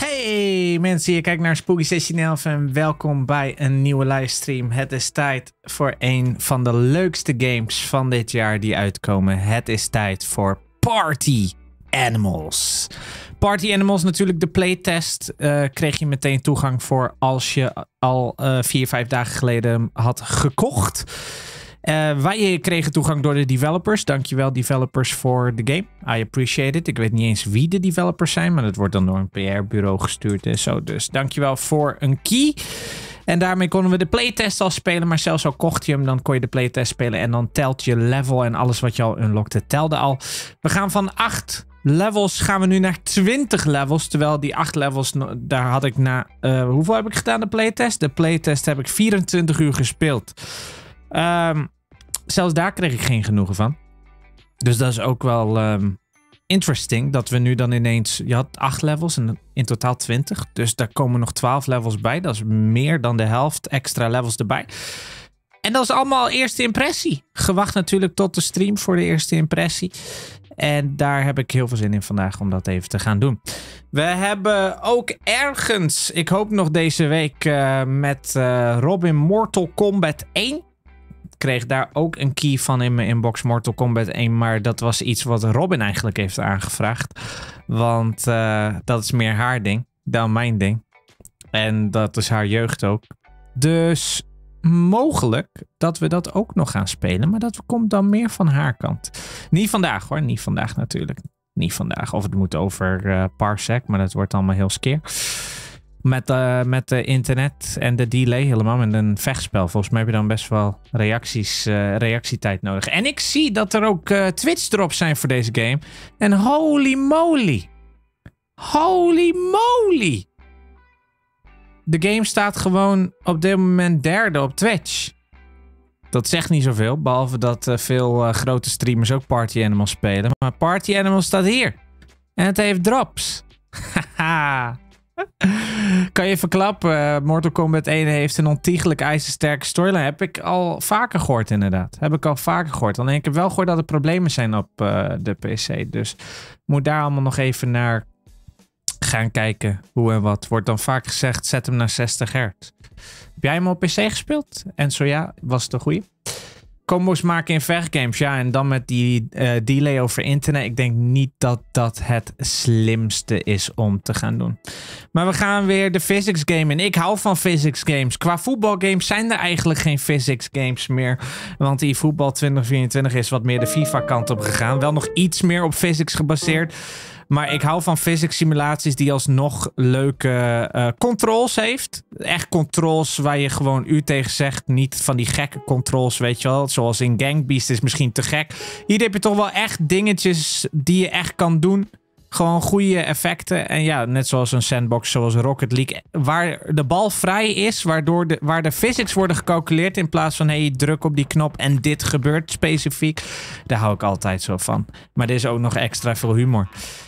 Hey mensen, je kijkt naar Spooky Session 11 en welkom bij een nieuwe livestream. Het is tijd voor een van de leukste games van dit jaar die uitkomen. Het is tijd voor Party Animals. Party Animals, natuurlijk de playtest, kreeg je meteen toegang voor als je al 4-5 dagen geleden had gekocht. Wij kregen toegang door de developers. Dankjewel developers voor de game. I appreciate it. Ik weet niet eens wie de developers zijn, maar dat wordt dan door een PR-bureau gestuurd en zo. Dus dankjewel voor een key. En daarmee konden we de playtest al spelen, maar zelfs al kocht je hem, dan kon je de playtest spelen en dan telt je level en alles wat je al unlockte telde al. We gaan van 8 levels gaan we nu naar 20 levels, terwijl die 8 levels, daar had ik na, hoeveel heb ik gedaan de playtest? De playtest heb ik 24 uur gespeeld. Zelfs daar kreeg ik geen genoegen van. Dus dat is ook wel interesting. Dat we nu dan ineens... Je had 8 levels en in totaal 20. Dus daar komen nog 12 levels bij. Dat is meer dan de helft extra levels erbij. En dat is allemaal eerste impressie. Gewacht natuurlijk tot de stream voor de eerste impressie. En daar heb ik heel veel zin in vandaag om dat even te gaan doen. We hebben ook ergens, ik hoop nog deze week, met Robin Mortal Kombat 1... Ik kreeg daar ook een key van in mijn inbox, Mortal Kombat 1. Maar dat was iets wat Robin eigenlijk heeft aangevraagd. Want dat is meer haar ding dan mijn ding. En dat is haar jeugd ook. Dus mogelijk dat we dat ook nog gaan spelen. Maar dat komt dan meer van haar kant. Niet vandaag hoor, niet vandaag natuurlijk. Niet vandaag. Of het moet over Parsec, maar dat wordt allemaal heel skeer. Met de internet en de delay helemaal met een vechtspel. Volgens mij heb je dan best wel reactietijd nodig. En ik zie dat er ook Twitch drops zijn voor deze game. En holy moly. Holy moly. De game staat gewoon op dit moment derde op Twitch. Dat zegt niet zoveel. Behalve dat veel grote streamers ook Party Animals spelen. Maar Party Animals staat hier. En het heeft drops. Haha. Kan je verklappen, Mortal Kombat 1 heeft een ontiegelijk ijzersterke storyline. Heb ik al vaker gehoord inderdaad. Heb ik al vaker gehoord. Alleen ik heb wel gehoord dat er problemen zijn op de PC. Dus moet daar allemaal nog even naar gaan kijken hoe en wat. Wordt dan vaak gezegd, zet hem naar 60 hertz. Heb jij hem op PC gespeeld? En zo ja, was het een goeie? Combos maken in vechtgames, ja, en dan met die delay over internet. Ik denk niet dat dat het slimste is om te gaan doen. Maar we gaan weer de physics game in. Ik hou van physics games. Qua voetbalgames zijn er eigenlijk geen physics games meer. Want die voetbal 2024 is wat meer de FIFA kant op gegaan. Wel nog iets meer op physics gebaseerd. Maar ik hou van physics simulaties die alsnog leuke controls heeft. Echt controls waar je gewoon u tegen zegt. Niet van die gekke controls, weet je wel. Zoals in Gang Beast is misschien te gek. Hier heb je toch wel echt dingetjes die je echt kan doen. Gewoon goede effecten. En ja, net zoals een sandbox, zoals Rocket League. Waar de bal vrij is, waar de physics worden gecalculeerd. In plaats van, hey, druk op die knop en dit gebeurt specifiek. Daar hou ik altijd zo van. Maar er is ook nog extra veel humor.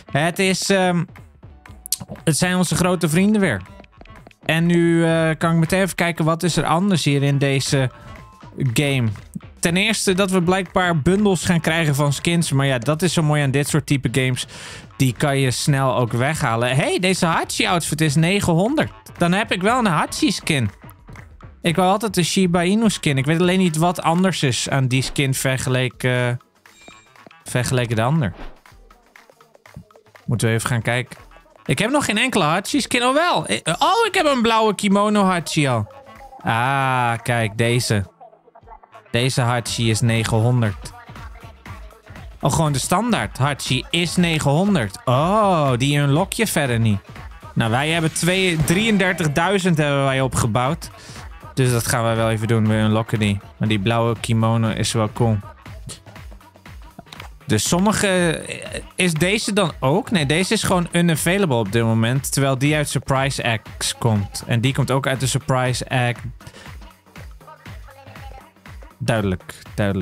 Het zijn onze grote vrienden weer. En nu kan ik meteen even kijken wat is er anders hier in deze game. Ten eerste dat we blijkbaar bundels gaan krijgen van skins. Maar ja, dat is zo mooi aan dit soort type games. Die kan je snel ook weghalen. Hey, deze Hachi outfit is 900. Dan heb ik wel een Hachi skin. Ik wil altijd de Shiba Inu skin. Ik weet alleen niet wat anders is aan die skin vergeleken de ander. Moeten we even gaan kijken. Ik heb nog geen enkele Hachi skin. Oh wel. Oh, ik heb een blauwe kimono Hachi al. Ah, kijk, deze. Deze Hachi is 900. Oh, gewoon de standaard Hachi is 900. Oh, die unlock je verder niet. Nou, wij hebben 33.000 hebben wij opgebouwd. Dus dat gaan we wel even doen. We unlocken die. Maar die blauwe kimono is wel cool. Dus sommige... Is deze dan ook? Nee, deze is gewoon unavailable op dit moment. Terwijl die uit Surprise Eggs komt. En die komt ook uit de Surprise Egg. Duidelijk.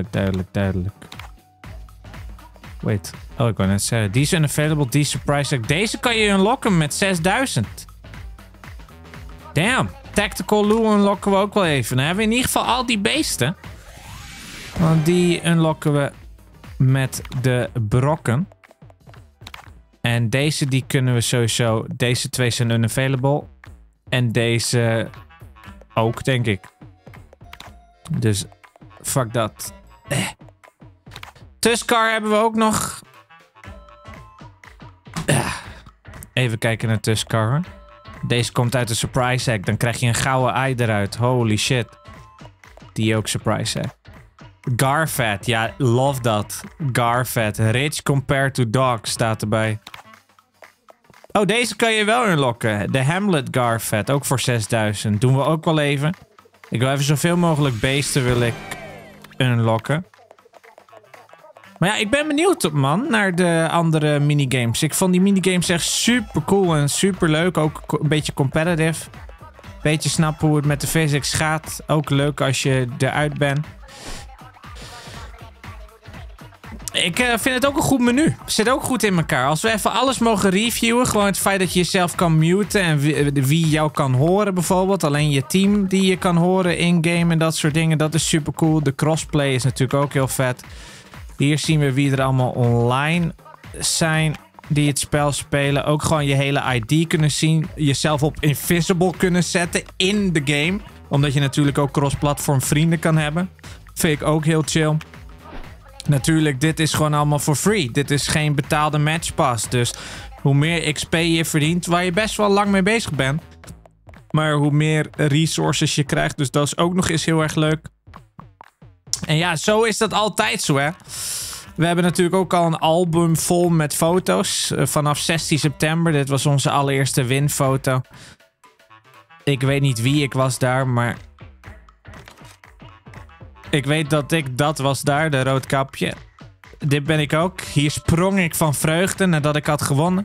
Wait. Oh, ik wou net zeggen. Die is unavailable, die Surprise Egg. Deze kan je unlocken met 6000. Damn. Tactical Loo unlocken we ook wel even. Dan hebben we in ieder geval al die beesten. Want die unlocken we met de brokken. En deze die kunnen we sowieso... Deze twee zijn unavailable. En deze ook, denk ik. Dus fuck dat. Tuskar hebben we ook nog. Even kijken naar Tuskar. Deze komt uit de surprise hack. Dan krijg je een gouden eye eruit. Holy shit. Die ook surprise hack. Garfat. Ja, love dat. Garfat. Rich compared to dog staat erbij. Oh, deze kan je wel unlocken. De Hamlet Garfat. Ook voor 6000. Doen we ook wel even. Ik wil even zoveel mogelijk beesten wil ik unlocken. Maar ja, ik ben benieuwd, man, naar de andere minigames. Ik vond die minigames echt super cool en super leuk. Ook een beetje competitive. Beetje snappen hoe het met de physics gaat. Ook leuk als je eruit bent. Ik vind het ook een goed menu. Zit ook goed in elkaar. Als we even alles mogen reviewen. Gewoon het feit dat je jezelf kan muten. En wie jou kan horen bijvoorbeeld. Alleen je team die je kan horen in-game en dat soort dingen. Dat is super cool. De crossplay is natuurlijk ook heel vet. Hier zien we wie er allemaal online zijn. Die het spel spelen. Ook gewoon je hele ID kunnen zien. Jezelf op invisible kunnen zetten in de game. Omdat je natuurlijk ook cross-platform vrienden kan hebben. Vind ik ook heel chill. Natuurlijk, dit is gewoon allemaal for free. Dit is geen betaalde matchpass. Dus hoe meer XP je verdient, waar je best wel lang mee bezig bent. Maar hoe meer resources je krijgt. Dus dat is ook nog eens heel erg leuk. En ja, zo is dat altijd zo, hè. We hebben natuurlijk ook al een album vol met foto's. Vanaf 16 september. Dit was onze allereerste winfoto. Ik weet niet wie ik was daar, maar... Ik weet dat ik dat was daar, de roodkapje. Dit ben ik ook. Hier sprong ik van vreugde nadat ik had gewonnen.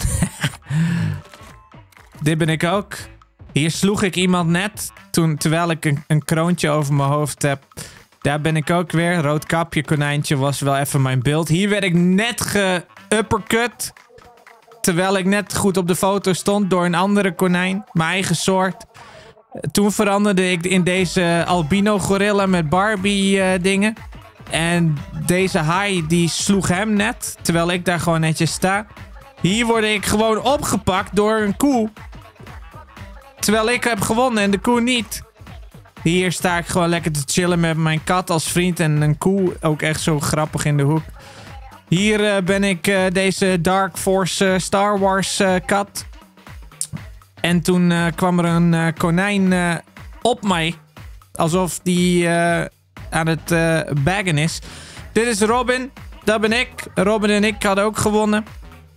Dit ben ik ook. Hier sloeg ik iemand net, terwijl ik een kroontje over mijn hoofd heb. Daar ben ik ook weer. Roodkapje konijntje was wel even mijn beeld. Hier werd ik net ge-uppercut. Terwijl ik net goed op de foto stond door een andere konijn. Mijn eigen soort. Toen veranderde ik in deze albino gorilla met Barbie dingen. En deze haai die sloeg hem net. Terwijl ik daar gewoon netjes sta. Hier word ik gewoon opgepakt door een koe. Terwijl ik heb gewonnen en de koe niet. Hier sta ik gewoon lekker te chillen met mijn kat als vriend. En een koe ook echt zo grappig in de hoek. Hier ben ik deze Dark Force Star Wars kat. En toen kwam er een konijn op mij. Alsof die aan het baggen is. Dit is Robin. Dat ben ik. Robin en ik hadden ook gewonnen.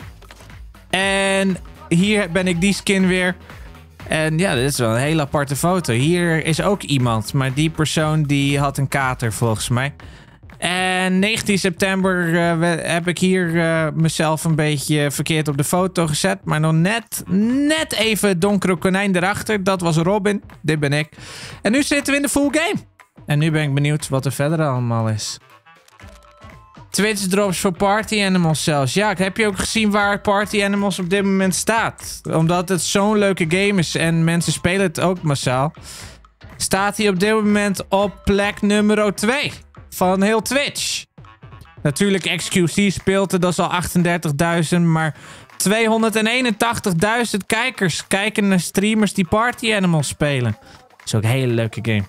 En hier ben ik die skin weer. En ja, dit is wel een hele aparte foto. Hier is ook iemand. Maar die persoon die had een kater volgens mij. En 19 september heb ik hier mezelf een beetje verkeerd op de foto gezet. Maar nog net even het donkere konijn erachter. Dat was Robin. Dit ben ik. En nu zitten we in de full game. En nu ben ik benieuwd wat er verder allemaal is. Twitch drops voor Party Animals zelfs. Ja, heb je ook gezien waar Party Animals op dit moment staat? Omdat het zo'n leuke game is en mensen spelen het ook massaal. Staat hij op dit moment op plek nummer 2 van heel Twitch. Natuurlijk XQC speelt het, dat is al 38.000, maar 281.000 kijkers kijken naar streamers die Party Animals spelen. Dat is ook een hele leuke game.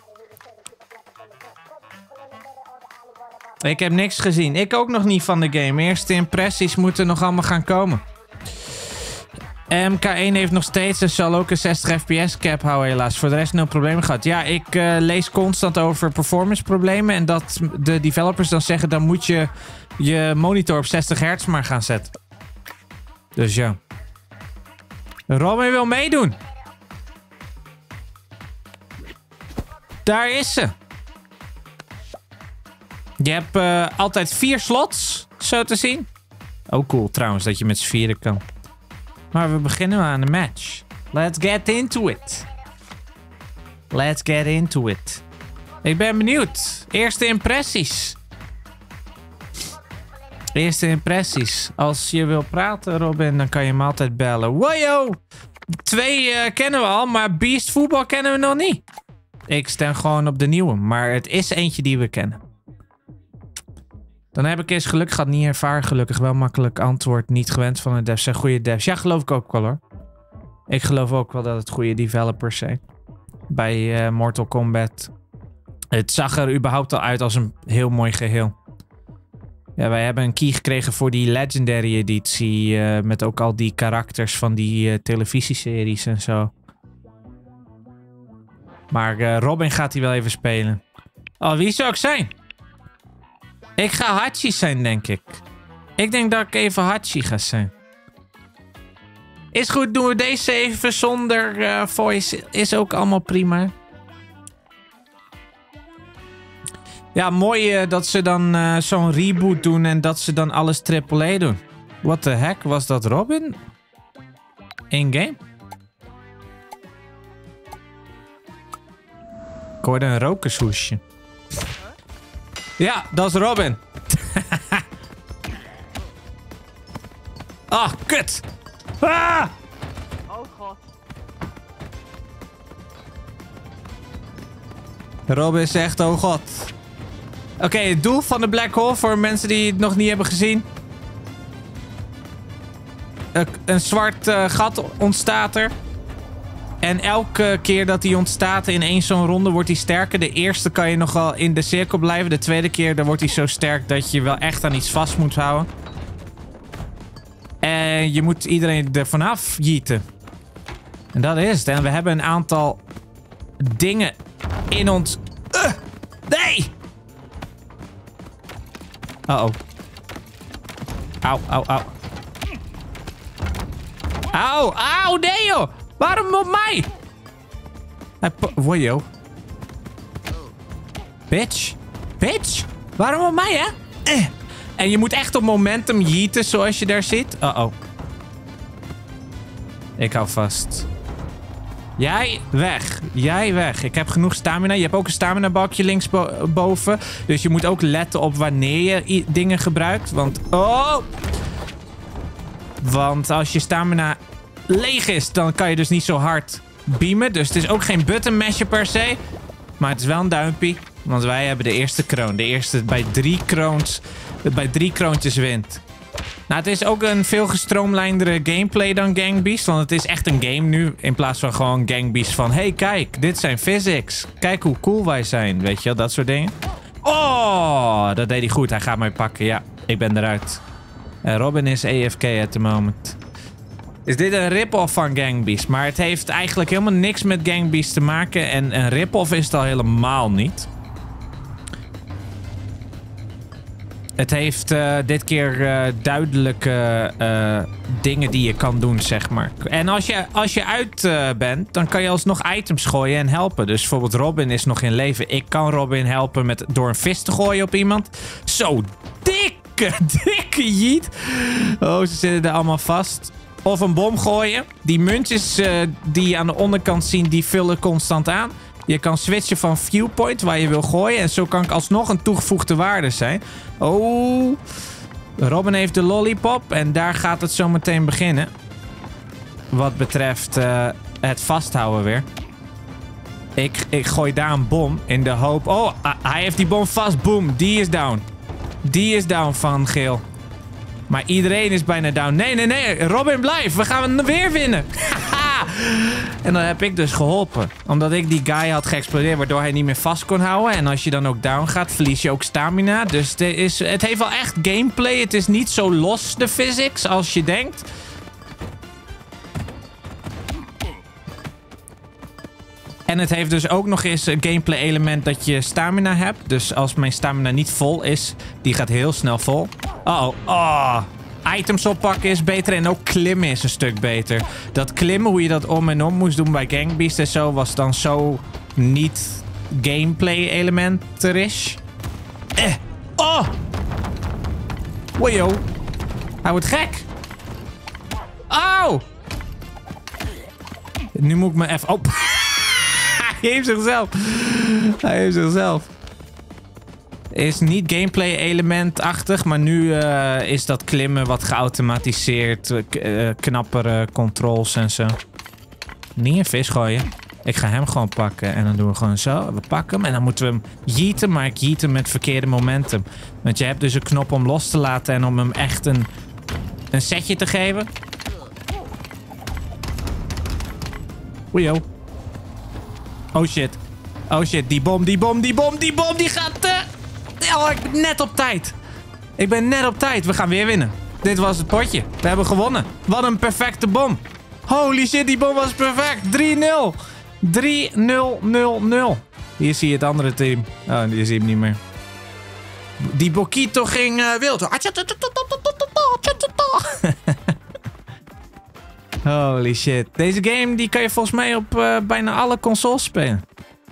Ik heb niks gezien. Ik ook nog niet van de game. Eerste impressies moeten nog allemaal gaan komen. MK1 heeft nog steeds en zal ook een 60 fps cap houden helaas. Voor de rest nul problemen gehad. Ja, ik lees constant over performance problemen. En dat de developers dan zeggen, dan moet je je monitor op 60 hertz maar gaan zetten. Dus ja. Robin wil meedoen. Daar is ze. Je hebt altijd 4 slots, zo te zien. Oh, cool trouwens, dat je met z'n vieren kan. Maar we beginnen aan de match. Let's get into it. Let's get into it. Ik ben benieuwd. Eerste impressies. Eerste impressies. Als je wil praten, Robin, dan kan je hem altijd bellen. Wojo! 2 kennen we al, maar Beast Voetbal kennen we nog niet. Ik stem gewoon op de nieuwe, maar het is eentje die we kennen. Dan heb ik eens geluk gehad, niet ervaren gelukkig. Wel makkelijk antwoord, niet gewend van de devs. Zijn goede devs. Ja, geloof ik ook wel hoor. Ik geloof ook wel dat het goede developers zijn. Bij Mortal Kombat. Het zag er überhaupt al uit als een heel mooi geheel. Ja, wij hebben een key gekregen voor die Legendary editie. Met ook al die karakters van die televisieseries en zo. Maar Robin gaat hij wel even spelen. Oh, wie zou ik zijn? Ik ga Hachi zijn, denk ik. Ik denk dat ik even Hachi ga zijn. Is goed, doen we deze even zonder voice. Is ook allemaal prima. Ja, mooi dat ze dan zo'n reboot doen en dat ze dan alles AAA doen. What the heck, was dat Robin? In-game? Ik hoorde een rokershoesje. Ja, dat is Robin. Ah, kut. Ah! Oh god. Robin zegt, oh god. Oké, het doel van de black hole voor mensen die het nog niet hebben gezien. Een zwart gat ontstaat er. En elke keer dat die ontstaat in één zo'n ronde wordt hij sterker. De eerste kan je nogal in de cirkel blijven. De tweede keer dan wordt hij zo sterk dat je wel echt aan iets vast moet houden. En je moet iedereen er vanaf jieten. En dat is het. En we hebben een aantal dingen in ons... nee! Uh-oh. Auw, auw, auw. Auw, auw, nee joh! Waarom op mij? Wojo. Bitch. Bitch. Waarom op mij, hè? En je moet echt op momentum yeeten zoals je daar zit. Uh-oh. Ik hou vast. Jij weg. Jij weg. Ik heb genoeg stamina. Je hebt ook een stamina balkje linksboven. Dus je moet ook letten op wanneer je dingen gebruikt. Want... oh! Want als je stamina leeg is, dan kan je dus niet zo hard beamen. Dus het is ook geen button masher per se. Maar het is wel een duimpje. Want wij hebben de eerste kroon. De eerste bij 3 kroons. Bij 3 kroontjes wint. Nou, het is ook een veel gestroomlijndere gameplay dan Gang Beasts. Want het is echt een game nu. In plaats van gewoon Gang Beasts van... hey, kijk, dit zijn physics. Kijk hoe cool wij zijn. Weet je wel, dat soort dingen. Oh, dat deed hij goed. Hij gaat mij pakken. Ja, ik ben eruit. Robin is AFK at the moment. Is dit een rip-off van Gang Beasts? Maar het heeft eigenlijk helemaal niks met Gang Beasts te maken. En een rip-off is het al helemaal niet. Het heeft dit keer duidelijke dingen die je kan doen, zeg maar. En als je uit bent, dan kan je alsnog items gooien en helpen. Dus bijvoorbeeld Robin is nog in leven. Ik kan Robin helpen door een vis te gooien op iemand. Zo dikke jeet. Oh, ze zitten er allemaal vast. Of een bom gooien. Die muntjes die je aan de onderkant ziet, die vullen constant aan. Je kan switchen van viewpoint waar je wil gooien. En zo kan ik alsnog een toegevoegde waarde zijn. Oh. Robin heeft de lollipop. En daar gaat het zo meteen beginnen. Wat betreft het vasthouden weer. Ik gooi daar een bom in de hoop... oh, hij heeft die bom vast. Boom, die is down. Die is down van geel. Maar iedereen is bijna down. Nee. Robin, blijf. We gaan hem weer winnen. En dan heb ik dus geholpen. Omdat ik die guy had geëxplodeerd. Waardoor hij niet meer vast kon houden. En als je dan ook down gaat, verlies je ook stamina. Dus het heeft wel echt gameplay. Het is niet zo los, de physics, als je denkt. En het heeft dus ook nog eens een gameplay element dat je stamina hebt. Dus als mijn stamina niet vol is, die gaat heel snel vol. Oh. Items oppakken is beter en ook klimmen is een stuk beter. Dat klimmen, hoe je dat om en om moest doen bij Gang Beasts en zo, was dan zo niet gameplay elementerisch. Oh! Wojo. Hij wordt gek. Auw! Nu moet ik me even... oh. Hij heeft zichzelf. Is niet gameplay elementachtig, maar nu is dat klimmen wat geautomatiseerd. Knappere controls en zo. Niet een vis gooien. Ik ga hem gewoon pakken. En dan doen we gewoon zo. We pakken hem. En dan moeten we hem yeeten. Maar ik yeet hem met verkeerde momentum. Want je hebt dus een knop om los te laten. En om hem echt een setje te geven. Oei, oh. Oh shit. Oh shit. Die bom die gaat... Oh, ik ben net op tijd. Ik ben net op tijd. We gaan weer winnen. Dit was het potje. We hebben gewonnen. Wat een perfecte bom. Holy shit, die bom was perfect. 3-0. 3-0-0-0. Hier zie je het andere team. Oh, die zie je hem niet meer. Die Boquito ging wild. Holy shit. Deze game die kan je volgens mij op bijna alle consoles spelen.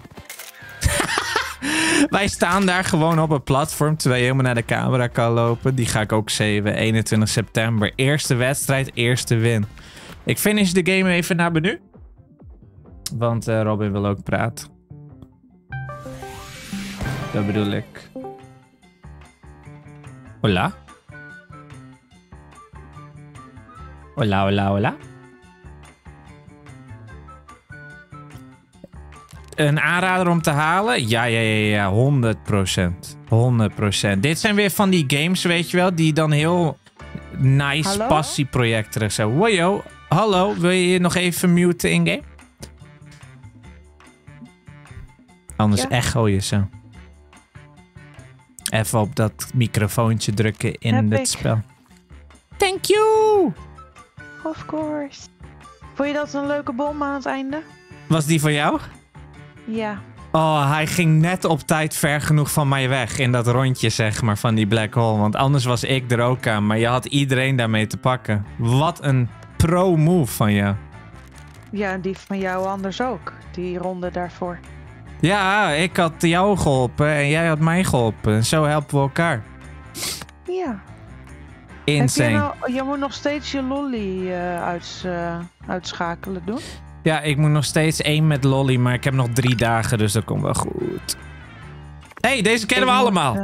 Wij staan daar gewoon op een platform. Terwijl je helemaal naar de camera kan lopen. Die ga ik ook saven. 21 september. Eerste wedstrijd, eerste win. Ik finish de game even naar menu. Want Robin wil ook praten. Dat bedoel ik. Hola. Hola, hola, hola. Een aanrader om te halen? Ja. 100%. 100%. Dit zijn weer van die games, weet je wel, die dan heel nice passieprojecten zijn. Wojo, hallo, wil je je nog even muten in-game? Anders echo je zo. Even op dat microfoontje drukken in het spel. Thank you! Of course. Vond je dat een leuke bom aan het einde? Was die van jou? Ja. Oh, hij ging net op tijd ver genoeg van mij weg. In dat rondje, zeg maar, van die black hole. Want anders was ik er ook aan. Maar je had iedereen daarmee te pakken. Wat een pro-move van jou. Ja, en die van jou anders ook. Die ronde daarvoor. Ja, ik had jou geholpen en jij had mij geholpen. Zo helpen we elkaar. Ja. Insane. Je moet nog steeds je lolly uitschakelen doen. Ja, ik moet nog steeds 1 met lolly, maar ik heb nog 3 dagen, dus dat komt wel goed. Hey, deze kennen we allemaal.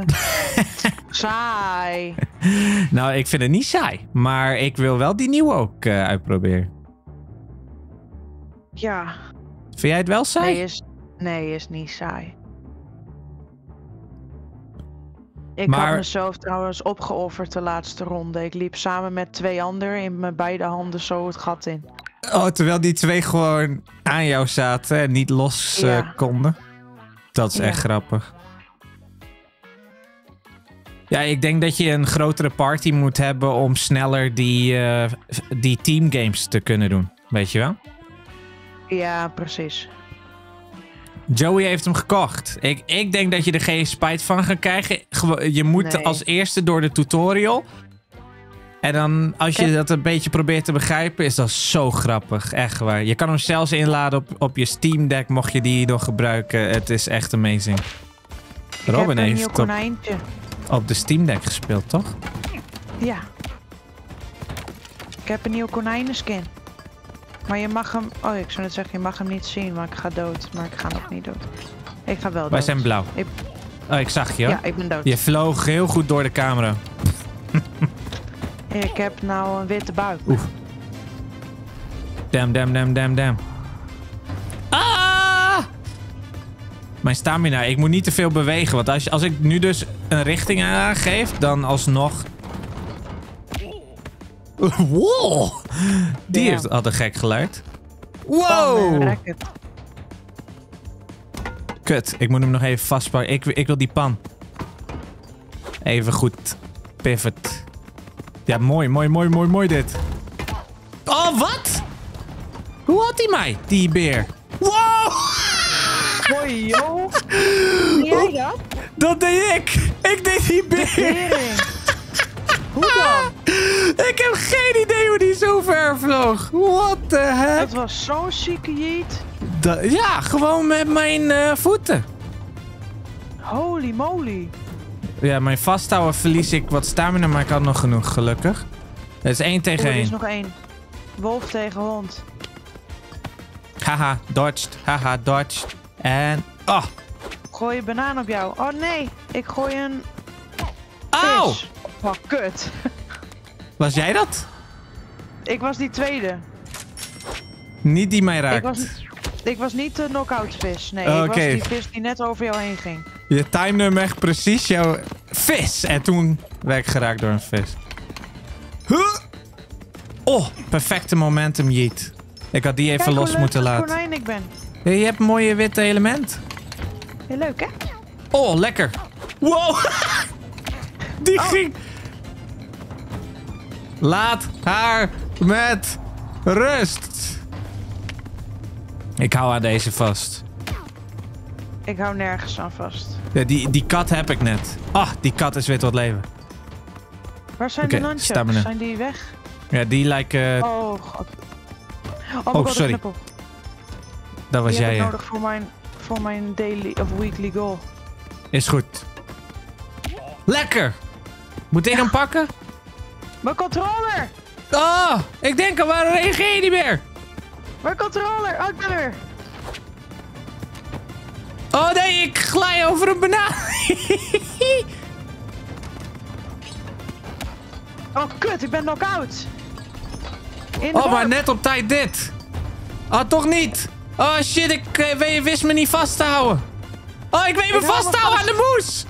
Saai. Nou, ik vind het niet saai, maar ik wil wel die nieuwe ook uitproberen. Ja. Vind jij het wel saai? Nee, is niet saai. Ik had mezelf trouwens opgeofferd de laatste ronde. Ik liep samen met 2 anderen in mijn beide handen zo het gat in. Oh, terwijl die 2 gewoon aan jou zaten en niet los konden. Dat is echt grappig. Ja, ik denk dat je een grotere party moet hebben om sneller die teamgames te kunnen doen. Weet je wel? Ja, precies. Joey heeft hem gekocht. Ik denk dat je er geen spijt van gaat krijgen. Je moet als eerste door de tutorial. En dan, als je dat een beetje probeert te begrijpen, is dat zo grappig. Echt waar. Je kan hem zelfs inladen op je Steam Deck, mocht je die nog gebruiken. Het is echt amazing. Robin heeft op de Steam Deck gespeeld, toch? Ja. Ik heb een nieuwe konijnenskin. Maar je mag hem... Oh, ik zou net zeggen, je mag hem niet zien, maar ik ga dood. Maar ik ga nog niet dood. Ik ga wel dood. Wij zijn blauw. Oh, ik zag je. Ja, ik ben dood. Je vloog heel goed door de camera. Ik heb nou een witte buik. Oef. Damn. Ah! Mijn stamina. Ik moet niet te veel bewegen. Want als ik nu dus een richting aangeef, dan alsnog... Wow! Die had een gek geluid. Wow! Kut, ik moet hem nog even vastpakken. Ik wil die pan. Even goed. Pivot. Ja, mooi dit. Oh, wat? Hoe had hij mij, die beer? Wow! Mooi, joh. Deed jij dat? Dat deed ik. Ik deed die beer. Hoe dan? Ik heb geen idee hoe die zo ver vloog. What the heck? Het was zo'n zieke jeet. Ja, gewoon met mijn voeten. Holy moly. Ja, mijn vasthouden verlies ik wat stamina, maar ik had nog genoeg, gelukkig. Het is 1 tegen 1. Er is nog 1. Wolf tegen hond. Haha, dodged. Haha, dodged. En... Oh! Gooi een banaan op jou. Oh nee, ik gooi een... Auw! Oh, kut. Was jij dat? Ik was die tweede. Niet die mij raakt. Ik was niet de knock-out vis. Nee, ik was die vis die net over jou heen ging. Je timde hem echt precies jouw vis. En toen werd ik geraakt door een vis. Oh, perfecte momentum, Yeet. Ik had die even los moeten laten. Kijk hoe leuk konijn ik ben. Je hebt een mooie witte element. Heel leuk, hè? Oh, lekker. Wow. Die ging... Laat haar met rust. Ik hou aan deze vast. Ik hou nergens aan vast. Ja, die kat heb ik net. Ah, die kat is weer tot leven. Waar zijn de nunchucks? Zijn die weg? Ja, die lijken... Oh, god. Oh, sorry. Dat was jij, Die heb ik nodig voor mijn daily of weekly goal. Is goed. Lekker! Moet ik hem pakken? Mijn controller! Oh, ik denk al, waarom reageer je niet meer? Mijn controller! Oh, ik ben er! Oh nee, ik glij over een banaan. Oh, kut, ik ben knock-out. Oh, maar net op tijd dit. Oh, toch niet. Oh shit, je wist me niet vast te houden. Oh, ik weet me vasthouden aan de moes.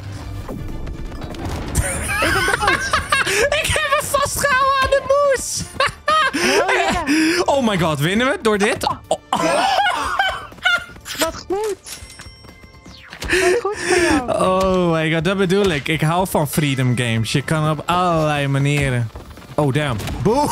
Ik ben dood. Ik heb me vastgehouden aan de moes. Oh my god, winnen we door dit? Wat goed. Wat goed voor jou. Oh my god, dat bedoel ik. Ik hou van freedom games. Je kan op allerlei manieren. Oh, damn. Boe.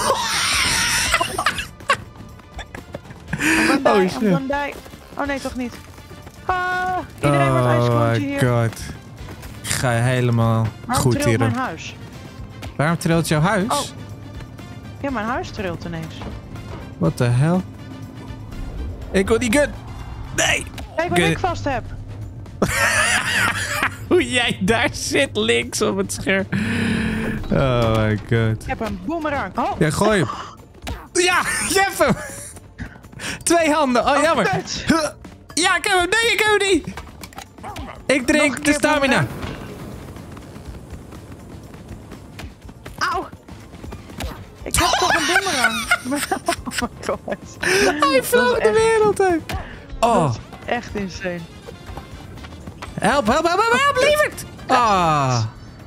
Oh shit. Oh nee, toch niet. Ah, iedereen wordt ijsklontje hier. Oh my god. Ik ga helemaal goed hier. Mijn huis? Waarom trilt jouw huis? Oh. Ja, mijn huis trilt ineens. What the hell? Ik wil die gun. Nee. Kijk wat ik vast heb. Hoe jij daar zit links op het scherm. Oh my god. Ik heb een boomerang. Oh. Ja, gooi hem. Ja, je hebt hem. 2 handen. Oh, jammer. Kut. Ja, ik heb hem. Nee, ik heb hem niet. Ik drink de stamina. Auw. Ik heb toch een boomerang. Oh my god. Hij vloog de wereld uit. Oh. Dat is echt insane. Help, lieverd. Ah.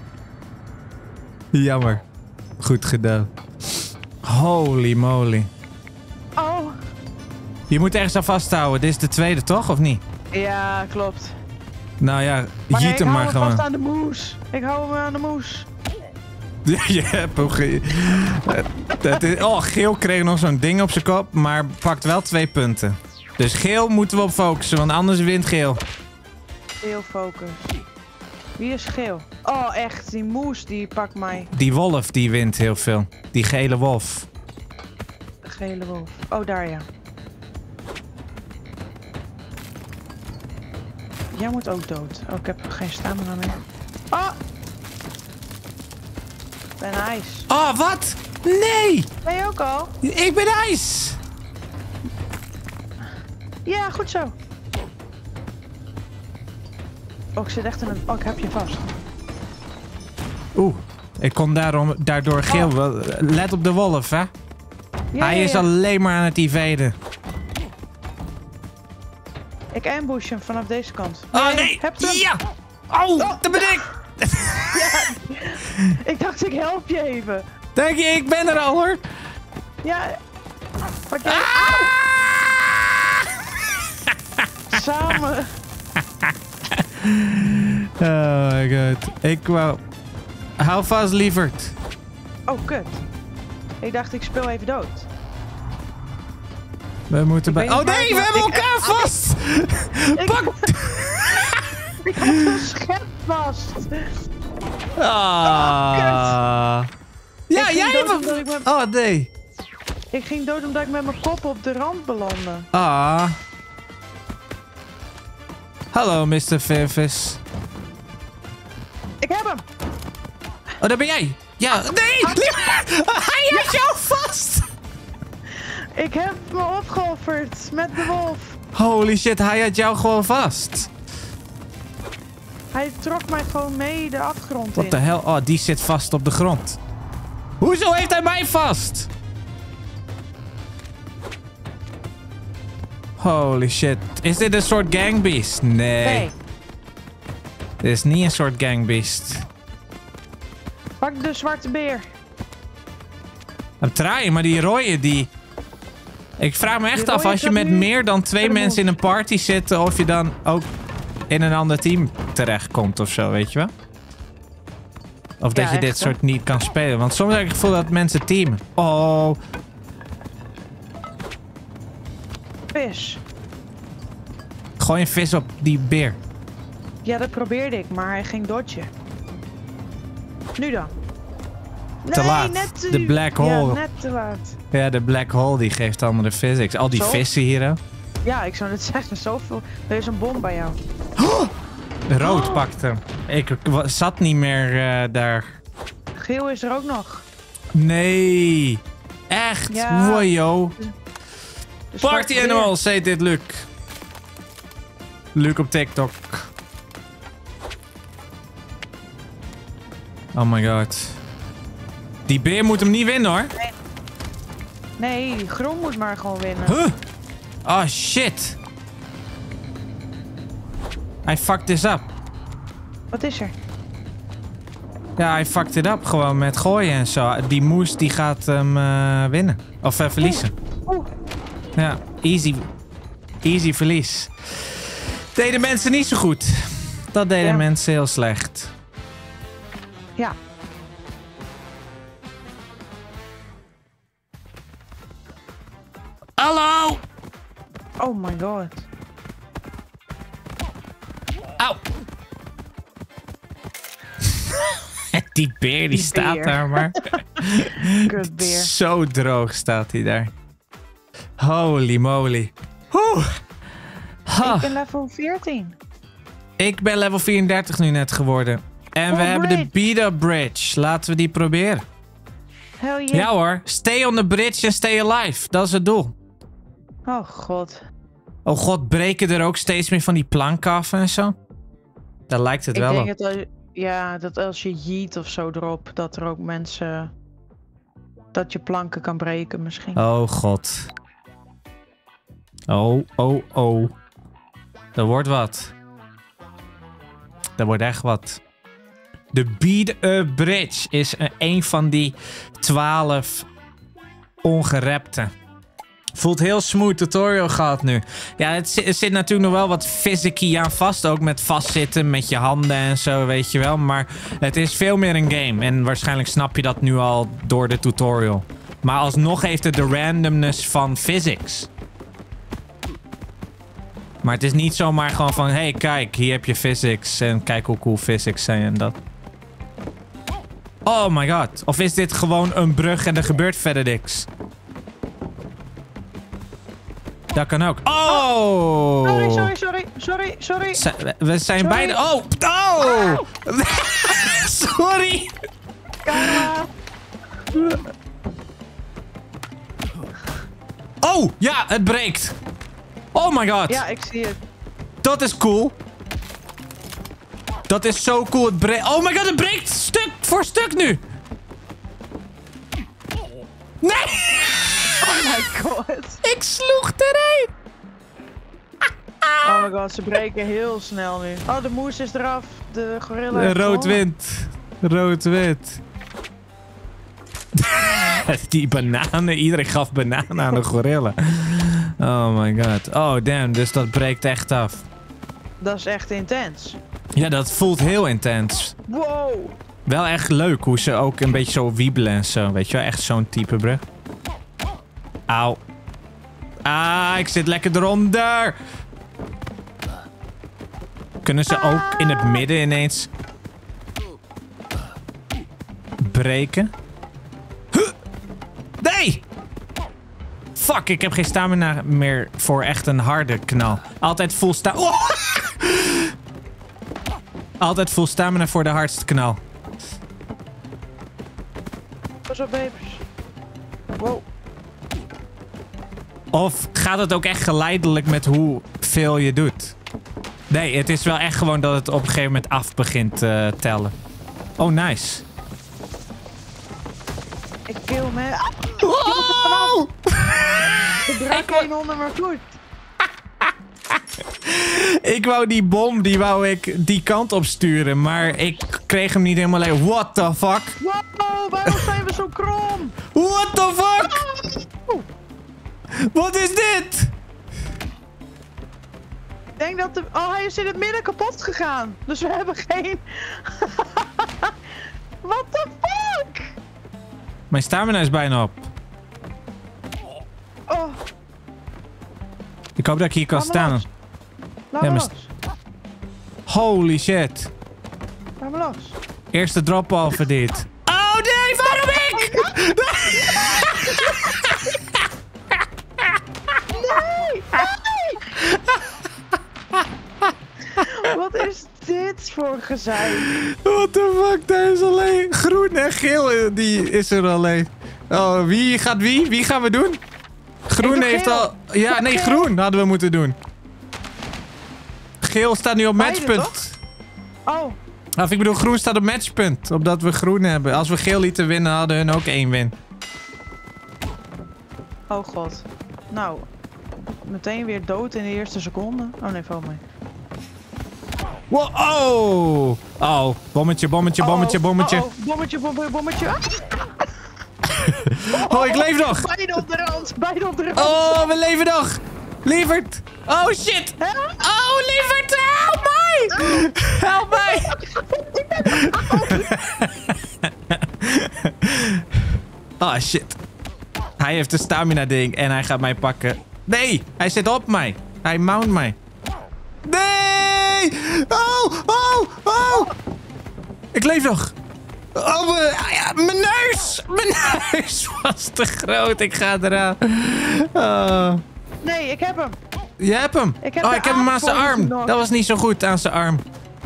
Jammer. Goed gedaan. Holy moly. Oh. Je moet ergens aan vasthouden. Dit is de tweede, toch? Of niet? Ja, klopt. Nou ja, jiet hem maar gewoon. Ik hou hem vast aan de moes. Ik hou hem aan de moes. Je hebt hem oh, Geel kreeg nog zo'n ding op zijn kop, maar pakt wel 2 punten. Dus Geel moeten we op focussen, want anders wint Geel. Geel focus. Wie is Geel? Oh, echt. Die moes die pakt mij. Die wolf die wint heel veel. Die gele wolf. De gele wolf. Oh, daar ja. Jij moet ook dood. Oh, ik heb geen stamina meer. Oh! Ik ben ijs. Oh, wat? Nee! Ben je ook al? Ik ben ijs! Ja, goed zo. Oh, ik zit echt in een... Oh, ik heb je vast. Oeh, ik kon daardoor Geel... Oh. Let op de wolf, hè? Ja, hij is alleen maar aan het evaden. Ik ambush hem vanaf deze kant. Oh, nee! Ja! Oh, dat ben ik! Ja, ik dacht ik help je even. Dank je, ik ben er al hoor. Ja. Oké. Samen. Oh my god. Ik wou... Hou vast, lieverd. Oh, kut. Ik dacht ik speel even dood. We moeten bij... Oh nee, we hebben elkaar vast! Pak! Ik had een schep vast. Ah. Ja, jij hebt hem... Oh, nee. Ik ging dood omdat ik met mijn kop op de rand belandde. Ah. Hallo, Mr. Fairvis. Ik heb hem. Oh, daar ben jij. Ja, nee! Hij heeft jou vast! Ik heb me opgeofferd met de wolf. Holy shit, hij had jou gewoon vast. Hij trok mij gewoon mee de afgrond in. What the hell? Oh, die zit vast op de grond. Hoezo heeft hij mij vast? Holy shit. Is dit een soort gangbeest? Nee. Dit is niet een soort gangbeest. Pak de zwarte beer. I'm trying, maar die rode die... Ik vraag me echt af, als je met meer dan 2 mensen in een party zit, of je dan ook in een ander team terechtkomt of zo, weet je wel? Of dat je dit soort niet kan spelen. Want soms heb ik het gevoel dat mensen teamen. Oh. Vis. Gooi een vis op die beer. Ja, dat probeerde ik, maar hij ging dodgen. Nu dan. Te laat. Net de black hole. Ja, net te laat. Ja, de black hole die geeft allemaal de physics. Al die vissen hier, hè? Ja, ik zou net zeggen, zoveel. Er is een bom bij jou. Rood pakte. Ik zat niet meer daar. Geel is er ook nog. Nee. Echt? Ja. Wojo. Party Animals heet dit, Luc. Luc op TikTok. Oh my god. Die beer moet hem niet winnen, hoor. Nee, groen moet maar gewoon winnen. Huh? Oh shit. I fucked this up. Wat is er? Ja, hij fucked it up gewoon met gooien en zo. Die moes die gaat hem winnen. Of verliezen. Ja, easy. Easy verlies. Deden mensen niet zo goed. Dat deden mensen heel slecht. Ja. Hallo! Oh my god. Auw! Die beer die staat daar maar. Kutbeer. Zo droog staat hij daar. Holy moly. Ik ben level 14. Ik ben level 34 nu net geworden. En we hebben de Beat-Up Bridge. Laten we die proberen. Hell yeah. Ja hoor. Stay on the bridge en stay alive. Dat is het doel. Oh god. Oh god, breken er ook steeds meer van die planken af en zo? Daar lijkt het wel op. Ik denk dat als je yeet of zo erop, dat er ook mensen... Dat je planken kan breken misschien. Oh god. Oh. Dat wordt wat. Dat wordt echt wat. De Beat-Up Bridge is een van die 12 ongerepte. Voelt heel smooth tutorial gehad nu. Ja, er zit natuurlijk nog wel wat physicky aan vast. Ook met vastzitten met je handen en zo, weet je wel. Maar het is veel meer een game. En waarschijnlijk snap je dat nu al door de tutorial. Maar alsnog heeft het de randomness van physics. Maar het is niet zomaar gewoon van... Hey, kijk, hier heb je physics. En kijk hoe cool physics zijn en dat. Oh my god. Of is dit gewoon een brug en er gebeurt verder niks? Dat kan ook. Oh! Sorry. We zijn beide... Oh! Sorry! Oh! Ja, het breekt. Oh my god. Ja, ik zie het. Dat is cool. Dat is zo cool. Het breekt... Oh my god, het breekt stuk voor stuk nu. Nee! Oh my god. Ik sloeg erin. Oh my god, ze breken heel snel nu. Oh, de moes is eraf. De gorilla. Rood-wit. Rood-wit. Die bananen. Iedereen gaf bananen aan de gorilla. Oh my god. Oh damn, dus dat breekt echt af. Dat is echt intens. Ja, dat voelt heel intens. Wow. Wel echt leuk hoe ze ook een beetje zo wiebelen en zo. Weet je wel, echt zo'n type brug. Auw. Ah, ik zit lekker eronder. Kunnen ze ook in het midden ineens breken? Huh. Nee! Fuck, ik heb geen stamina meer voor echt een harde knal. Altijd full stamina. Oh! Altijd full stamina voor de hardste knal. Pas op, babes. Wow. Of gaat het ook echt geleidelijk met hoeveel je doet? Nee, het is wel echt gewoon dat het op een gegeven moment af begint te tellen. Oh, nice. Ik kill me. Wow! Ik draai geen onder mijn voet. Ik wou die bom, die kant op sturen. Maar ik kreeg hem niet helemaal leeg. What the fuck? Wow, waarom zijn we zo krom? What the fuck? Wat is dit? Ik denk dat hij is in het midden kapot gegaan. Dus we hebben geen... What the fuck? Mijn stamina is bijna op. Oh. Ik hoop dat ik hier kan staan. Laat me los. Holy shit. Laat me los. Eerste drop-off voor dit. Oh nee, waarom ik? Nee! Wat is dit voor gezeik? What the fuck, daar is alleen groen en geel, die is er alleen. Oh, wie gaat wie? Wie gaan we doen? Groen heeft al... Ja, nee, groen hadden we moeten doen. Geel staat nu op matchpunt. Oh. Of ik bedoel, groen staat op matchpunt. Omdat we groen hebben. Als we geel lieten winnen, hadden hun ook 1 win. Oh god. Nou. Meteen weer dood in de eerste seconde. Oh nee, val mee. Wow, oh! Oh, bommetje, bommetje, bommetje, bommetje. Bommetje, bommetje. Oh, ik leef nog! Beide op de rand, beide op de rand. Oh, we leven nog! Lievert! Oh, shit! Oh, Lievert, help mij! Help mij! Oh, shit. Hij heeft een stamina ding en hij gaat mij pakken. Nee, hij zit op mij. Hij mount mij. Nee! Oh, oh, oh! Ik leef nog. Oh, ja, mijn neus! Mijn neus was te groot. Ik ga eraan. Oh. Nee, ik heb hem. Je hebt hem. Ik heb hem aan zijn arm. Dat was niet zo goed aan zijn arm.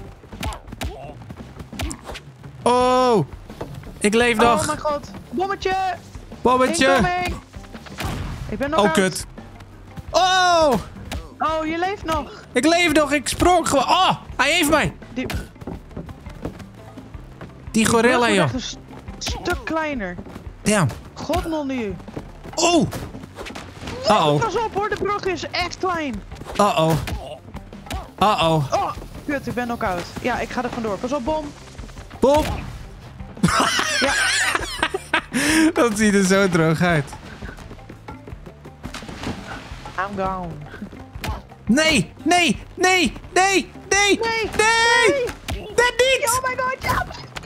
Oh. Ik leef nog. Oh mijn god. Bommetje. Bommetje. Incoming. Ik ben nog kut. Oh. Oh, je leeft nog. Ik leef nog. Ik sprong gewoon. Oh, hij heeft mij. Die gorilla, joh. Een stuk kleiner. Ja. God non nu. Oh. Uh-oh. Pas op hoor, de brug is echt klein. Uh-oh. Uh-oh. Oh, kut, ik ben knock-out. Ja, ik ga er vandoor. Pas op, bom. Bom. Ja. Dat ziet er zo droog uit. I'm gone. Nee, nee, nee, nee, nee, nee, nee. Dat niet. Oh my god, ja.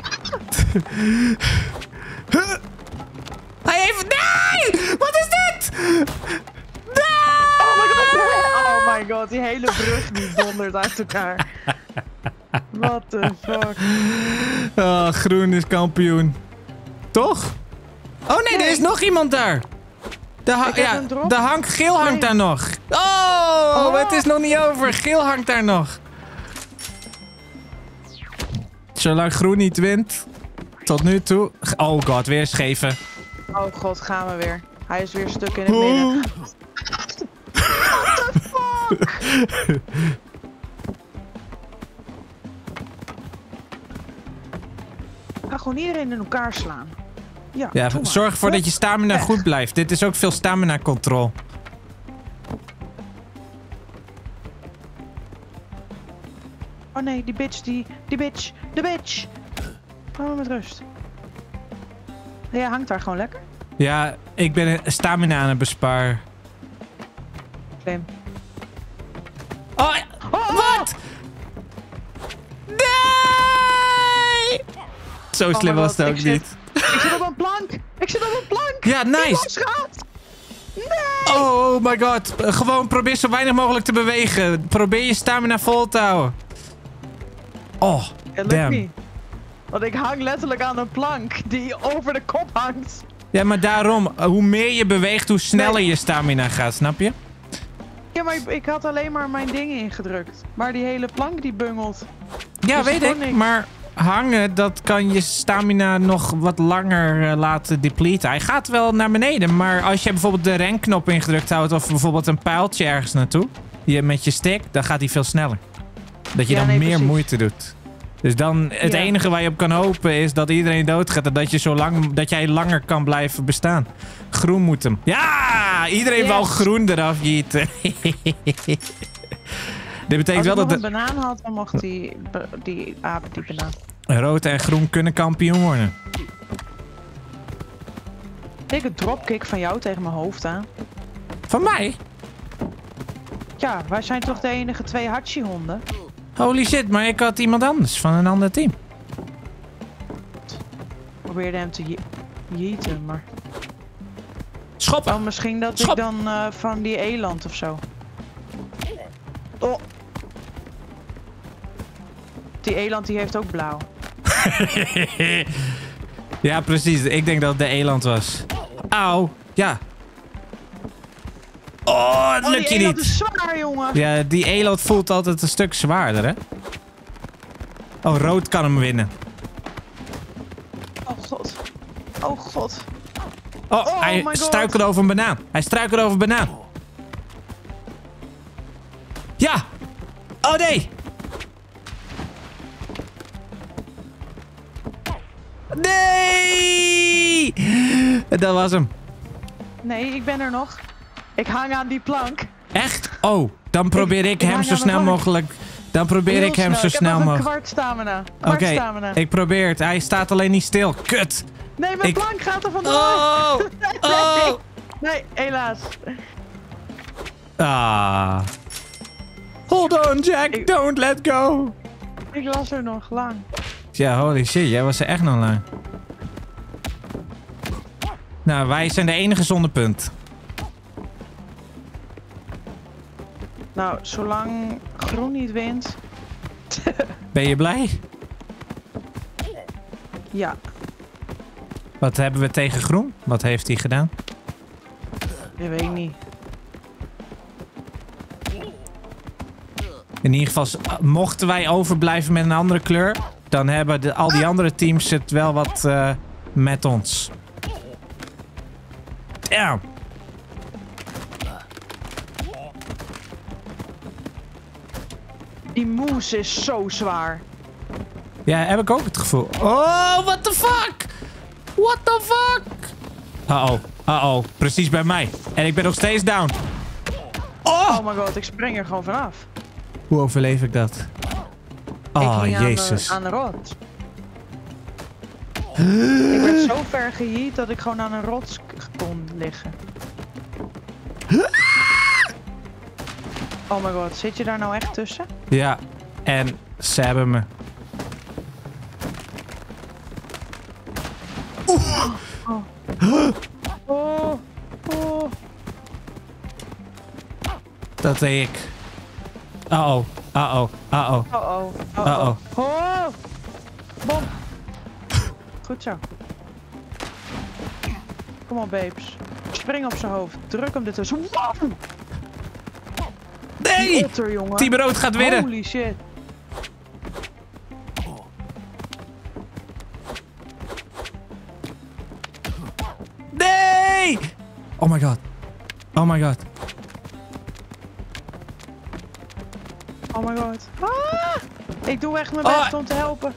Hij heeft... Nee! Wat is dit? Nee! Oh my god. Oh my god, die hele brug die dondert uit elkaar. What the fuck. Oh, groen is kampioen. Toch? Oh nee, er is nog iemand daar. Geel hangt daar nog. Oh, het is nog niet over. Geel hangt daar nog. Zolang groen niet wint. Tot nu toe. Oh god, weer scheven. Oh god, gaan we weer. Hij is weer stuk in het midden. What the fuck? Ik ga gewoon iedereen in elkaar slaan. Ja, zorg ervoor dat je stamina goed blijft. Dit is ook veel stamina control. Oh nee, die bitch, die bitch, de bitch. Oh, met rust. Jij hangt daar gewoon lekker? Ja, ik ben stamina aan het besparen. Slim. Oh, wat? Nee! Zo slim was het ook niet. Ik zit op een plank! Ik zit op een plank! Ja, nice! Nee! Oh my god. Gewoon probeer zo weinig mogelijk te bewegen. Probeer je stamina vol te houden. Oh, damn. Want ik hang letterlijk aan een plank die over de kop hangt. Ja, maar daarom. Hoe meer je beweegt, hoe sneller je stamina gaat, snap je? Ja, maar ik had alleen maar mijn dingen ingedrukt. Maar die hele plank die bungelt. Ja, dus weet ik. Niks. Maar hangen, dat kan je stamina nog wat langer laten depleten. Hij gaat wel naar beneden, maar als je bijvoorbeeld de renknop ingedrukt houdt of bijvoorbeeld een pijltje ergens naartoe, met je stick, dan gaat hij veel sneller. Dat je dan meer precies. Moeite doet. Dus dan het enige waar je op kan hopen is dat iedereen doodgaat en dat jij langer kan blijven bestaan. Groen moet hem. Ja! Iedereen wou groen eraf gieten. Dit betekent Als wel ik dat nog een banaan had, dan mocht die aap die banaan. rood en groen kunnen kampioen worden. Dikke dropkick van jou tegen mijn hoofd aan. Van mij? Ja, wij zijn toch de enige 2 Hachi-honden? Holy shit, maar ik had iemand anders van een ander team. Probeerde hem te jeeten, maar... Schoppen! Oh, misschien dat Schop. ik dan van die eland of zo. Oh. Die eland die heeft ook blauw. Ja, precies. Ik denk dat het de eland was. Auw. Ja. Oh, het lukt je die eland niet. is zwaar, jongen. Ja, die eland voelt altijd een stuk zwaarder, hè? Oh, rood kan hem winnen. Oh god. Oh god. Oh, hij my God. struikelde over een banaan. Hij struikelde over een banaan. Ja! Oh nee! Nee! Dat was hem. Nee, ik ben er nog. Ik hang aan die plank. Echt? Oh, dan probeer ik ik hem hang zo aan de snel plank. mogelijk... Dan probeer Heel ik hem zo Ik snel heb nog een mogelijk... kwart stamina. Oké, ik probeer het. Hij staat alleen niet stil. Kut! Nee, mijn ik- plank gaat er vandoor. Oh! Oh! Nee, helaas. Ah. Hold on, Jack. Don't let go. Ik was er nog lang. Ja, holy shit. Jij was er echt nog lang. Nou, wij zijn de enige zonder punt. Nou, zolang groen niet wint. Ben je blij? Ja, Wat hebben we tegen groen? Wat heeft hij gedaan? dat weet ik niet. In ieder geval, mochten wij overblijven met een andere kleur, dan hebben al die andere teams het wel wat met ons. Ja. Die moes is zo zwaar. Ja, heb ik ook het gevoel. Oh, what the fuck? What the fuck? Uh-oh, uh-oh. Precies bij mij. En ik ben nog steeds down. Oh! Oh my god, ik spring er gewoon vanaf. Hoe overleef ik dat? Oh, ik ging jezus. aan de rots. Ik werd zo ver geheat dat ik gewoon aan een rots kon liggen. Oh my god, zit je daar nou echt tussen? Ja, en ze hebben me. Oh, oh. Dat deed ik. Uh-oh, uh-oh, uh-oh. Oh oh, oh Uh-oh. oh. Oh! Bom! Goed zo. Kom op, babes. Spring op zijn hoofd. Druk hem ertussen. Wow! Die Nee! otter, jongen. Team Rood gaat winnen. Holy shit. Nee! Oh my god. Oh my god. Oh my god. Ah! Ik doe echt mijn best om te helpen.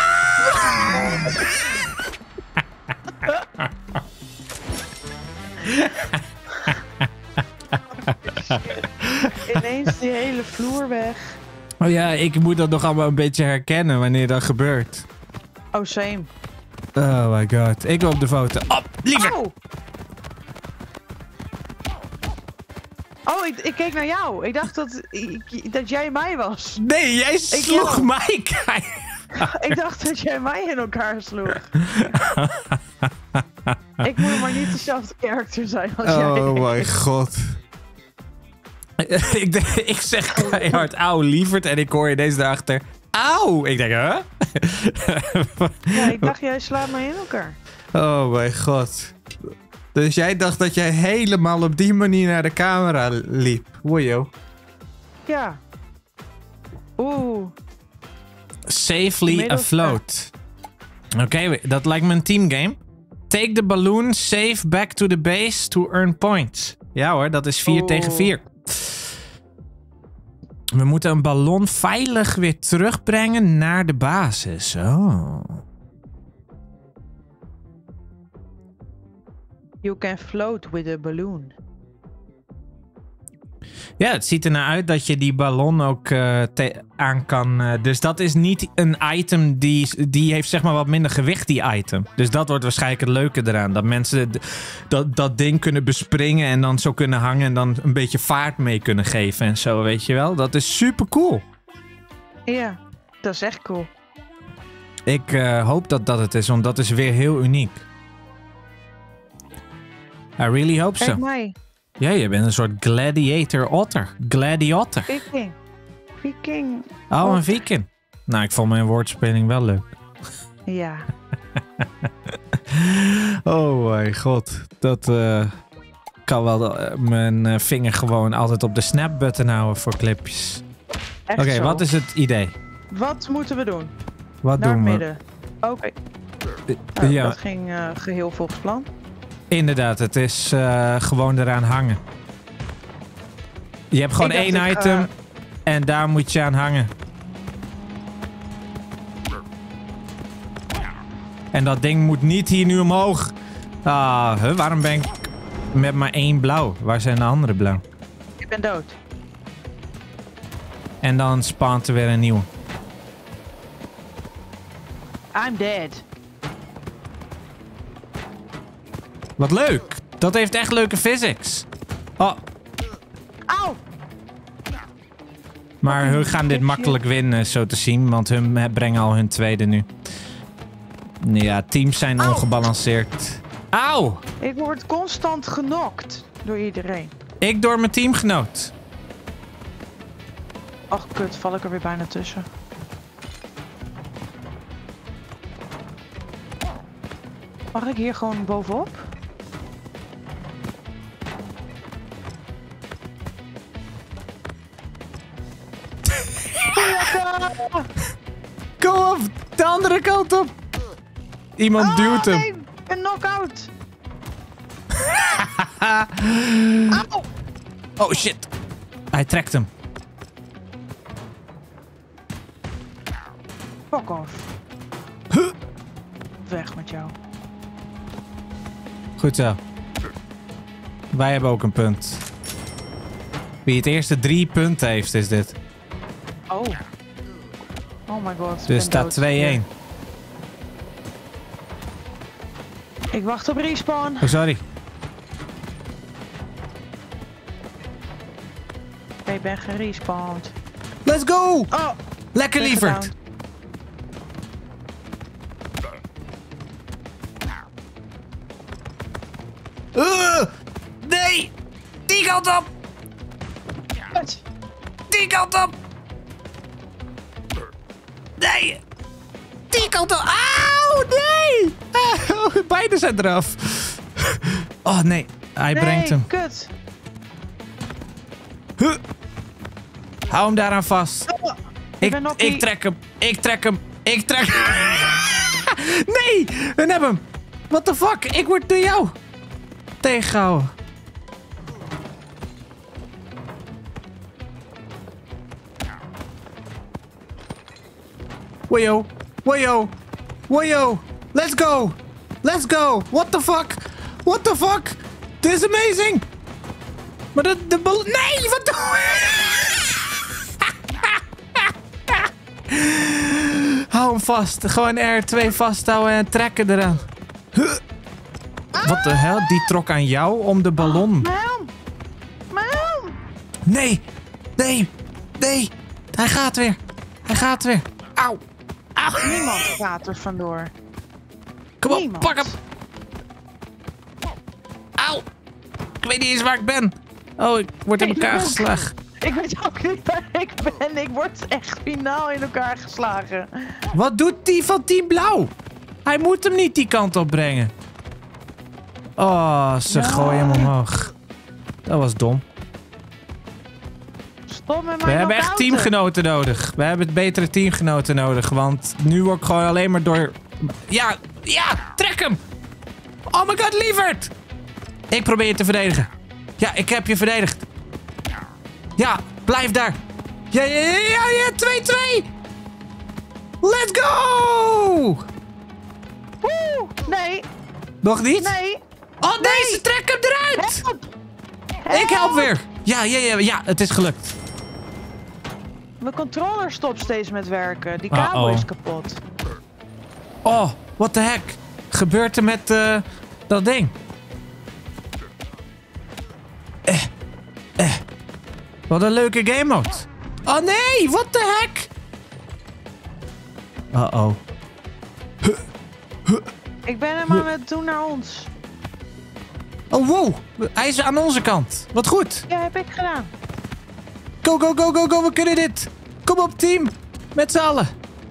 Ineens die hele vloer weg. Oh ja, ik moet dat nog allemaal een beetje herkennen wanneer dat gebeurt. Oh, same. Oh my god. Ik wil op de foto. Op, liever! Oh! Oh, ik keek naar jou. Ik dacht dat jij mij was. Nee, jij sloeg jou. mij. Ik dacht dat jij mij in elkaar sloeg. Ik moet maar niet dezelfde character zijn als jij. Oh my god. ik zeg keihard auw, lieverd. En ik hoor je deze daarachter. Auw! Ik denk, huh? Ja, ik dacht jij slaat mij in elkaar. Oh my god. Dus jij dacht dat jij helemaal op die manier naar de camera liep. Wojo. Ja. Oeh. Safely Middels- afloat. Oké, dat lijkt me een teamgame. Take the balloon safe back to the base to earn points. Ja hoor, dat is 4 tegen 4. We moeten een ballon veilig weer terugbrengen naar de basis. Oh. You can float with a balloon. Ja, het ziet ernaar uit dat je die ballon ook aan kan. Dus dat is niet een item die heeft zeg maar wat minder gewicht, die item. Dus dat wordt waarschijnlijk het leuke eraan. Dat mensen dat ding kunnen bespringen en dan zo kunnen hangen en dan een beetje vaart mee kunnen geven en zo, weet je wel. Dat is super cool. Ja, dat is echt cool. Ik hoop dat dat het is, want dat is weer heel uniek. I really hope so. Kijk mij. Ja, je bent een soort gladiator otter. Gladiator. Viking. Viking. Oh, een viking. Nou, ik vond mijn woordspeling wel leuk. Ja. Oh mijn god. Dat kan wel mijn vinger gewoon altijd op de snap-button houden voor clipjes. Oké, wat is het idee? Wat moeten we doen? Wat Naar doen we? midden. Oké. Ja. Dat ging geheel volgens plan. Inderdaad, het is gewoon eraan hangen. Je hebt gewoon Ik dacht, één item en daar moet je aan hangen. En dat ding moet niet hier nu omhoog. Waarom ben ik met maar 1 blauw? Waar zijn de andere blauw? Ik ben dood. En dan spawnt er weer een nieuwe. I'm dead. Wat leuk. Dat heeft echt leuke physics. Oh, Auw! maar hun gaan dit makkelijk winnen, zo te zien. Want hun brengen al hun tweede nu. Ja, teams zijn ongebalanceerd. Auw! Ik word constant genokt door iedereen. Ik door mijn teamgenoot. Ach kut, val ik er weer bijna tussen. Mag ik hier gewoon bovenop? Kom op, de andere kant op. Iemand duwt hem. Nee, een knock-out. Auw! Oh shit. Hij trekt hem. Fuck off. Weg met jou. Goed zo. Wij hebben ook een punt. Wie het eerste 3 punten heeft, is dit. Oh. Oh my god. Dus staat 2-1. Ik wacht op respawn. Oh, sorry. Ik ben gerespawned. Let's go! Oh, Lekker ben lieverd. gedaan. Nee! Die kant op! Kut. Die kant op! Nee! Die kant op! Auw! Nee! Beide zijn eraf. Oh nee, hij brengt hem. Kut. Hou hem daaraan vast. ben nog Ik niet- trek hem. Ik trek hem. Ik trek Nee! We hebben hem. What the fuck? Ik word door jou tegengehouden. Wojo. Wojo. Wojo. Let's go. Let's go. What the fuck? What the fuck? This is amazing. Maar de bal... Nee, wat doe Hou hem vast. Gewoon R2 vasthouden en trekken eraan. Wat de hel? Die trok aan jou om de ballon. Mijn helm. Mijn helm. Nee. Nee. Nee. Hij gaat weer. Hij gaat weer. Auw. Auw. Niemand gaat er vandoor. Kom op, Niemand. pak hem. Auw. Ik weet niet eens waar ik ben. Oh, ik word in elkaar geslagen. Ik weet ook niet waar ik ben. Ik word echt finaal in elkaar geslagen. Wat doet die van Team Blauw? Hij moet hem niet die kant op brengen. Oh, ze gooien hem omhoog. Dat was dom. Stop met We mijn hebben echt knock-outen. teamgenoten nodig. We hebben betere teamgenoten nodig. Want nu word ik gewoon alleen maar door... Ja, ja, trek hem. Oh my god, lieverd. Ik probeer je te verdedigen. Ja, ik heb je verdedigd. Ja, blijf daar. Ja, 2-2. Let's go. Woe! Nee, Nog niet? nee. Oh nee, ze trekken hem eruit. Help. Ik help weer. Ja, het is gelukt. Mijn controller stopt steeds met werken. Die kabel is kapot. Oh, what the heck? Gebeurt er met dat ding? Wat een leuke game mode. Oh nee, what the heck? Uh-oh. Ik ben hem aan het doen naar ons. Oh, wow. Hij is aan onze kant. Wat goed. Ja, heb ik gedaan. Go, go, go, go, go. We kunnen dit. Kom op, team. Met z'n allen.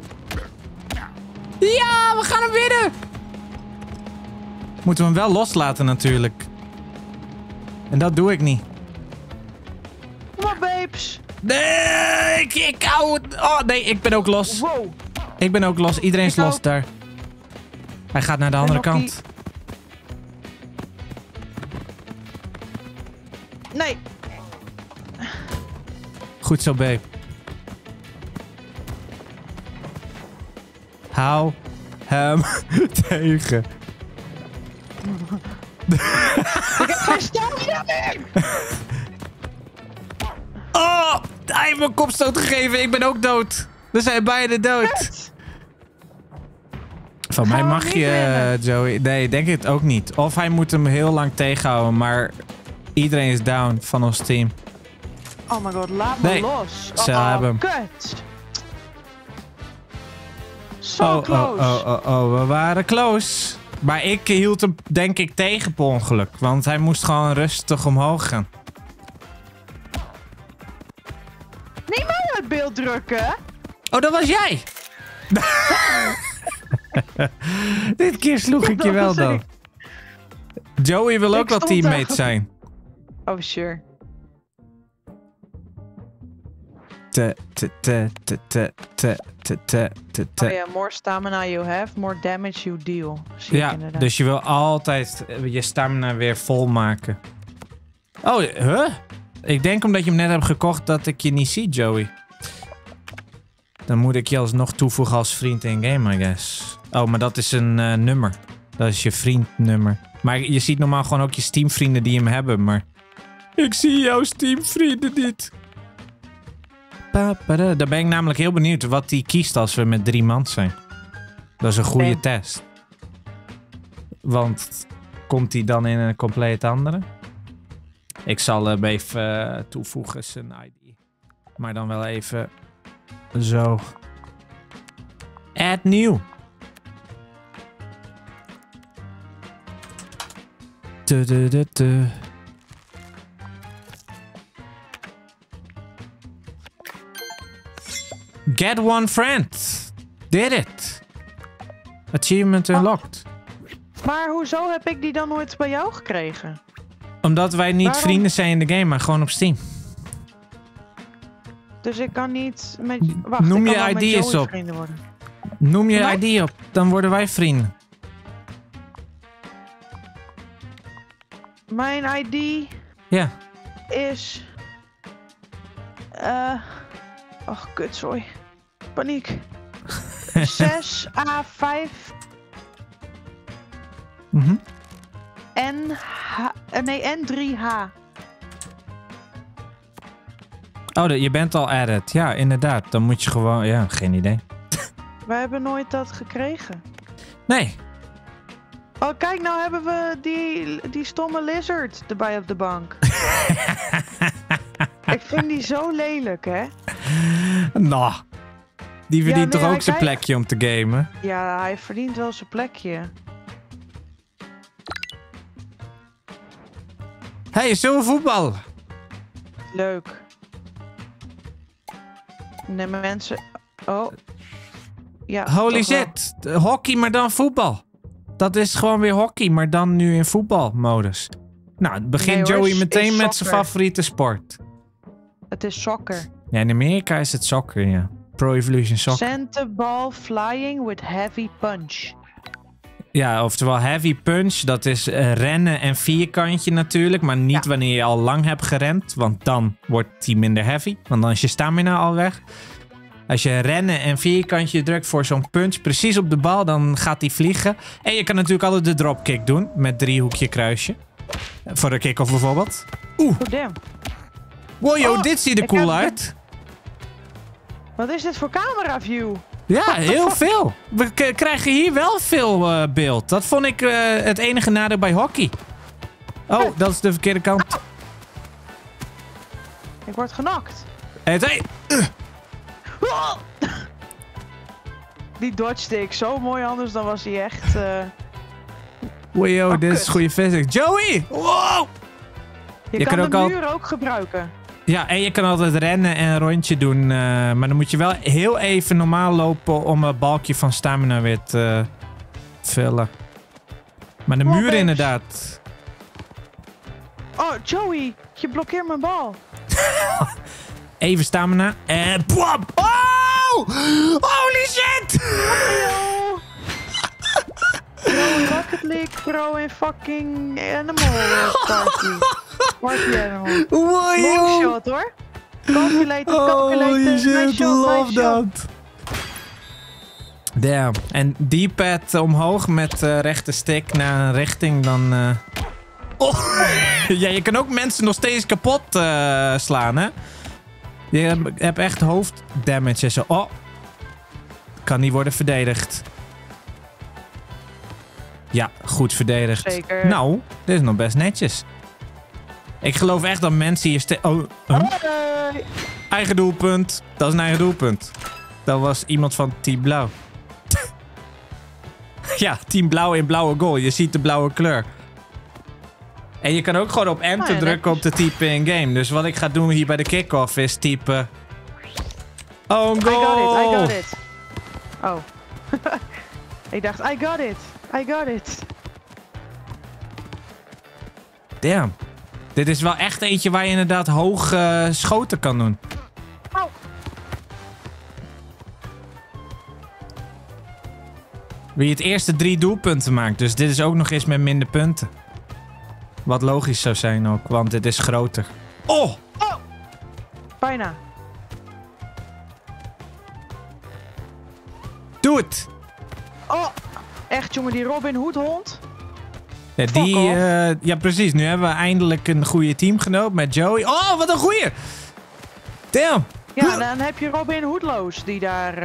Ja, we gaan hem winnen. Moeten we hem wel loslaten natuurlijk. En dat doe ik niet. Kom op, babes. Nee, ik hou het. Oh, nee, ik ben ook los. Wow. Ik ben ook los. Iedereen is los daar. Hij gaat naar de andere kant. Nee. Goed zo, babe. Hou hem tegen. Ik heb geen stamina meer. Oh, hij heeft me een kopstoot gegeven. Ik ben ook dood. We zijn beide dood. Van mij mag je, Joey. Nee, denk het ook niet. Of hij moet hem heel lang tegenhouden, maar iedereen is down van ons team. Oh my god, laat me los. Ze hebben hem. Kut. Zo close. We waren close. Maar ik hield hem denk ik tegen per ongeluk. Want hij moest gewoon rustig omhoog gaan. Niet mij uit beeld drukken. Oh, dat was jij. Dit keer sloeg ik je wel dan. Joey wil ook wel teammate zijn. Oh, sure. Oh ja, more stamina you have, more damage you deal. Ja, dus je wil altijd je stamina weer vol maken. Oh, huh? Ik denk omdat je hem net hebt gekocht dat ik je niet zie, Joey. Dan moet ik je alsnog toevoegen als vriend in game, I guess. Oh, maar dat is een nummer. Dat is je vriendnummer. Maar je ziet normaal gewoon ook je Steam-vrienden die hem hebben, maar... Ik zie jouw Steam-vrienden niet. Daar ben ik namelijk heel benieuwd wat hij kiest als we met 3 man zijn. Dat is een goede test. Want komt hij dan in een compleet andere? Ik zal hem even toevoegen, zijn ID. Maar dan wel even zo. Add new. Get one friend. Did it. Achievement unlocked. Maar hoezo heb ik die dan nooit bij jou gekregen? Omdat wij niet vrienden zijn in de game, maar gewoon op Steam. Dus ik kan niet met... Wacht, noem je ID eens op. Noem je ID op, dan worden wij vrienden. Mijn ID... Ja. Is... Och, kutzooi. Paniek. 6A5... N3H. Oh, je bent al added. Ja, inderdaad. Dan moet je gewoon... Ja, geen idee. Wij hebben nooit dat gekregen. Nee. Oh, kijk, nou hebben we die stomme lizard erbij op de bank. Ik vind die zo lelijk, hè? Nou, die verdient toch ook zijn plekje om te gamen? Ja, hij verdient wel zijn plekje. Hey, zullen we voetballen? Leuk. Nee, mensen... Oh. Ja, holy shit. Hockey, maar dan voetbal. Dat is gewoon weer hockey, maar dan nu in voetbalmodus. Nou, begint Joey meteen met zijn favoriete sport. Het is soccer. Ja, in Amerika is het soccer, ja. Pro Evolution Soccer. Send the ball flying with heavy punch. Ja, oftewel heavy punch, dat is rennen en vierkantje natuurlijk. Maar niet wanneer je al lang hebt gerend, want dan wordt die minder heavy. Want dan is je stamina al weg. Als je rennen en vierkantje drukt voor zo'n punch precies op de bal, dan gaat die vliegen. En je kan natuurlijk altijd de dropkick doen met driehoekje kruisje. Voor de kick-off bijvoorbeeld. Oh, damn. Wow, joh, Oh, dit ziet er ik cool heb- uit. Wat is dit voor camera view? Ja, heel veel. We krijgen hier wel veel beeld. Dat vond ik het enige nadeel bij hockey. Oh, dat is de verkeerde kant. Ik word genakt. Hey. Die dodgede ik zo mooi anders, dan was hij echt... Wow, joh, Oh, dit is kut. goede physics. Joey! Wow! Je Je kan kan de ook al- muur ook gebruiken. Ja, en je kan altijd rennen en een rondje doen. Maar dan moet je wel heel even normaal lopen om een balkje van stamina weer te vullen. Maar de Kom op, muur babes. inderdaad. Oh, Joey, je blokkeert mijn bal. Even stamina. En bam! Oh! Holy shit! Yo. Pro in Rocket League, pro in fucking Animal Party. Party Animal. Wow, Long joh! shot hoor. Calculated, Holy calculated. shit, Nice shot, love nice shot. that. Damn. En D-pad omhoog met rechte stick naar een richting dan... Oh. Ja, je kan ook mensen nog steeds kapot slaan, hè? Je hebt echt hoofddamage en zo. Oh. Kan niet worden verdedigd. Ja, goed verdedigd. Zeker. Nou, dit is nog best netjes. Ik geloof echt dat mensen hier... Oh, huh? Eigen doelpunt. Dat is een eigen doelpunt. Dat was iemand van Team Blauw. Ja, Team Blauw in blauwe goal. Je ziet de blauwe kleur. En je kan ook gewoon op enter ja, drukken op de type in game. Dus wat ik ga doen hier bij de kick-off is typen... Oh, I goal! got it. Oh. Ik dacht, I got it. Damn. Dit is wel echt eentje waar je inderdaad hoog schoten kan doen. Au. Wie het eerste 3 doelpunten maakt. Dus dit is ook nog eens met minder punten. Wat logisch zou zijn ook, want dit is groter. Oh! Bijna. Doe het! Oh, echt jongen, die Robin Hood hond. Ja, Fuck off. ja, precies. Nu hebben we eindelijk een goede teamgenoot met Joey. Oh, wat een goeie! Damn! Ja, dan heb je Robin Hoodloos die daar...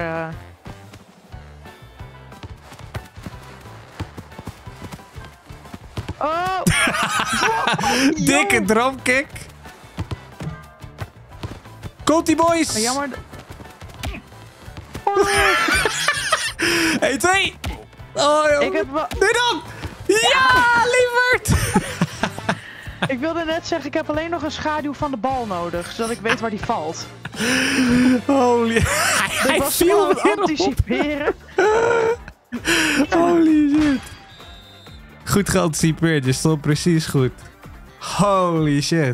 Oh! Dikke dropkick. Komt die boys! Oh, jammer. Hey, 2! Oh, joh. Ik heb wel... Nu dan! Ja, lieverd! Ik wilde net zeggen, ik heb alleen nog een schaduw van de bal nodig, zodat ik weet waar die valt. Holy... Hij Ik was viel gewoon aan het weer op. anticiperen. Holy shit. Goed geanticipeerd, je stond precies goed. Holy shit.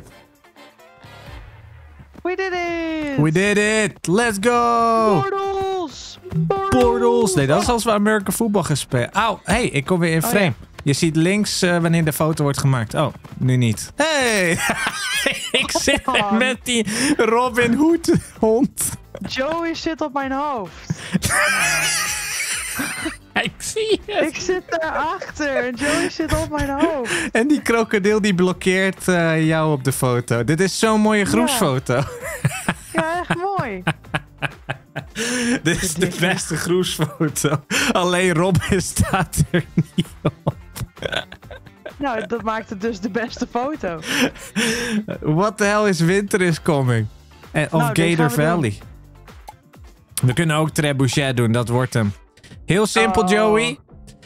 We did it! We did it! Let's go! Portals! Portals! Nee, dat is als we American voetbal gaan spelen. Auw, hey, ik kom weer in Oh, frame. ja. Je ziet links wanneer de foto wordt gemaakt. Oh, nu niet. Hey! Ik zit er met die Robin Hood hond. Joey zit op mijn hoofd. Ik zie het. Ik zit daarachter en Joey zit op mijn hoofd. En die krokodil die blokkeert jou op de foto. Dit is zo'n mooie groepsfoto. Ja, echt mooi. Dit is de beste groepsfoto. Alleen Robin staat er niet op. Nou, dat maakt het dus de beste foto. What the hell is Winter is Coming? Of Nou, die Gator gaan we Valley. We kunnen ook Trebuchet doen, dat wordt hem. Heel simpel, Oh. Joey.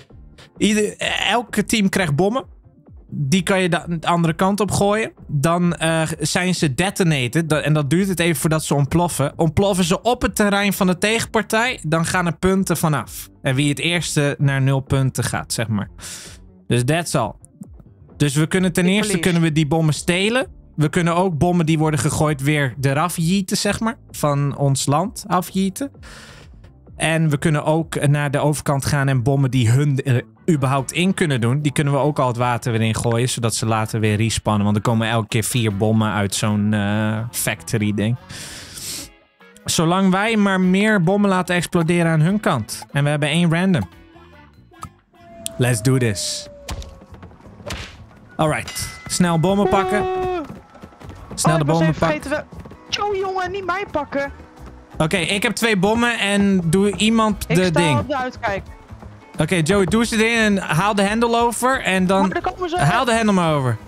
Elke team krijgt bommen. Die kan je de andere kant op gooien. Dan zijn ze detonated. En dat duurt het even voordat ze ontploffen. Ontploffen ze op het terrein van de tegenpartij. Dan gaan er punten vanaf. En wie het eerste naar 0 punten gaat, zeg maar. Dus that's all. Dus we kunnen ten eerste kunnen we die bommen stelen. We kunnen ook bommen die worden gegooid weer eraf jieten, zeg maar. Van ons land afjieten. En we kunnen ook naar de overkant gaan en bommen die hun er überhaupt in kunnen doen. Die kunnen we ook al het water weer in gooien, zodat ze later weer respannen. Want er komen elke keer 4 bommen uit zo'n factory ding. Zolang wij maar meer bommen laten exploderen aan hun kant. En we hebben 1 random. Let's do this. Alright. Snel bommen pakken. Snel de bommen pakken. Joey, jongen, niet mij pakken. Oké, ik heb 2 bommen en doe iemand de ding. Ik sta op de uitkijk. Oké, Joey, doe ze ding en haal de hendel over. En dan haal de hendel maar over.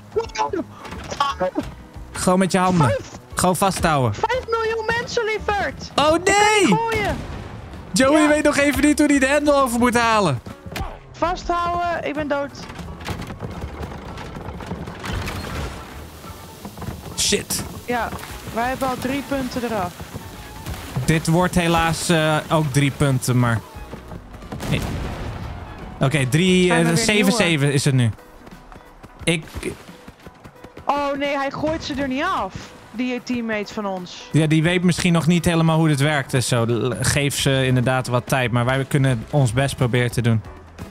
Gewoon met je handen. Gewoon vasthouden. 5 miljoen mensen, lieverd. Oh nee! Joey weet nog even niet hoe hij de hendel over moet halen. Vasthouden, ik ben dood. Shit. Ja, wij hebben al 3 punten eraf. Dit wordt helaas ook 3 punten, maar... Nee. Oké, 7-7 is het nu. Oh nee, hij gooit ze er niet af. Die teammate van ons. Ja, die weet misschien nog niet helemaal hoe dit werkt. Dus zo, geef ze inderdaad wat tijd. Maar wij kunnen ons best proberen te doen.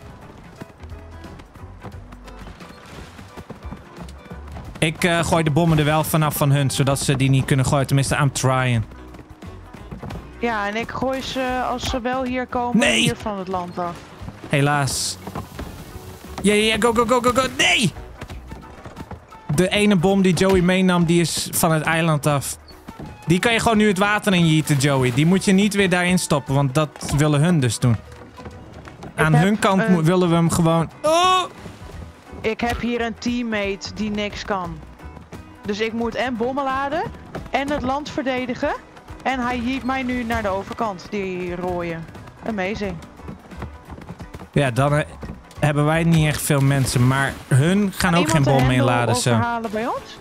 Ik gooi de bommen er wel vanaf van hun. Zodat ze die niet kunnen gooien. Tenminste, I'm trying. Ja, en ik gooi ze als ze wel hier komen hier van het land af. Helaas. Ja, go, go, go, go, go. Nee! De ene bom die Joey meenam, die is van het eiland af. Die kan je gewoon nu het water in jieten, Joey. Die moet je niet weer daarin stoppen, want dat willen hun dus doen. Aan hun kant willen we hem gewoon... Oh! Ik heb hier een teammate die niks kan. Dus ik moet en bommen laden en het land verdedigen. En hij jiet mij nu naar de overkant, die rode. Amazing. Ja, dan hebben wij niet echt veel mensen, maar hun gaan ook geen bom meer laden. Zo. Halen bij ons?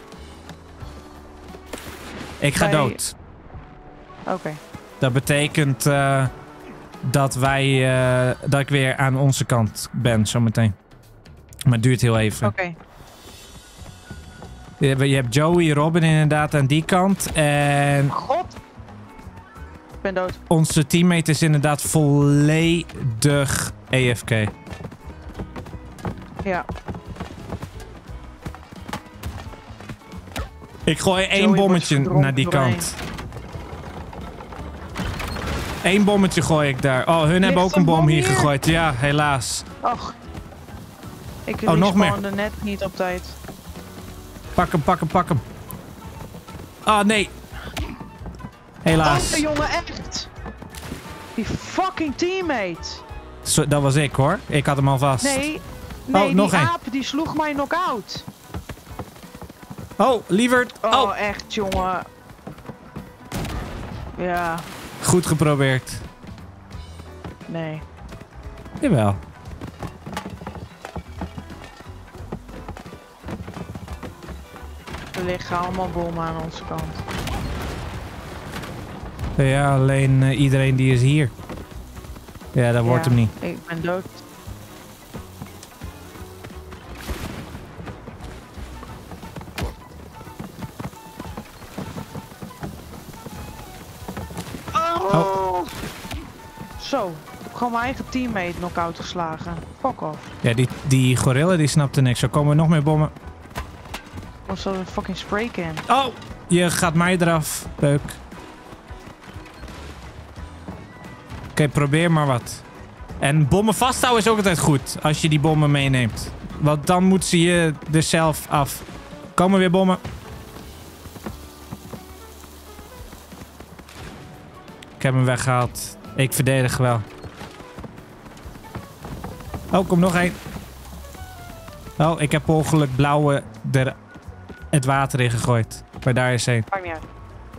Ik ga dood. Oké. Dat betekent dat ik weer aan onze kant ben zometeen. Maar het duurt heel even. Oké. Je hebt Joey, Robin inderdaad aan die kant. En... God. Ik ben dood. Onze teammate is inderdaad volledig AFK. Ja. Ik gooi 1 bommetje naar die kant. 1 bommetje gooi ik daar. Oh, hun hebben ook een bom hier gegooid. Ja, helaas. Och. Ik nog meer. Net niet op tijd. Pak hem, pak hem, pak hem. Ah, nee. Helaas. Oh, jongen, echt. Die fucking teammate. Dat was ik, hoor. Ik had hem al vast. Nee, nog die een. aap die sloeg mij knock-out. Oh, lieverd. Oh, echt, jongen. Ja. Goed geprobeerd. Nee. Jawel. Er liggen allemaal bommen aan onze kant. Ja, alleen iedereen die is hier. Ja, dat wordt hem niet. Ik ben dood. Oh. Zo, gewoon mijn eigen teammate knock-out geslagen. Fuck off. Ja, die gorilla die snapte niks. Zo komen er nog meer bommen. Was dat een fucking spraycan? Oh, je gaat mij eraf. Leuk. Oké, probeer maar wat. En bommen vasthouden is ook altijd goed. Als je die bommen meeneemt. Want dan moet ze je er zelf af. Komen weer bommen. Ik heb hem weggehaald. Ik verdedig wel. Oh, kom nog één. Oh, ik heb per ongeluk blauwe het water in gegooid. Maar daar is één. Maakt niet uit.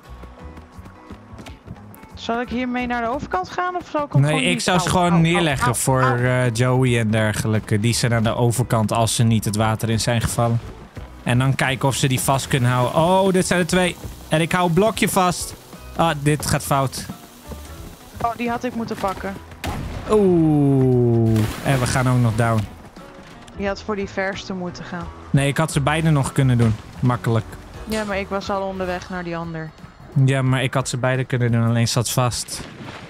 Zal ik hiermee naar de overkant gaan? Of zal ik hem nee, ik zou ze gewoon neerleggen voor Joey en dergelijke. Die zijn aan de overkant als ze niet het water in zijn gevallen. En dan kijken of ze die vast kunnen houden. Oh, dit zijn er 2. En ik hou een blokje vast. Ah, dit gaat fout. Oh, die had ik moeten pakken. Oeh. En we gaan ook nog down. Je had voor die verste moeten gaan. Nee, ik had ze beide nog kunnen doen. Makkelijk. Ja, maar ik was al onderweg naar die ander. Ja, maar ik had ze beide kunnen doen. Alleen zat vast.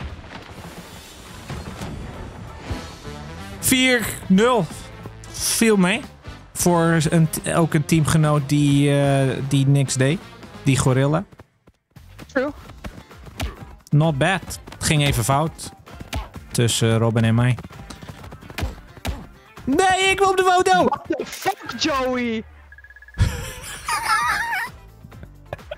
4-0. Viel mee. Voor ook een teamgenoot die niks deed. Die gorilla. True. Not bad. Het ging even fout. Tussen Robin en mij. Nee, ik wil op de foto! What the fuck, Joey?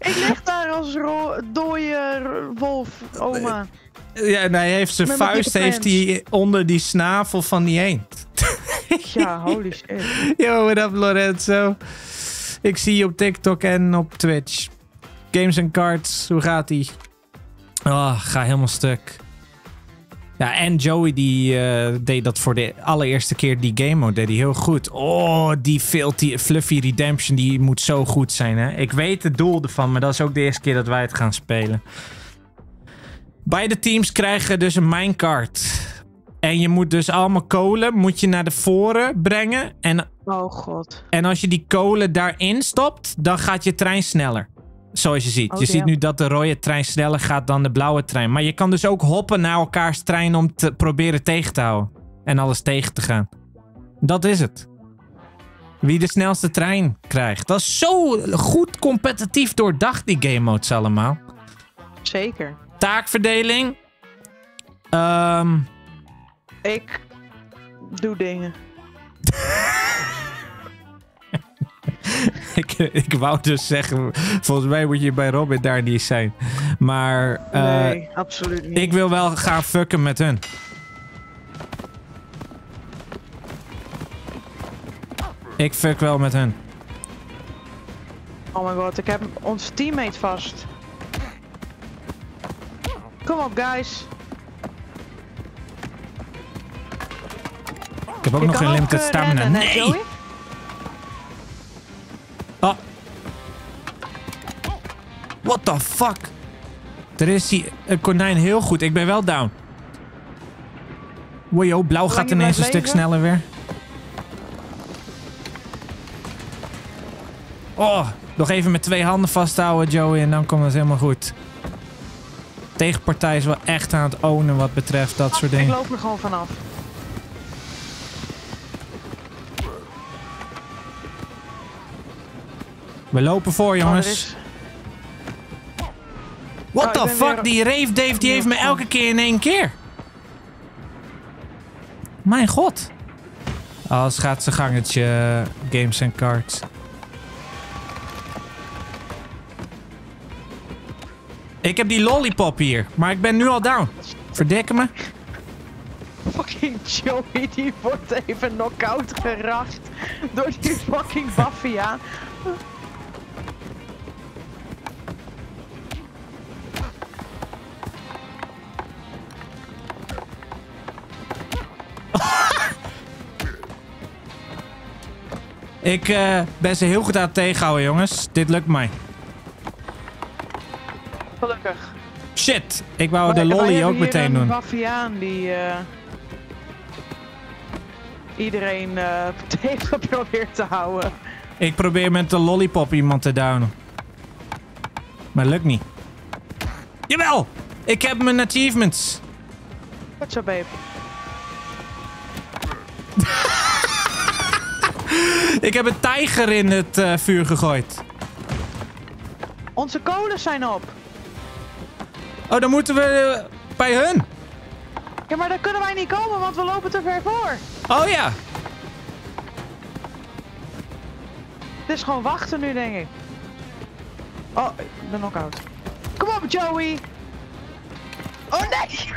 Ik lig daar als dode wolf, oma. Ja, en hij heeft zijn Met mijn vuist dikke heeft hij onder die snavel van die eend. Ja, holy shit. Yo, what up Lorenzo? Ik zie je op TikTok en op Twitch. Games and Cards, hoe gaat die? Oh, ga helemaal stuk. Ja, en Joey die deed dat voor de allereerste keer, die game mode, deed hij heel goed. Oh, die Fluffy Redemption, die moet zo goed zijn, hè. Ik weet het doel ervan, maar dat is ook de eerste keer dat wij het gaan spelen. Beide teams krijgen dus een minecart. En je moet dus allemaal kolen moet je naar de voren brengen. Oh god. En als je die kolen daarin stopt, dan gaat je trein sneller. Zoals je ziet. Je ziet nu dat de rode trein sneller gaat dan de blauwe trein. Maar je kan dus ook hoppen naar elkaars trein om te proberen tegen te houden. En alles tegen te gaan. Dat is het. Wie de snelste trein krijgt. Dat is zo goed competitief doordacht, die game modes allemaal. Zeker. Taakverdeling. Ik doe dingen. Ik wou dus zeggen, volgens mij moet je bij Robin daar niet zijn. Maar nee, absoluut niet. Ik wil wel gaan fucken met hun. Ik fuck wel met hun. Oh my god, ik heb onze teammate vast. Kom op, guys. Ik heb ook nog een limited stamina. Rennen, nee! Joey? Oh. What the fuck? Er is hier een konijn heel goed. Ik ben wel down. Wojo, blauw gaat ineens een stuk sneller weer. Oh, nog even met 2 handen vasthouden, Joey, en dan komt het helemaal goed. Tegenpartij is wel echt aan het ownen wat betreft dat soort dingen. Ik loop er gewoon vanaf. We lopen voor, jongens. What the fuck? Die Rave Dave die heeft me elke keer in 1 keer. Mijn god. Alles gaat zijn gangetje, Games and Cards. Ik heb die lollipop hier, maar ik ben nu al down. Verdikke me. Fucking Joey, die wordt even knock-out geracht door die fucking Baffia. Ik ben ze heel goed aan het tegenhouden, jongens. Dit lukt mij. Gelukkig. Shit, ik wou de lolly ook meteen doen. Een Baffiaan die iedereen tegen probeert te houden. Ik probeer met de lollipop iemand te downen. Maar lukt niet. Jawel! Ik heb mijn achievements. Goed zo, babe. Ik heb een tijger in het vuur gegooid. Onze kolen zijn op. Oh, dan moeten we bij hun. Ja, maar daar kunnen wij niet komen, want we lopen te ver voor. Oh ja. Het is gewoon wachten nu, denk ik. Oh, ik ben knock-out. Kom op, Joey. Oh, nee.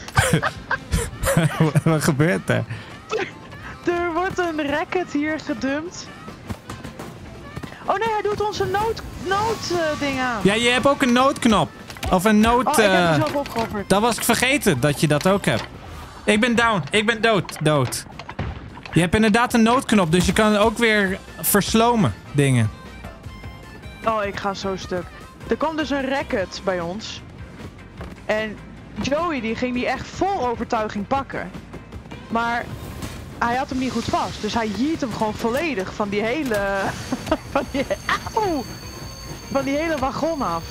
Wat gebeurt er? Er wordt een racket hier gedumpt. Oh nee, hij doet onze ding aan. Ja, je hebt ook een noodknop. Of een nood... Oh, ik heb hem zelf opgeofferd. Dat was ik vergeten, dat je dat ook hebt. Ik ben down. Ik ben dood. Je hebt inderdaad een noodknop, dus je kan ook weer verslomen dingen. Oh, ik ga zo stuk. Er kwam dus een racket bij ons. En Joey die ging die echt vol overtuiging pakken. Maar hij had hem niet goed vast. Dus hij jiet hem gewoon volledig van die hele... van die hele wagon af.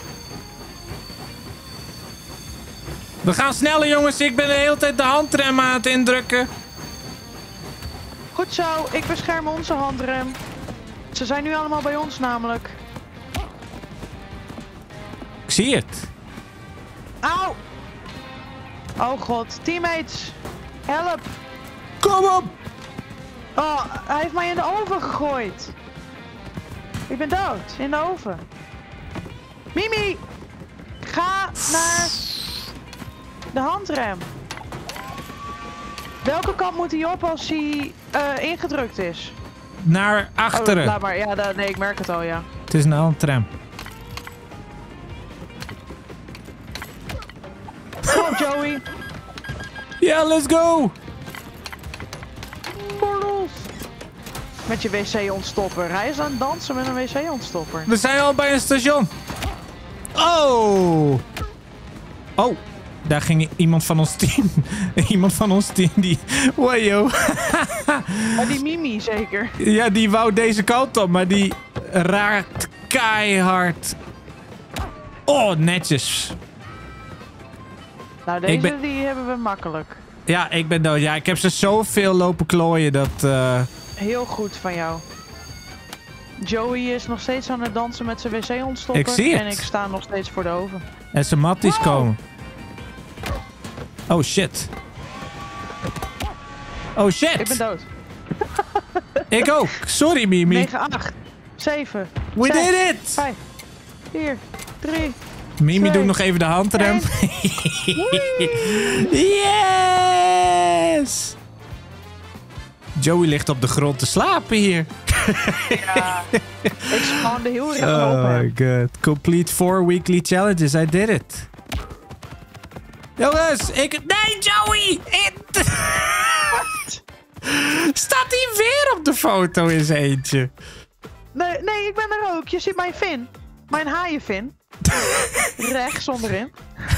We gaan sneller, jongens. Ik ben de hele tijd de handrem aan het indrukken. Goed zo, ik bescherm onze handrem. Ze zijn nu allemaal bij ons namelijk. Ik zie het. Auw! Oh god, teammates! Help! Kom op! Oh, hij heeft mij in de oven gegooid. Ik ben dood, in de oven. Mimi! Ga naar de handrem. Welke kant moet hij op als hij ingedrukt is? Naar achteren. Oh, laat maar. Ja, nee, ik merk het al, ja. Het is een handrem. Kom op, Joey. Ja, let's go! Portals. Met je wc-ontstopper. Hij is aan het dansen met een wc-ontstopper. We zijn al bij een station. Oh! Oh, daar ging iemand van ons team. Iemand van ons team die... Wajo. Maar die Mimi zeker. Ja, die wou deze kant op, maar die raakt keihard. Oh, netjes. Nou, deze die hebben we makkelijk. Ja, ik ben dood. Ja, ik heb ze zoveel lopen klooien dat... Heel goed van jou. Joey is nog steeds aan het dansen met zijn wc-ontstopper. Ik zie het. En ik sta nog steeds voor de oven. En zijn matties komen. Oh shit. Oh shit. Ik ben dood. Ik ook. Sorry, Mimi. 9, 8, 7, We 6, did it! 5, 4, 3... Mimi 2, doet nog even de handrem. Yes! Joey ligt op de grond te slapen hier. Ja, ik spaande heel erg op Oh hem. god. Complete 4 weekly challenges. I did it. Jongens, nee, Joey! Staat hij weer op de foto in zijn eentje? Nee, ik ben er ook. Je ziet mijn vin. Mijn haaienvin. Rechts onderin.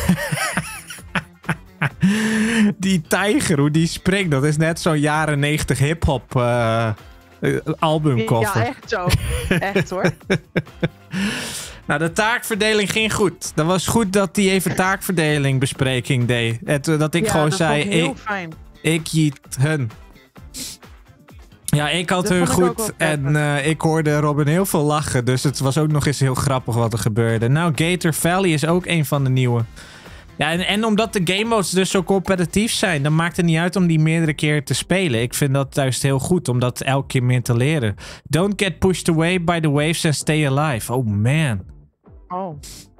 Die tijger, hoe die springt, dat is net zo'n jaren 90 hip-hop albumcover. Ja, echt zo. Echt hoor. Nou, de taakverdeling ging goed. Dat was goed dat hij even taakverdeling bespreking deed. Dat ik gewoon dat zei, vond ik heel fijn. ik jiet hun. Ja, ik had Dat hun vond ik ook goed wel en ik hoorde Robin heel veel lachen. Dus het was ook nog eens heel grappig wat er gebeurde. Nou, Gator Valley is ook een van de nieuwe. Ja, en omdat de game modes dus zo competitief zijn, dan maakt het niet uit om die meerdere keren te spelen. Ik vind dat juist heel goed, om dat elke keer meer te leren. Don't get pushed away by the waves and stay alive. Oh man. Oh.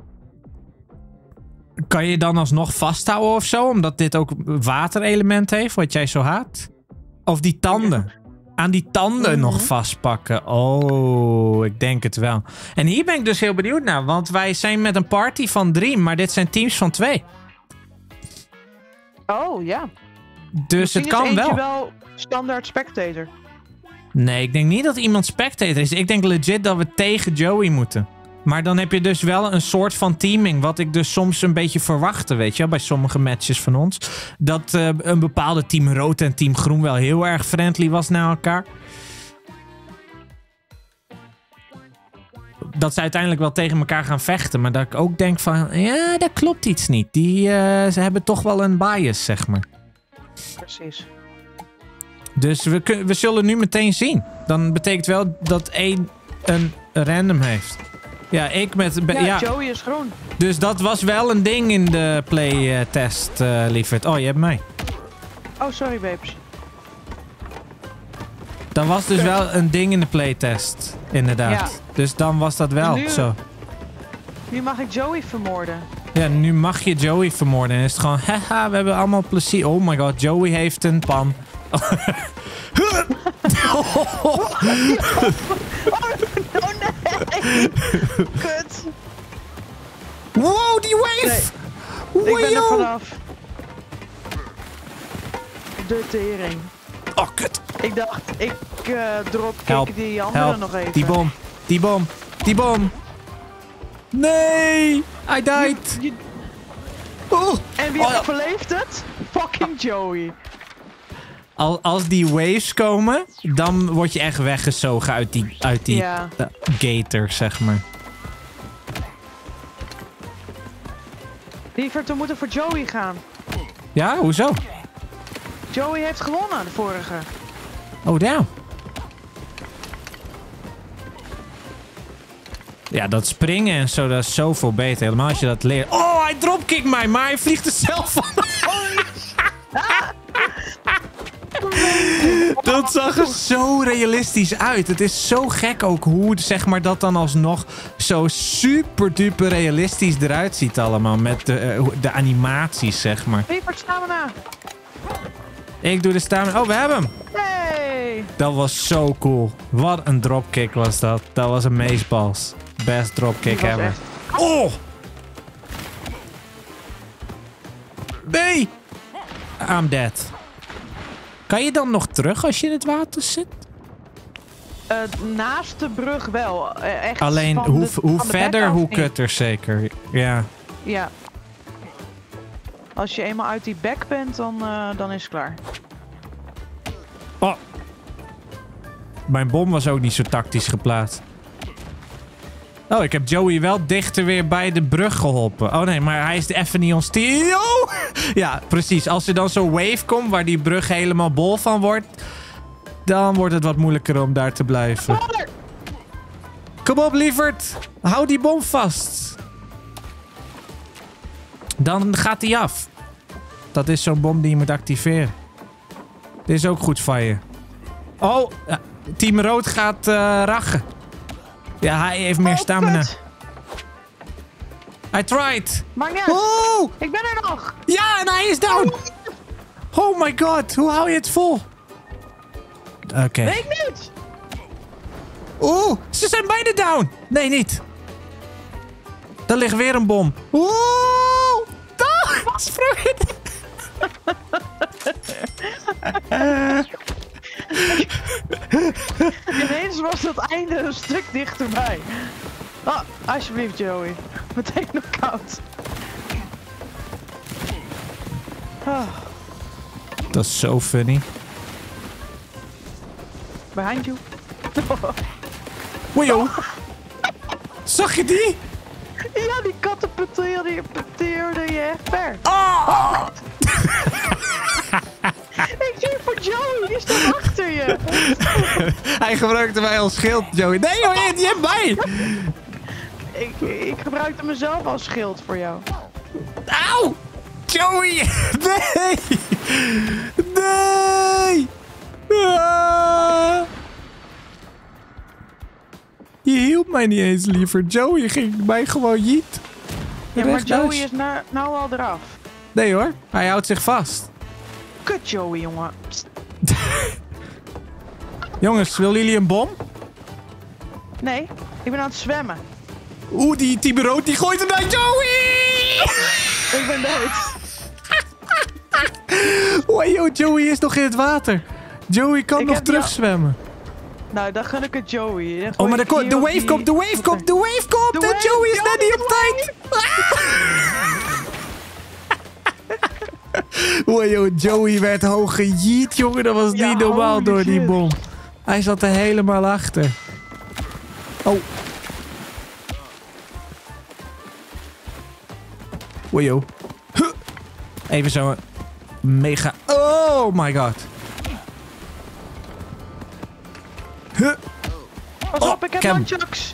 Kan je dan alsnog vasthouden of zo, omdat dit ook waterelement heeft, wat jij zo haat? Of die tanden? Aan die tanden nog vastpakken. Oh, ik denk het wel. En hier ben ik dus heel benieuwd naar. Want wij zijn met een party van 3. Maar dit zijn teams van 2. Oh, ja. Dus het kan is wel. wel standaard spectator. Nee, ik denk niet dat iemand spectator is. Ik denk legit dat we tegen Joey moeten. Maar dan heb je dus wel een soort van teaming. Wat ik dus soms een beetje verwachtte, weet je. Bij sommige matches van ons. Dat een bepaalde team rood en team groen wel heel erg friendly was naar elkaar. Dat ze uiteindelijk wel tegen elkaar gaan vechten. Maar dat ik ook denk van, ja, dat klopt iets niet. Ze hebben toch wel een bias, zeg maar. Precies. Dus we zullen nu meteen zien. Dan betekent wel dat één een random heeft. Ja, ik met... Ja, Joey is groen. Dus dat was wel een ding in de playtest, lieverd. Oh, je hebt mij. Oh, sorry, babes. Dat was dus wel een ding in de playtest, inderdaad. Ja. Dus dan was dat wel zo. Nu mag ik Joey vermoorden. Ja, nu mag je Joey vermoorden. En is het gewoon, haha, we hebben allemaal plezier. Oh my god, Joey heeft een pan. Oh nee! Kut. Wow, die wave! Nee, ik ben er Wajo! vanaf. De tering. Oh, kut. Ik dacht, ik dropkick die andere Help. nog even. Die bom. Die bom. Die bom. Nee! I died. En wie overleeft het? Fucking Joey. Als die waves komen, dan word je echt weggezogen uit die Ja. gator, zeg maar. Lieverd, we moeten voor Joey gaan. Ja, hoezo? Joey heeft gewonnen, de vorige. Oh, damn. Ja, dat springen en zo, dat is zoveel beter. Helemaal als je dat leert. Oh, hij dropkickt mij, maar hij vliegt er zelf van. Dat zag er zo realistisch uit. Het is zo gek ook hoe zeg maar, dat dan alsnog zo super duper realistisch eruit ziet allemaal. Met de animaties, zeg maar. Lieverd, stamina. Ik doe de stamina. Oh, we hebben hem. Hey. Dat was zo cool. Wat een dropkick was dat. Dat was een meesbals. Best dropkick Die was ever. echt- Oh! Nee! I'm dead. Kan je dan nog terug als je in het water zit? Naast de brug wel. Echt Alleen van hoe van de verder, back af hoe niet. kutter zeker. Ja. Ja. Als je eenmaal uit die back bent, dan is het klaar. Oh. Mijn bom was ook niet zo tactisch geplaatst. Oh, ik heb Joey wel dichter weer bij de brug geholpen. Oh nee, maar hij is even niet ons team. Oh! Ja, precies. Als er dan zo'n wave komt waar die brug helemaal bol van wordt, dan wordt het wat moeilijker om daar te blijven. Kom op, lieverd. Hou die bom vast. Dan gaat hij af. Dat is zo'n bom die je moet activeren. Dit is ook goed van je. Oh, Team Rood gaat rachen. Ja, hij heeft meer stamina. Kut. I tried. Maakt niet uit. Oh! Ik ben er nog. Ja, en hij is down. Oh my god, hoe hou je het vol? Oké. Weet ik niet. Oeh, ze zijn beide down. Nee, niet. Daar ligt weer een bom. Oeh! Dat is fruit. Ineens was dat einde een stuk dichterbij. Oh, alsjeblieft Joey. Meteen nog koud. Oh, Dat is zo funny. behind you. Wojo. Zag je die? Ja, die kattenpeteerde je echt ver. Oh! Ik zie voor Joey, die staat achter je. Hij gebruikte mij als schild, Joey. Nee joh, je hebt mij. Ik gebruikte mezelf als schild voor jou. Auw! Joey! Nee! Nee! Ah! Je hielp mij niet eens, liever. Joey ging mij gewoon jiet. Ja, maar Rechthuis. Joey is nou al eraf. Nee hoor, hij houdt zich vast. Kut Joey, jongen. Psst. Jongens, willen jullie een bom? Nee, ik ben aan het zwemmen. Oeh, die Team Rood die gooit hem naar Joey! Ik ben dood. Wow, Joey is nog in het water. Joey kan Ik nog heb terugzwemmen. Nou, dan gun ik het Joey. Dan Oh, gooi maar ik de hier op wave die- komt, de wave komt, de wave komt! De En wave, Joey is net Joey, niet op de tijd! Wow, Joey werd hoog gejiet, jongen. Dat was Ja, niet normaal holy door die shit. bom. Hij zat er helemaal achter. Oh. Wow. Huh. Even zo mega... Oh my god. Huh. Pas op, Oh, ik heb Cam. nunchucks.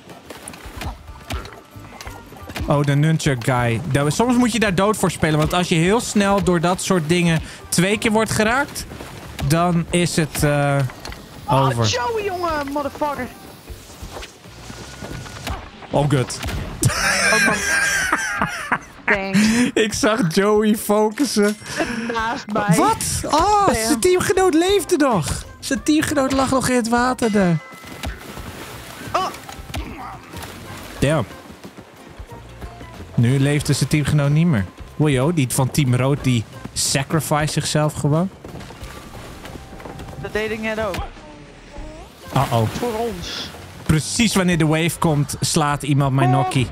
Oh, de nunchuck guy. Soms moet je daar dood voor spelen. Want als je heel snel door dat soort dingen 2 keer wordt geraakt, dan is het over. Oh, Joey, jongen, motherfucker. Oh, good. Oh, man. Thanks. Ik zag Joey focussen. Naast mij. Wat? Oh, Bam. zijn teamgenoot leefde nog. Zijn teamgenoot lag nog in het water daar. Oh, Damn. Nu leefde zijn teamgenoot niet meer. Wojo, die van Team Rood, die sacrifice zichzelf gewoon. dat deed ik net ook. Uh-oh. Voor ons. Precies wanneer de wave komt, slaat iemand mijn nokkie.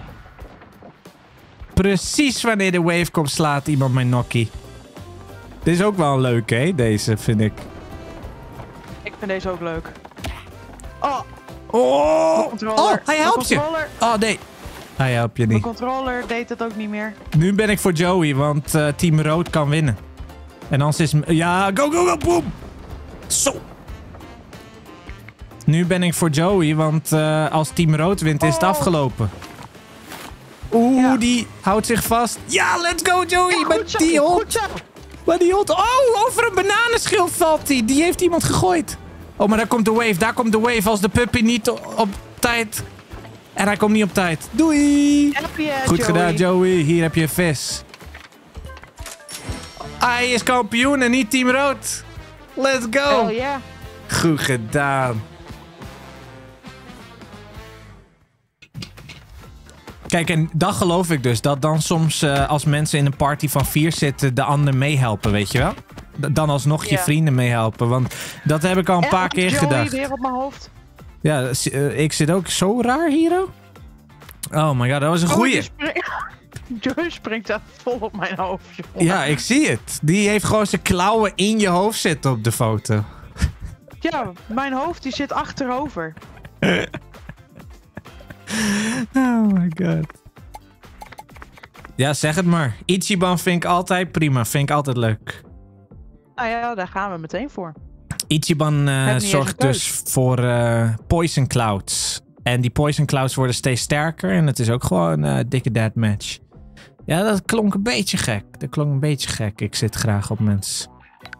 Precies wanneer de wave komt, slaat iemand mijn nokkie. Dit is ook wel een leuke, hè? Deze, vind ik. Ik vind deze ook leuk. Oh, Oh, controller. hij helpt je. Mijn controller. Oh, nee. Hij helpt je Mijn niet. controller deed het ook niet meer. Nu ben ik voor Joey, want Team Rood kan winnen. En anders is... Ja, go, go, go, boom. Zo. Nu ben ik voor Joey, want als Team Rood wint, is het Oh. afgelopen. Oeh, Ja. die houdt zich vast. Ja, let's go, Joey. Ja, met goed zo, die goed hond. zo. Maar die hond... Oh, over een bananenschil valt hij. Die heeft iemand gegooid. Oh, maar daar komt de wave. Daar komt de wave als de puppy niet op tijd... En hij komt niet op tijd. Doei! Goed gedaan, Joey. Hier heb je een vis. Hij is kampioen en niet team rood. Let's go. Oh ja. Goed gedaan. Kijk, en dat geloof ik dus. Dat dan soms als mensen in een party van 4 zitten, de ander meehelpen, weet je wel? Dan alsnog je vrienden meehelpen. Want dat heb ik al een paar keer gedacht. Weer op mijn hoofd. Ja, ik zit ook zo raar hier. Oh my god, dat was een goeie. Joey springt daar vol op mijn hoofd. Jongen. Ja, ik zie het. Die heeft gewoon zijn klauwen in je hoofd zitten op de foto. Ja, mijn hoofd die zit achterover. Oh my god. Ja, zeg het maar. Ichiban vind ik altijd prima. Vind ik altijd leuk. Nou ja, daar gaan we meteen voor. Ichiban zorgt dus voor Poison Clouds. En die Poison Clouds worden steeds sterker. En het is ook gewoon een dikke deathmatch. Ja, dat klonk een beetje gek. Ik zit graag op mensen.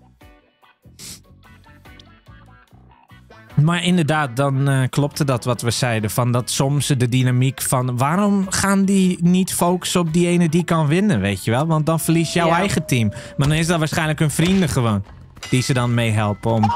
Maar inderdaad, dan klopte dat wat we zeiden. Van dat soms de dynamiek van... Waarom gaan die niet focussen op die ene die kan winnen, weet je wel? Want dan verliest jouw eigen team. Maar dan is dat waarschijnlijk hun vrienden gewoon. Die ze dan meehelpen om...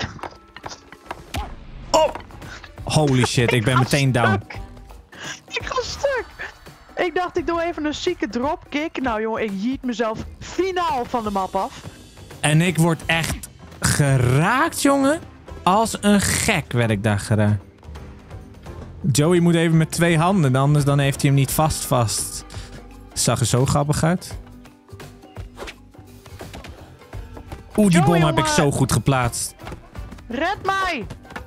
Oh! Holy shit, ik ben meteen down. Ik ga stuk. Ik dacht, ik doe even een zieke dropkick. Nou jongen, ik jeet mezelf finaal van de map af. En ik word echt geraakt, jongen. Als een gek werd ik daar geraakt. Joey moet even met 2 handen, anders dan heeft hij hem niet vast. Zag er zo grappig uit. Oeh, die bom heb ik zo goed geplaatst. Red mij!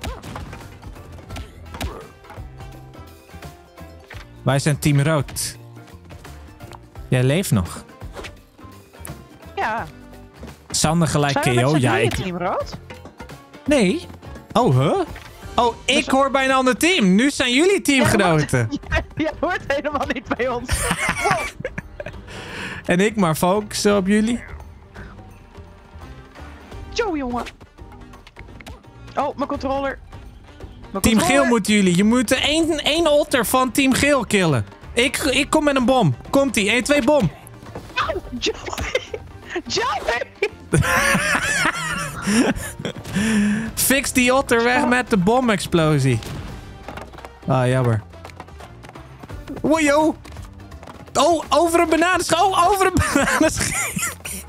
Wij zijn team rood. Jij leeft nog. Ja. Sander gelijk KO. Ja, ik... team rood? Nee. Oh, huh? Oh, ik hoor bij een ander team. Nu zijn jullie teamgenoten. Jij hoort helemaal niet bij ons. En ik maar focussen op jullie. Zo, jongen. Oh, mijn controller. Team Geel moeten jullie. Je moet één otter van Team Geel killen. Ik kom met een bom. Komt-ie. 1, 2, bom. Oh, Joey. Joey. Fix die otter weg met de bomexplosie. Ah, jammer. Wojo. Oh, over een bananenschil. Oh, over een bananenschil.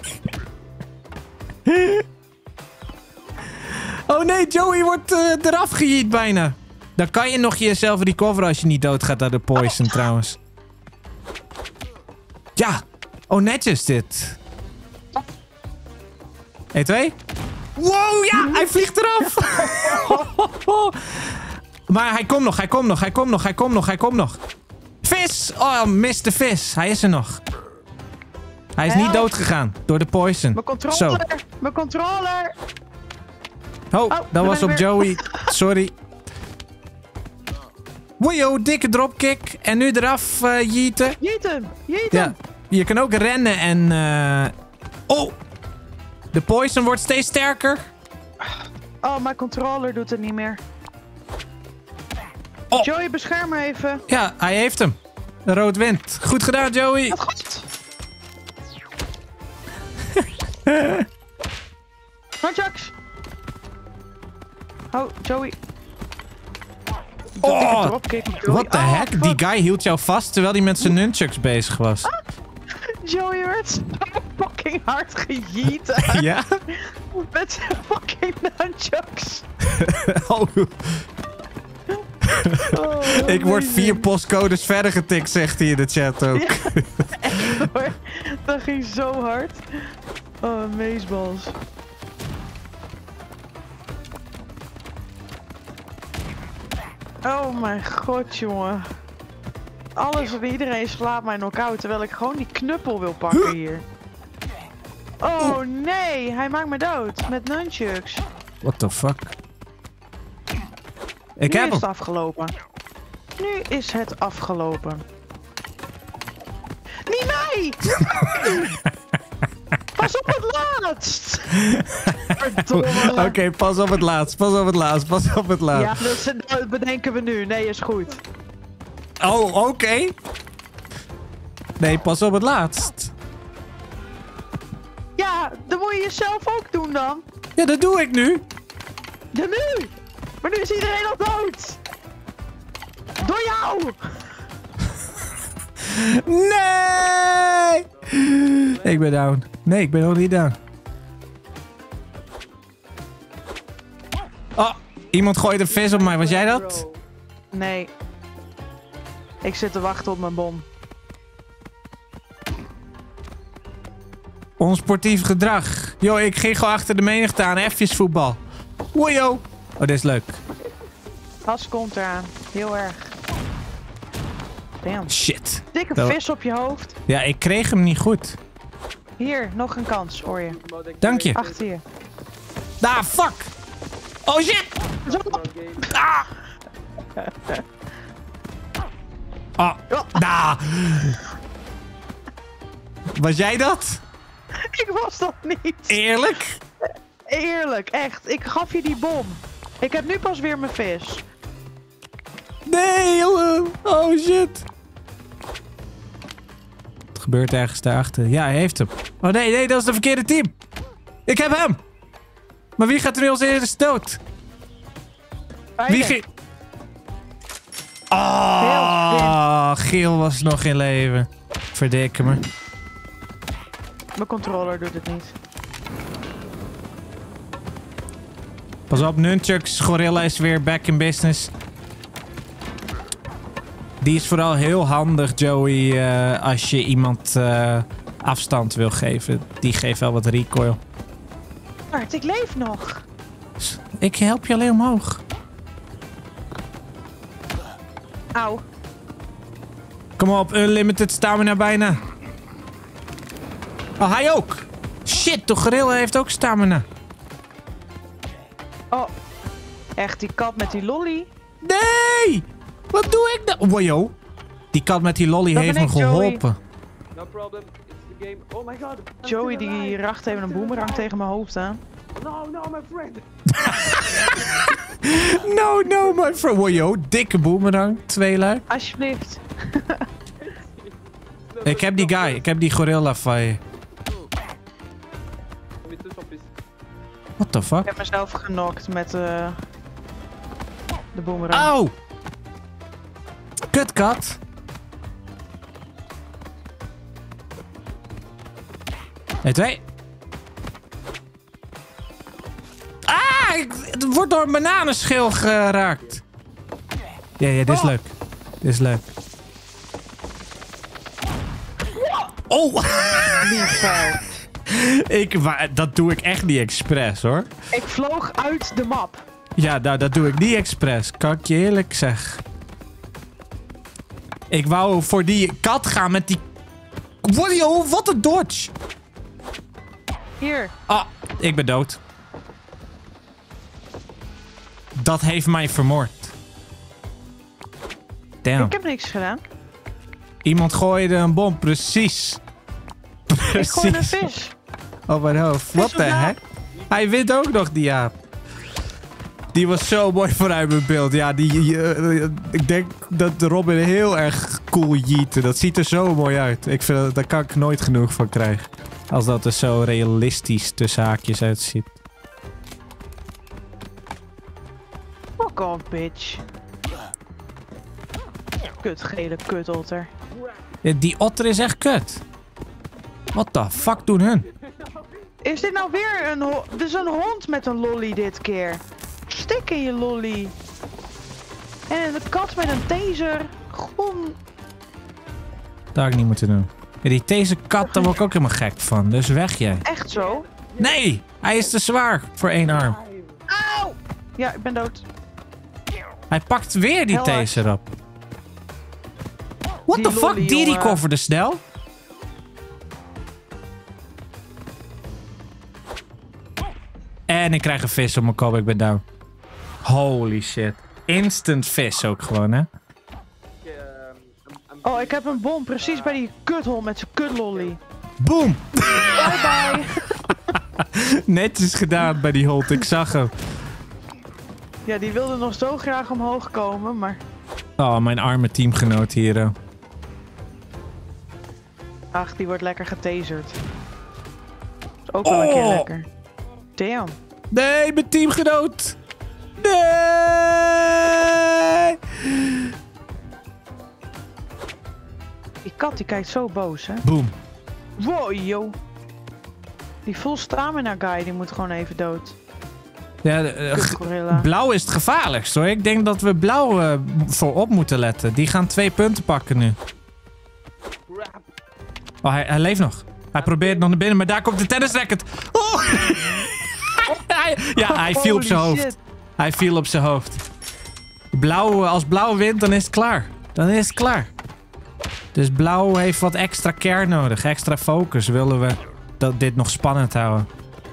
Oh nee, Joey wordt eraf gejiet bijna. Dan kan je nog jezelf recoveren als je niet doodgaat aan de poison trouwens. Ja. Oh, netjes dit. 1, 2. Wow, ja, hij vliegt eraf. Maar hij komt nog. Vis. Oh, mist de vis. Hij is er nog. Hij is niet dood gegaan door de poison. Mijn controller. Oh, dat was op Joey. Sorry. Wojo, dikke dropkick. En nu eraf jeeten. Jeet hem. Ja, je kan ook rennen en... Oh! De poison wordt steeds sterker. Oh, mijn controller doet het niet meer. Oh. Joey, bescherm me even. Ja, hij heeft hem. Rood wint. Goed gedaan, Joey. Wat goed. Nunchucks. Oh, Joey. Oh, what the heck? Die guy hield jou vast terwijl hij met zijn nunchucks bezig was. Joey werd zo fucking hard gejiet. Ja? Met zijn fucking nunchucks. Oh. Ik word 4 postcodes verder getikt, zegt hij in de chat ook. Ja, echt hoor. Dat ging zo hard. Oh, meesbals. Oh mijn god, jongen. Alles en iedereen slaat mij knock-out, terwijl ik gewoon die knuppel wil pakken hier. Oh nee, hij maakt me dood met nunchucks. What the fuck? Nu is het afgelopen. Nu is het afgelopen. Niet mij! Pas op het laatst! Verdomme. Oké, pas op het laatst. Pas op het laatst. Pas op het laatst. Ja, dat bedenken we nu. Nee, is goed. Oh, oké. Nee, pas op het laatst. Ja, dan moet je jezelf ook doen dan. Ja, dat doe ik nu. Ja, nu! Maar nu is iedereen al dood! Door jou! Nee! Ik ben down. Nee, ik ben nog niet down. Oh, iemand gooit een vis op mij. Was jij dat? Nee. Ik zit te wachten op mijn bom. Onsportief gedrag. Yo, ik ging gewoon achter de menigte aan. Effjes voetbal. Woejo. Oh, dit is leuk. Has komt eraan. Heel erg. Damn. Shit. Dikke Wel- vis op je hoofd. Ja, ik kreeg hem niet goed. Hier, nog een kans voor je. Dank je. Achter je. Ah, fuck. Oh, shit. Ah. Oh, nah. Was jij dat? Ik was dat niet. Eerlijk? Eerlijk, echt. Ik gaf je die bom. Ik heb nu pas weer mijn vis. Nee, jongen. Oh, shit. Het gebeurt ergens daarachter. Ja, hij heeft hem. Oh, nee, dat is de verkeerde team. Ik heb hem. Maar wie gaat er nu als eerste dood? Beide. Wie ging... Oh, Geel was nog in leven. Verdikke me. Mijn controller doet het niet. Pas op, Nunchucks Gorilla is weer back in business. Die is vooral heel handig, Joey, als je iemand afstand wil geven. Die geeft wel wat recoil. Bart, ik leef nog. Ik help je alleen omhoog. Auw. Kom op, unlimited stamina bijna. Oh, hij ook. Shit, de gorilla heeft ook stamina. Oh. Echt, die kat met die lolly. Nee! Wat doe ik nou? Wojo. Die kat met die lolly Dat heeft ben me ik, Joey. geholpen. No problem, it's the game. Oh my god. I'm Joey still die alive. racht even een boemerang tegen mijn hoofd aan. No, my friend. No, my friend. Wojo, dikke boomerang. Tweelui. Alsjeblieft. Ik heb die guy. Ik heb die gorilla van je. What the Ik fuck? heb mezelf genokt met de boemerang. Auw! Kutkat. Nee, twee. Ah! Het wordt door een bananenschil geraakt. Ja, dit is leuk. Dit is leuk. Oh! Lief vuil. Dat doe ik echt niet expres, hoor. Ik vloog uit de map. Ja, nou, dat doe ik niet expres. Kan ik je eerlijk zeggen. Ik wou voor die kat gaan met die... Wow, wat een dodge. Hier. Ah, ik ben dood. Dat heeft mij vermoord. Damn. Ik heb niks gedaan. Iemand gooide een bom, precies. Ik gooi een vis. Op mijn hoofd. Wat de heck? Hij wint ook nog, die aap. Die was zo mooi vanuit mijn beeld. Ja, ik denk dat Robin heel erg cool yeeten. Dat ziet er zo mooi uit. Ik vind daar kan ik nooit genoeg van krijgen. Als dat er zo realistisch tussen haakjes uitziet. Fuck off, bitch. Kutgele kutotter. Die otter is echt kut. What the fuck doen hun? Is dit nou weer een dus een hond met een lolly dit keer? Stik in je lolly. En een kat met een taser. Gewoon... Dat had ik niet moeten doen. Ja, deze kat, daar word ik ook helemaal gek van. Dus weg jij. Echt zo? Nee! Hij is te zwaar voor één arm. Auw! Ja, ik ben dood. Hij pakt weer die Heel hard. taser op. What Die the fuck? lolly, Die jongen. recoverde snel. En ik krijg een vis op mijn kop. Ik ben down. Holy shit. Instant vis ook gewoon, hè? Oh, ik heb een bom precies bij die kuthol met zijn kutlolly. Boom! Bye bye. Netjes gedaan bij die hond, ik zag hem. Ja, die wilde nog zo graag omhoog komen, maar... Oh, mijn arme teamgenoot hier. Ach, die wordt lekker getaserd. Is ook wel een keer lekker. Damn. Nee, mijn teamgenoot! Nee! Die kat die kijkt zo boos, hè? Boom. Wow, yo. Die full stamina guy, die moet gewoon even dood. Ja, Kutgorilla. blauw is het gevaarlijkst hoor. Ik denk dat we blauw voorop moeten letten. Die gaan 2 punten pakken nu. Crap. Oh, hij leeft nog. Hij probeert nog naar binnen, maar daar komt de tennisracket. Oh! Hij viel op zijn Holy hoofd. shit. Hij viel op zijn hoofd. Blauw, als blauw wint, dan is het klaar. Dan is het klaar. Dus blauw heeft wat extra care nodig. Extra focus willen we dit nog spannend houden.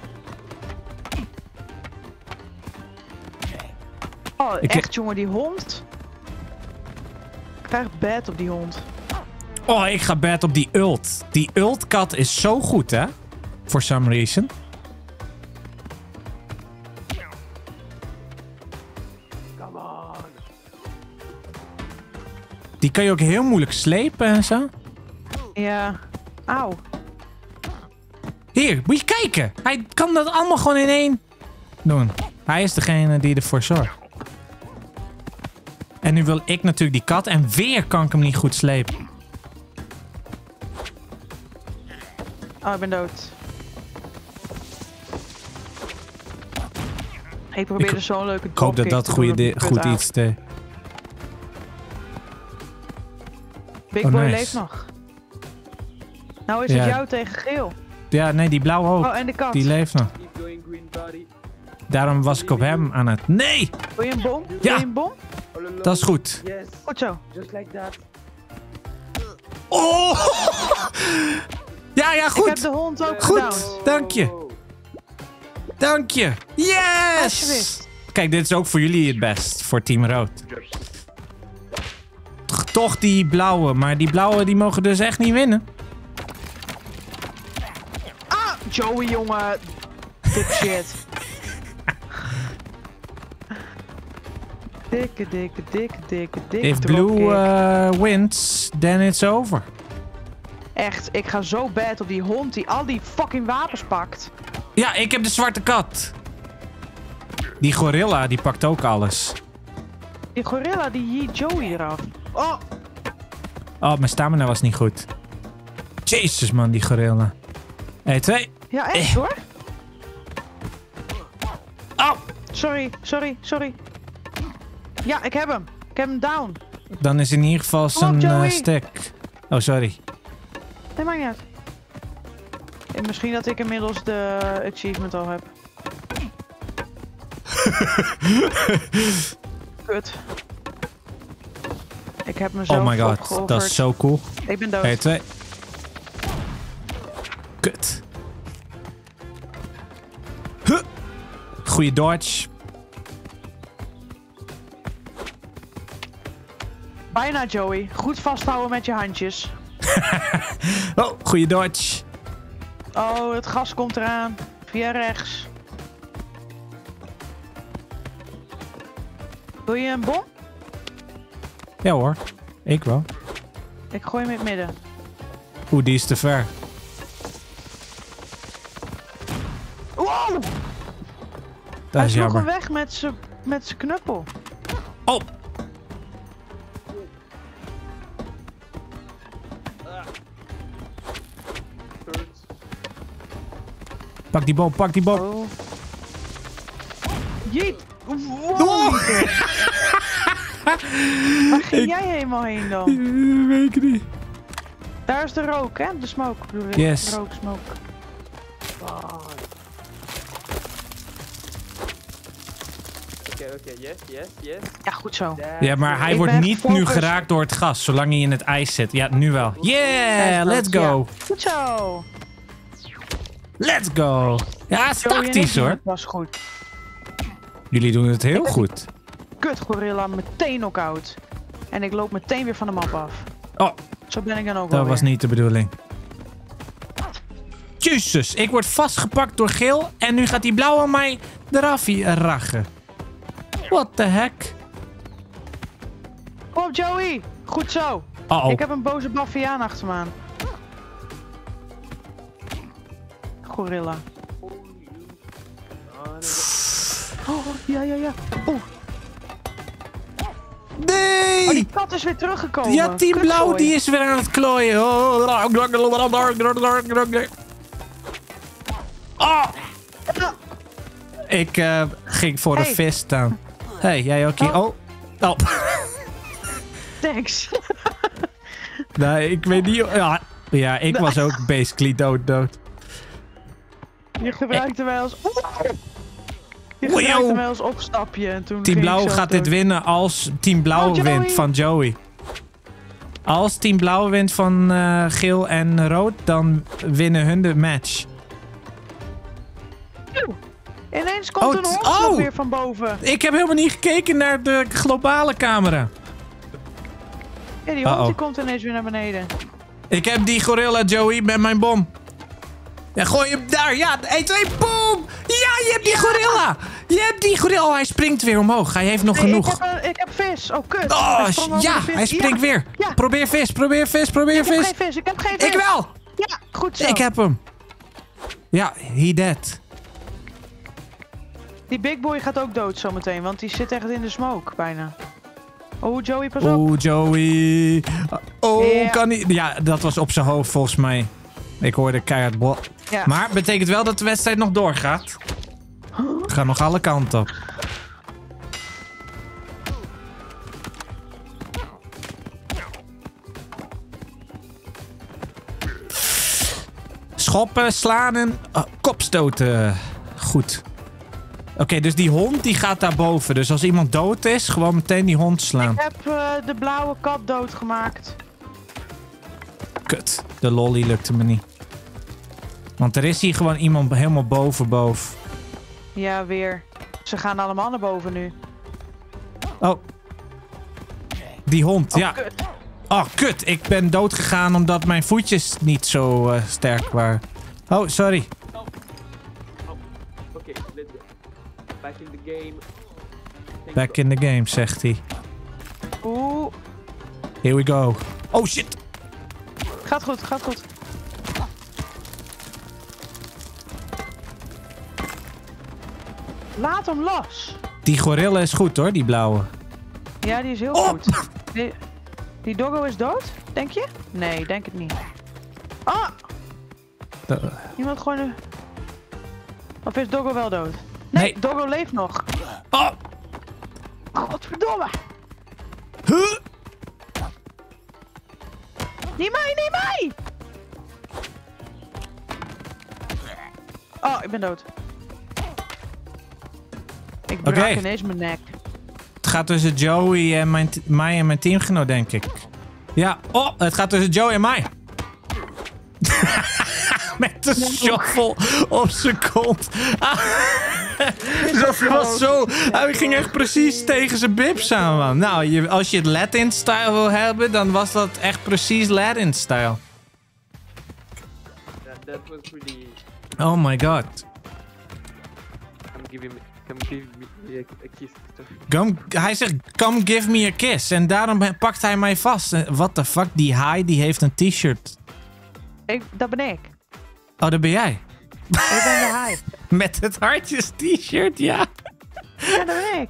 Oh, echt jongen, die hond. Ik krijg bad op die hond. Oh, ik ga bed op die ult. Die ultkat is zo goed, hè? For some reason. Come on. Die kan je ook heel moeilijk slepen en zo. Ja. Auw. Hier, moet je kijken. Hij kan dat allemaal gewoon in één doen. Hij is degene die ervoor zorgt. En nu wil ik natuurlijk die kat. En weer kan ik hem niet goed slepen. Oh, ik ben dood. Ik probeerde zo'n leuke Ik hoop dat dat goed iets deed. Big Oh, Boy nice. leeft nog. Nou is het jou tegen geel. Ja, nee, die blauw ook. Oh, en de kat. Die leeft nog. Keep going, green buddy. Daarom was ik op hem aan het... Nee! Wil je een bom? Ja. Wil je een bom? All alone. Dat is goed. Yes, Goed zo. just like that. Oh! Ja, goed. Ik heb de hond ook Goed. gedaan. Dank je. Oh. Dank je. Yes! Alsjeblieft. Kijk, dit is ook voor jullie het best. Voor Team Rood. Toch die blauwe. Maar die blauwe die mogen dus echt niet winnen. Ah, Joey, jongen. Dipshit. dikke If blue dropkick. wins, then it's over. Echt, ik ga zo bad op die hond die al die fucking wapens pakt. Ja, ik heb de zwarte kat. Die gorilla, die pakt ook alles. Die gorilla die jeet Joey eraf. Oh, Oh, mijn stamina was niet goed. Jezus man, die gorilla. 1, 2. ja echt hoor. Oh! Sorry. Ja, ik heb hem. Ik heb hem down. Dan is in ieder geval Kom op, zijn Joey. stick. Oh, sorry. Nee, maakt niet uit. Misschien dat ik inmiddels de achievement al heb. Kut. Ik heb mezelf Oh my god, opgeofferd. dat is zo cool. Ik ben dood. 1, 2. Kut. Huh. Goeie dodge. Bijna, Joey. Goed vasthouden met je handjes. Oh, goeie dodge. Oh, het gas komt eraan. Via rechts. Wil je een bom? Ja hoor, ik wel. Ik gooi hem in het midden. Oeh, die is te ver. Wow! Dat Hij is sloeg hem jammer. weg met zijn knuppel. Oh, Hurts. pak die bom, pak die bom. Oh. Jeet! Wow! Oh. Waar ging jij helemaal heen dan? Weet ik niet. Daar is de rook, hè? De smoke bedoel ik. Yes. De rook, smoke. Okay, yes. Ja, goed zo. Ja, maar hij Ik wordt ben niet nu gefocust. geraakt door het gas, zolang hij in het ijs zit. Ja, nu wel. Yeah, let's go. Ja. Goed zo. Let's go. Ja, het is Joey en ik tactisch doen hoor. het was goed. Jullie doen het heel goed. Kut gorilla, meteen knock-out. En ik loop meteen weer van de map af. Oh, Zo ben ik dan ook wel dat was weer. niet de bedoeling. Jezus, ik word vastgepakt door geel. En nu gaat die blauwe mij eraf rachen. What the heck? Kom op, Joey. Goed zo. Uh-oh. Ik heb een boze baviaan achter me aan. Gorilla. Oh, ja. Oeh. Nee! Oh, die kat is weer teruggekomen. Ja, team blauw Kutzooi. die is weer aan het klooien. Oh. Ik ging voor een vis staan. Hey, jij ook hier? Oh. Thanks. Nee, ik weet niet. Ja, ik was ook basically dood. Je gebruikte mij als... Je Oei, gebruikte joh. mij als opstapje en toen Team ging ik Blauw zo gaat dood. dit winnen als Team Blauw Oh, Joey. wint van Joey. Als Team Blauw wint van geel en rood, dan winnen hun de match. Ineens komt een hond weer van boven. Ik heb helemaal niet gekeken naar de globale camera. Ja, die hond die komt ineens weer naar beneden. Ik heb die gorilla, Joey, met mijn bom. Ja, gooi hem daar. Ja, 1, 2, boom! Ja, je hebt die gorilla! Je hebt die gorilla. Oh, hij springt weer omhoog. Hij heeft nog genoeg. Ik heb vis. Oh, kut. Oh, Hij sprong over ja, de vis. hij springt weer. Ja. Probeer vis. Ik heb geen vis. Ik wel! Ja, goed zo. Ik heb hem. Ja, he dead. Die big boy gaat ook dood zometeen, want die zit echt in de smoke bijna. Oh, Joey, pas op. Oh, Joey. Oh, Yeah. kan niet. Ja, dat was op zijn hoofd volgens mij. Ik hoorde keihard Ja. Maar betekent wel dat de wedstrijd nog doorgaat. Het gaat nog alle kanten op. Schoppen, slaan en kopstoten. Goed. Oké, dus die hond die gaat daarboven. Dus als iemand dood is, gewoon meteen die hond slaan. Ik heb de blauwe kat doodgemaakt. Kut. De lolly lukte me niet. Want er is hier gewoon iemand helemaal boven. Ja, weer. Ze gaan allemaal naar boven nu. Oh. Die hond, ja. Kut. Oh, kut. Ik ben dood gegaan omdat mijn voetjes niet zo sterk waren. Oh, sorry. Okay, let's go. Back in the game. Back in the game, zegt hij. Oeh. Here we go. Oh, shit. Gaat goed, gaat goed. Laat hem los. Die gorilla is goed hoor, die blauwe. Ja, die is heel goed. Die doggo is dood, denk je? Nee, denk het niet. Ah! Iemand gewoon een... Of is doggo wel dood? Nee, doggo leeft nog. Oh! Godverdomme! Huh? Niet mij, niet mij! Oh, ik ben dood. Ik brak ineens mijn nek. Het gaat tussen Joey en mij en mijn teamgenoot, denk ik. Ja, oh, het gaat tussen Joey en mij. Met de shovel op zijn kont. Dat was zo... Hij ging echt precies tegen zijn bibs aan, man. Nou, als je het Latin-style wil hebben, dan was dat echt precies Latin-style. That was really... Oh my god. Come give me a kiss. Hij zegt, come give me a kiss. En daarom pakt hij mij vast. What the fuck, die haai die heeft een t-shirt. Dat ben ik. Oh, dat ben jij. Ik ben de haai. Met het hartjes t-shirt, ja. Ja, dat ben ik.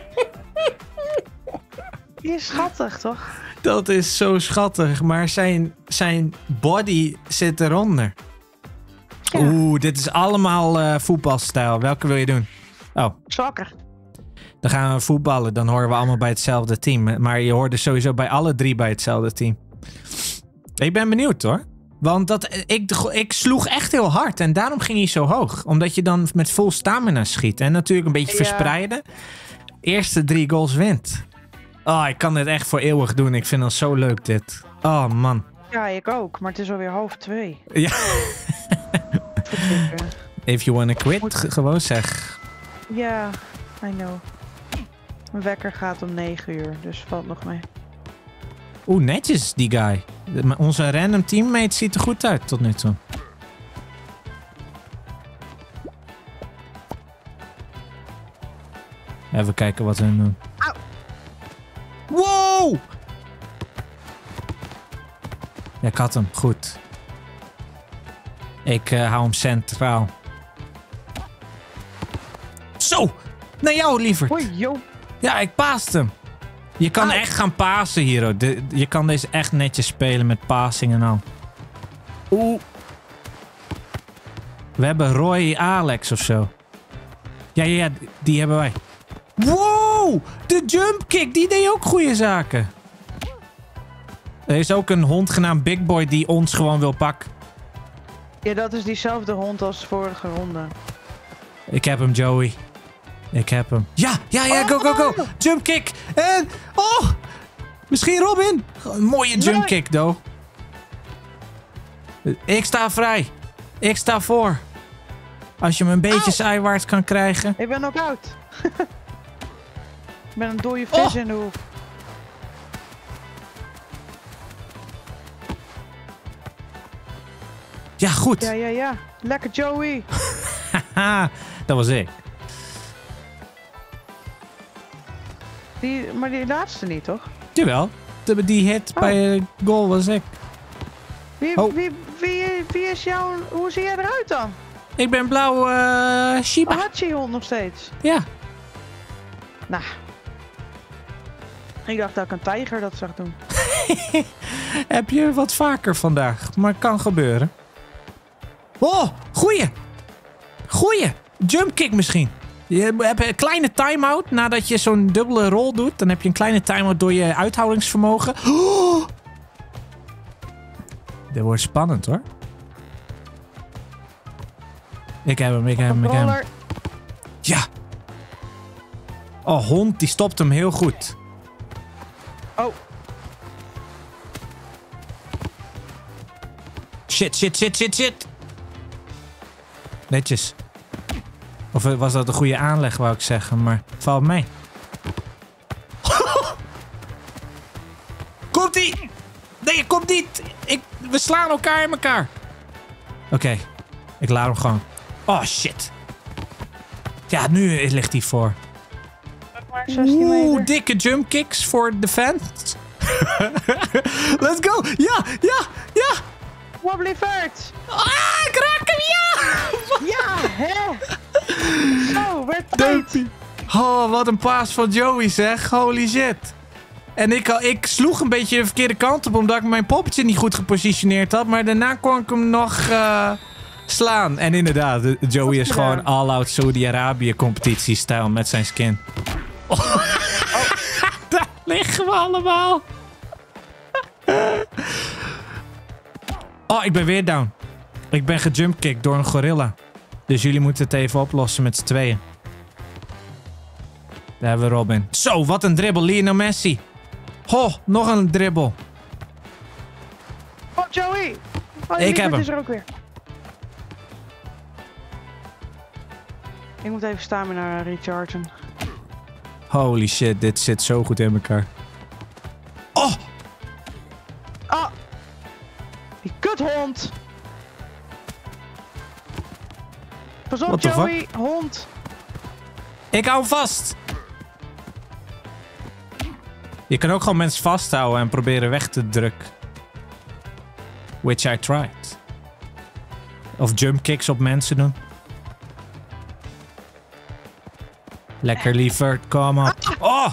Die is schattig, toch? Dat is zo schattig, maar zijn body zit eronder. Ja. Oeh, dit is allemaal voetbalstijl. Welke wil je doen? Oh. Soccer. Dan gaan we voetballen. Dan horen we allemaal bij hetzelfde team. Maar je hoorde sowieso bij alle drie bij hetzelfde team. Ik ben benieuwd hoor. Want ik sloeg echt heel hard. En daarom ging hij zo hoog. Omdat je dan met full stamina schiet. En natuurlijk een beetje verspreiden. Eerste 3 goals wint. Oh, ik kan dit echt voor eeuwig doen. Ik vind dat zo leuk dit. Oh man. Ja, ik ook. Maar het is alweer 1:30. Ja. If you wanna quit, gewoon zeg. Ja, I know. Mijn wekker gaat om 9 uur, dus valt nog mee. Oeh, netjes die guy. Onze random teammate ziet er goed uit tot nu toe. Even kijken wat we doen. Au. Wow! Ja, ik had hem. Goed. Ik hou hem centraal. Zo! Naar jou, lieverd. Hoi, joh. Ja, ik paast hem. Je kan Au. echt gaan pasen hier, hoor. Je kan deze echt netjes spelen met passing en al. Oeh. We hebben Roy Alex of zo. Ja, die hebben wij. Wow! De jump kick, die deed ook goede zaken. Er is ook een hond genaamd Big Boy die ons gewoon wil pakken. Ja, dat is diezelfde hond als vorige ronde. Ik heb hem, Joey. Ik heb hem. Ja, go. Jump kick. En, oh, misschien Robin. Een mooie jump kick, though. Ik sta vrij. Ik sta voor. Als je me een beetje zijwaarts kan krijgen. Ik ben ook oud. Ik ben een dode vis in de hoek. Ja, goed. Ja. Lekker Joey. Haha, dat was ik. Maar die laatste niet, toch? Jawel. Die hit bij de goal was ik. Wie is jouw... Hoe zie jij eruit dan? Ik ben blauw Shiba. Hachi-hond nog steeds. Ja. Nou. Ik dacht dat ik een tijger dat zag doen. Heb je wat vaker vandaag. Maar kan gebeuren. Oh, goeie. Jump kick misschien. Je hebt een kleine time-out. Nadat je zo'n dubbele rol doet. Dan heb je een kleine time-out door je uithoudingsvermogen. Oh. Dit wordt spannend, hoor. Ik heb hem. Ja. Oh, hond, die stopt hem heel goed. Oh. Shit. Netjes. Of was dat een goede aanleg, wou ik zeggen, maar valt mee. Komt-ie! Nee, komt niet! We slaan elkaar in elkaar. Oké, ik laat hem gewoon. Oh, shit. Ja, nu ligt hij voor. Oeh, dikke jump kicks voor de fans. Let's go! Ja! Wobbly Furt! Ah, ik raak hem, ja! Ja, hè? Zo, werd tijd. Oh, wat een paas van Joey, zeg. Holy shit. En ik sloeg een beetje de verkeerde kant op, omdat ik mijn poppetje niet goed gepositioneerd had. Maar daarna kon ik hem nog slaan. En inderdaad, Joey is gewoon all-out Saudi-Arabië competitiestijl met zijn skin. Oh. Daar liggen we allemaal. Oh, ik ben weer down. Ik ben gejumpkicked door een gorilla. Dus jullie moeten het even oplossen met z'n tweeën. Daar hebben we Robin. Zo, wat een dribbel. Lionel Messi. Ho, nog een dribbel. Oh, Joey. Oh, ik heb hem. Is er ook weer. Ik moet even stamina rechargen. Holy shit, dit zit zo goed in elkaar. Oh! Ah! Die kuthond! Pas op, Joey, hond! Ik hou hem vast! Je kan ook gewoon mensen vasthouden en proberen weg te drukken. Which I tried. Of jump kicks op mensen doen. Lekker lieverd, kom op. Oh!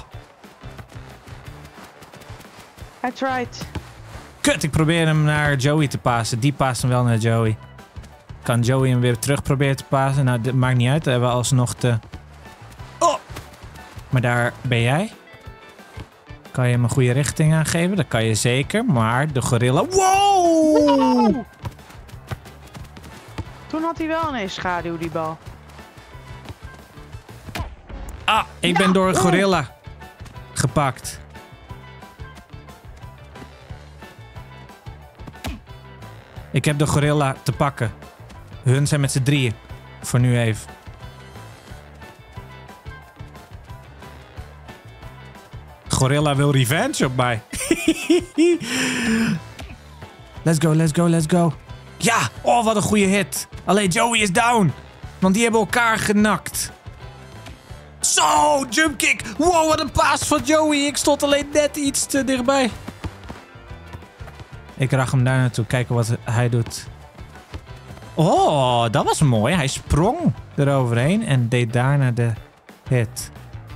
I tried. Kut, ik probeer hem naar Joey te pasen. Die past hem wel naar Joey. Kan Joey hem weer terug proberen te pasen? Nou, dit maakt niet uit. Dan hebben we alsnog de... Oh! Maar daar ben jij. Kan je hem een goede richting aangeven? Dat kan je zeker. Maar de gorilla... Wow! Toen had hij wel ineens schaduw, die bal. Ah, ik ben door een gorilla gepakt. Ik heb de gorilla te pakken. Hun zijn met z'n drieën. Voor nu even. Gorilla wil revenge op mij. Let's go. Ja! Oh, wat een goede hit. Alleen Joey is down. Want die hebben elkaar genakt. Zo, jump kick. Wow, wat een paas van Joey. Ik stond alleen net iets te dichtbij. Ik rag hem daar naartoe. Kijken wat hij doet. Oh, dat was mooi. Hij sprong eroverheen en deed daarna de hit.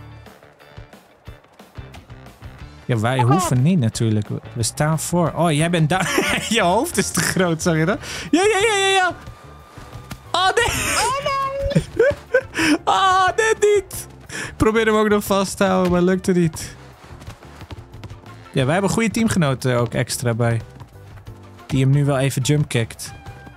Ja, wij hoeven niet natuurlijk. We staan voor. Oh, jij bent daar. Je hoofd is te groot, zag je dat? Ja. Oh, nee. Oh, nee. Ah, net niet. Ik probeer hem ook nog vast te houden, maar lukte niet. Ja, wij hebben goede teamgenoten ook extra bij. Die hem nu wel even jumpkickt.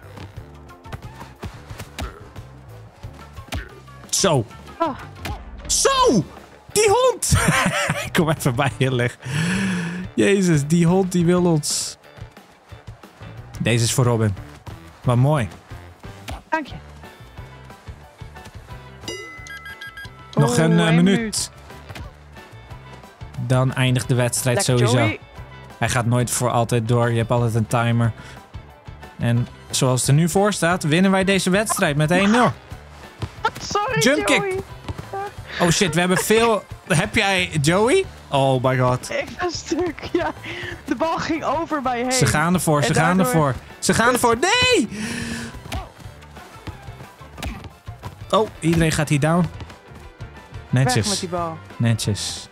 Zo. Oh. Zo! Die hond! Ik kom even bij je liggen. Jezus, die hond die wil ons. Deze is voor Robin. Wat mooi. Dank je. Nog een één minuut. Dan eindigt de wedstrijd Lekker, sowieso. Joey. Hij gaat nooit voor altijd door. Je hebt altijd een timer. En zoals het er nu voor staat, winnen wij deze wedstrijd met 1-0. Sorry, Jump kick. Joey. Oh shit, we hebben veel... Heb jij Joey? Oh my god. Ik ben stuk, ja. De bal ging over bij heen. Ze gaan ervoor, En ze gaan daardoor- ervoor. Ze gaan ervoor. Nee! Oh, iedereen gaat hier down. Weg met Netjes. die bal. Netjes.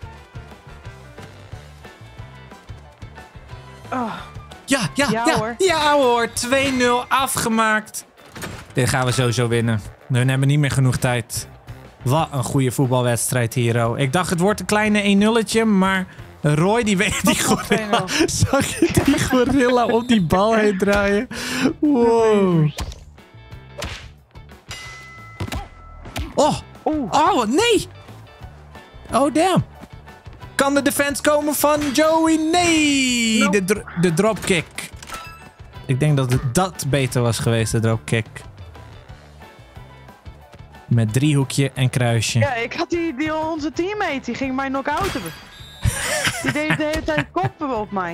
Oh, Ja, Ja, hoor. Ja hoor. 2-0 afgemaakt. Dit gaan we sowieso winnen. We hebben niet meer genoeg tijd. Wat een goede voetbalwedstrijd hier, oh. Ik dacht het wordt een kleine 1-0'tje, maar Roy die weet die gorilla. Zag je die gorilla op die bal heen draaien? Wow. Oh, Oeh. oh nee. Oh damn. Kan de defense komen van Joey? Nee, Nope. de dropkick. Ik denk dat dat beter was geweest, de dropkick. Met driehoekje en kruisje. Ja, ik had onze teammate, die ging mij knock-outen. Die deed de hele tijd koppen op mij.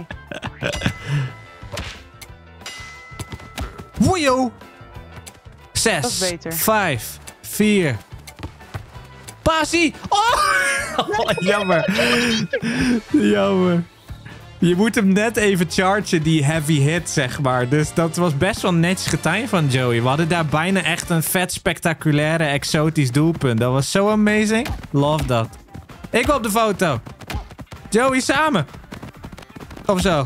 Woejo! Dat is 6, beter. 5, 4. Passie! Oh! Jammer. Jammer. Je moet hem net even chargen, die heavy hit, zeg maar. Dus dat was best wel netjes getimed van Joey. We hadden daar bijna echt een vet spectaculaire, exotisch doelpunt. Dat was zo amazing. Love dat. Ik wil op de foto. Joey, samen. Of zo.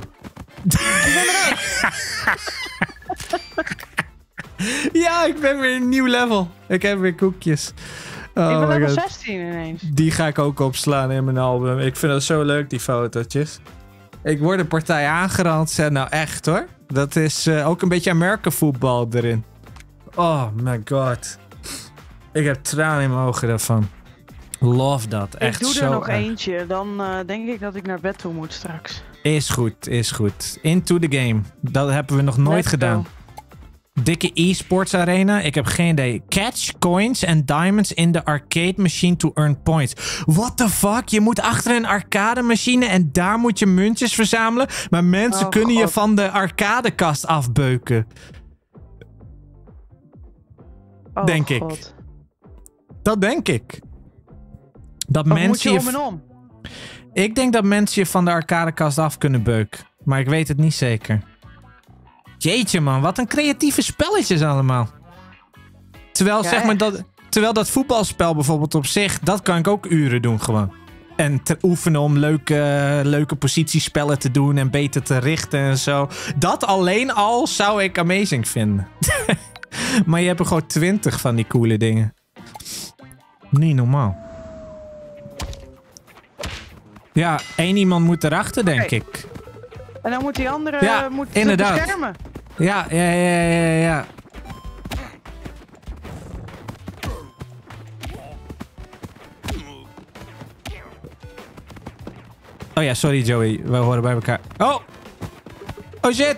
Ja, ik ben weer een nieuw level. Ik heb weer koekjes. Oh Ik ben my level God. 16 ineens. Die ga ik ook opslaan in mijn album. Ik vind dat zo leuk, die fotootjes. Ik word een partij aangerand. Nou, echt hoor. Dat is ook een beetje American voetbal erin. Oh my god. Ik heb tranen in mijn ogen daarvan. Love dat. Echt Ik doe zo er nog erg. eentje. Dan denk ik dat ik naar bed toe moet straks. Is goed, is goed. Into the game. Dat hebben we nog nooit Let's gedaan. go. Dikke e-sports arena. Ik heb geen idee. Catch coins and diamonds in the arcade machine to earn points. What the fuck? Je moet achter een arcade machine en daar moet je muntjes verzamelen. Maar mensen Oh, kunnen je God. van de arcadekast afbeuken. Oh, Denk ik. God. Dat denk ik. Dat Of moet mensen je je... om en om? Ik denk dat mensen je van de arcadekast af kunnen beuken. Maar ik weet het niet zeker. Jeetje man, wat een creatieve spelletjes allemaal. Terwijl, Ja, zeg maar, echt. terwijl dat voetbalspel bijvoorbeeld op zich, dat kan ik ook uren doen gewoon. En te oefenen om leuke positiespellen te doen en beter te richten en zo. Dat alleen al zou ik amazing vinden. Maar je hebt er gewoon 20 van die coole dingen. Niet normaal. Ja, één iemand moet erachter, denk Oké. ik. En dan moet die andere Ja, moet inderdaad. beschermen. Ja. Oh ja, sorry Joey. We horen bij elkaar. Oh! Oh shit!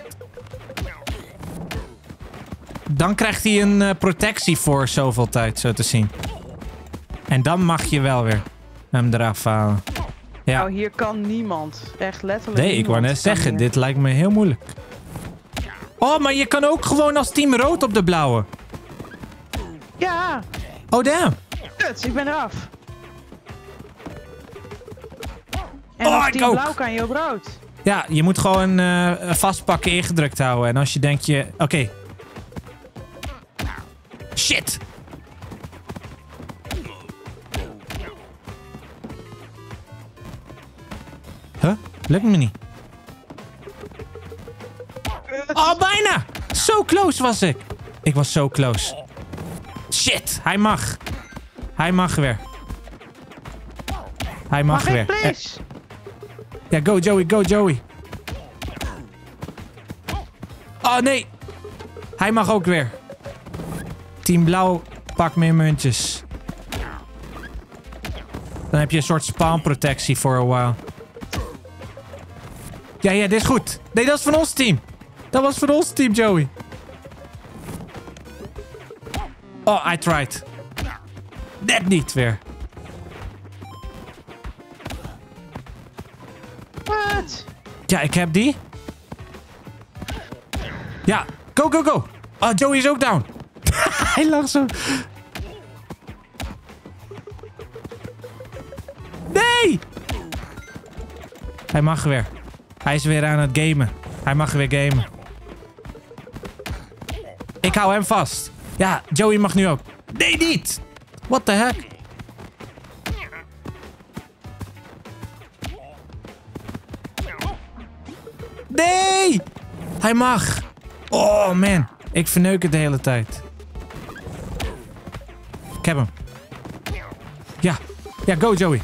Dan krijgt hij een protectie voor zoveel tijd, zo te zien. En dan mag je wel weer hem eraf halen. Ja. Nou, hier kan niemand. Echt letterlijk Nee, ik wou net niemand kan zeggen, hier. dit lijkt me heel moeilijk. Oh, maar je kan ook gewoon als team rood op de blauwe. Ja, Oh, damn. kut, ik ben eraf. En Oh, als ik team ook. blauw kan je op rood. Ja, je moet gewoon vastpakken, ingedrukt houden. En als je denkt je... Oké. Shit! Huh? Lukt me niet. Oh, bijna! Zo close was ik. Ik was zo close. Shit, hij mag. Hij mag weer. Hij mag Mag weer. ik, please? Ja, go Joey, go Joey. Oh nee. Hij mag ook weer. Team Blauw, pak meer muntjes. Dan heb je een soort spawnprotectie voor een while. Ja, dit is goed. Nee, dat is van ons team. Dat was van ons team, Joey. Oh, I tried. Net niet weer. Wat? Ja, ik heb die. Ja, go, go, go. Oh, Joey is ook down. Hij lag zo. Nee! Hij mag weer. Hij is weer aan het gamen. Hij mag weer gamen. Ik hou hem vast. Ja, Joey mag nu ook. Nee, niet! What the heck? Nee! Hij mag. Oh, man. Ik verneuk het de hele tijd. Ik heb hem. Ja. Ja, go Joey.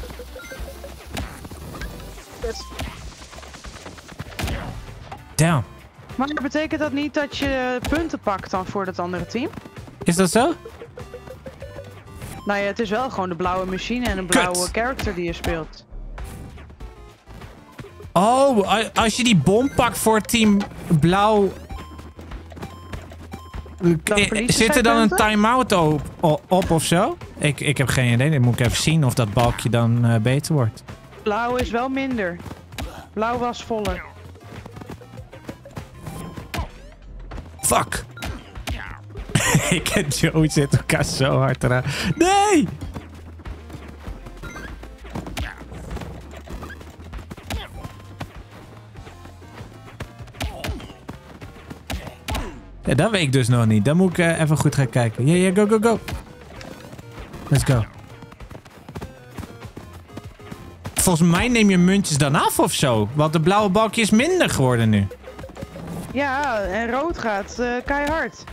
Damn. Maar betekent dat niet dat je punten pakt dan voor het andere team? Is dat zo? Nou ja, het is wel gewoon de blauwe machine en een blauwe character die je speelt. Oh, als je die bom pakt voor team blauw... verliezen Zit er zij dan een punten? time-out op of zo? Ik heb geen idee. Dan moet ik even zien of dat balkje dan beter wordt. Blauw is wel minder. Blauw was voller. Fuck. Ik en Joey zitten elkaar zo hard eraan. Nee! Ja, dat weet ik dus nog niet. Dan moet ik even goed gaan kijken. Ja, go, go, go. Let's go. Volgens mij neem je muntjes dan af of zo. Want de blauwe balkje is minder geworden nu. Ja, en rood gaat keihard.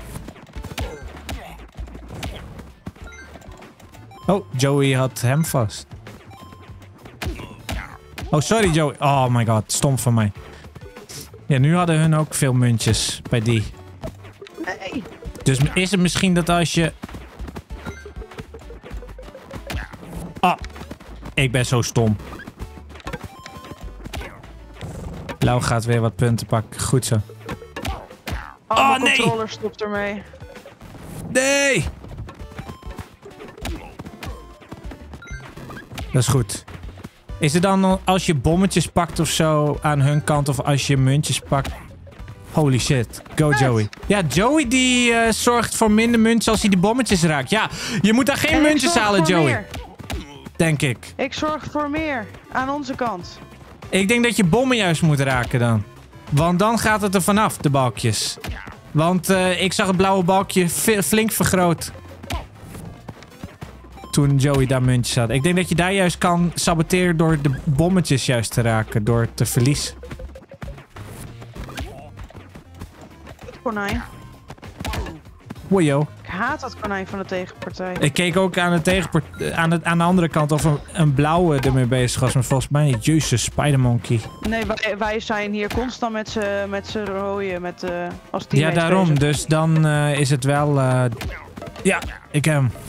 Oh, Joey had hem vast. Oh, sorry Joey. Oh my god, stom van mij. Ja, nu hadden hun ook veel muntjes bij die. Nee. Dus is het misschien dat als je... Ah, ik ben zo stom. Lau gaat weer wat punten pakken. Goed zo. Oh, mijn nee. controller stopt ermee. Nee! Dat is goed. Is het dan als je bommetjes pakt of zo aan hun kant of als je muntjes pakt? Holy shit. Go Joey. Ja, Joey die zorgt voor minder muntjes als hij die bommetjes raakt. Ja, je moet daar geen En ik muntjes zorg halen, voor Joey. meer. Denk ik. Ik zorg voor meer. Aan onze kant. Ik denk dat je bommen juist moet raken dan. Want dan gaat het er vanaf, de balkjes. Want ik zag het blauwe balkje flink vergroot. Toen Joey daar muntjes had. Ik denk dat je daar juist kan saboteren door de bommetjes juist te raken. Door te verliezen. Konijn. Wojo. Ik haat dat konijn van de tegenpartij. Ik keek ook aan de, aan de andere kant of een blauwe ermee bezig was. Maar volgens mij niet. Jezus, Spider-Monkey. Nee, wij zijn hier constant met z'n rooien als teammates Ja, daarom. bezig. Dus dan is het wel... ja, ik heb hem.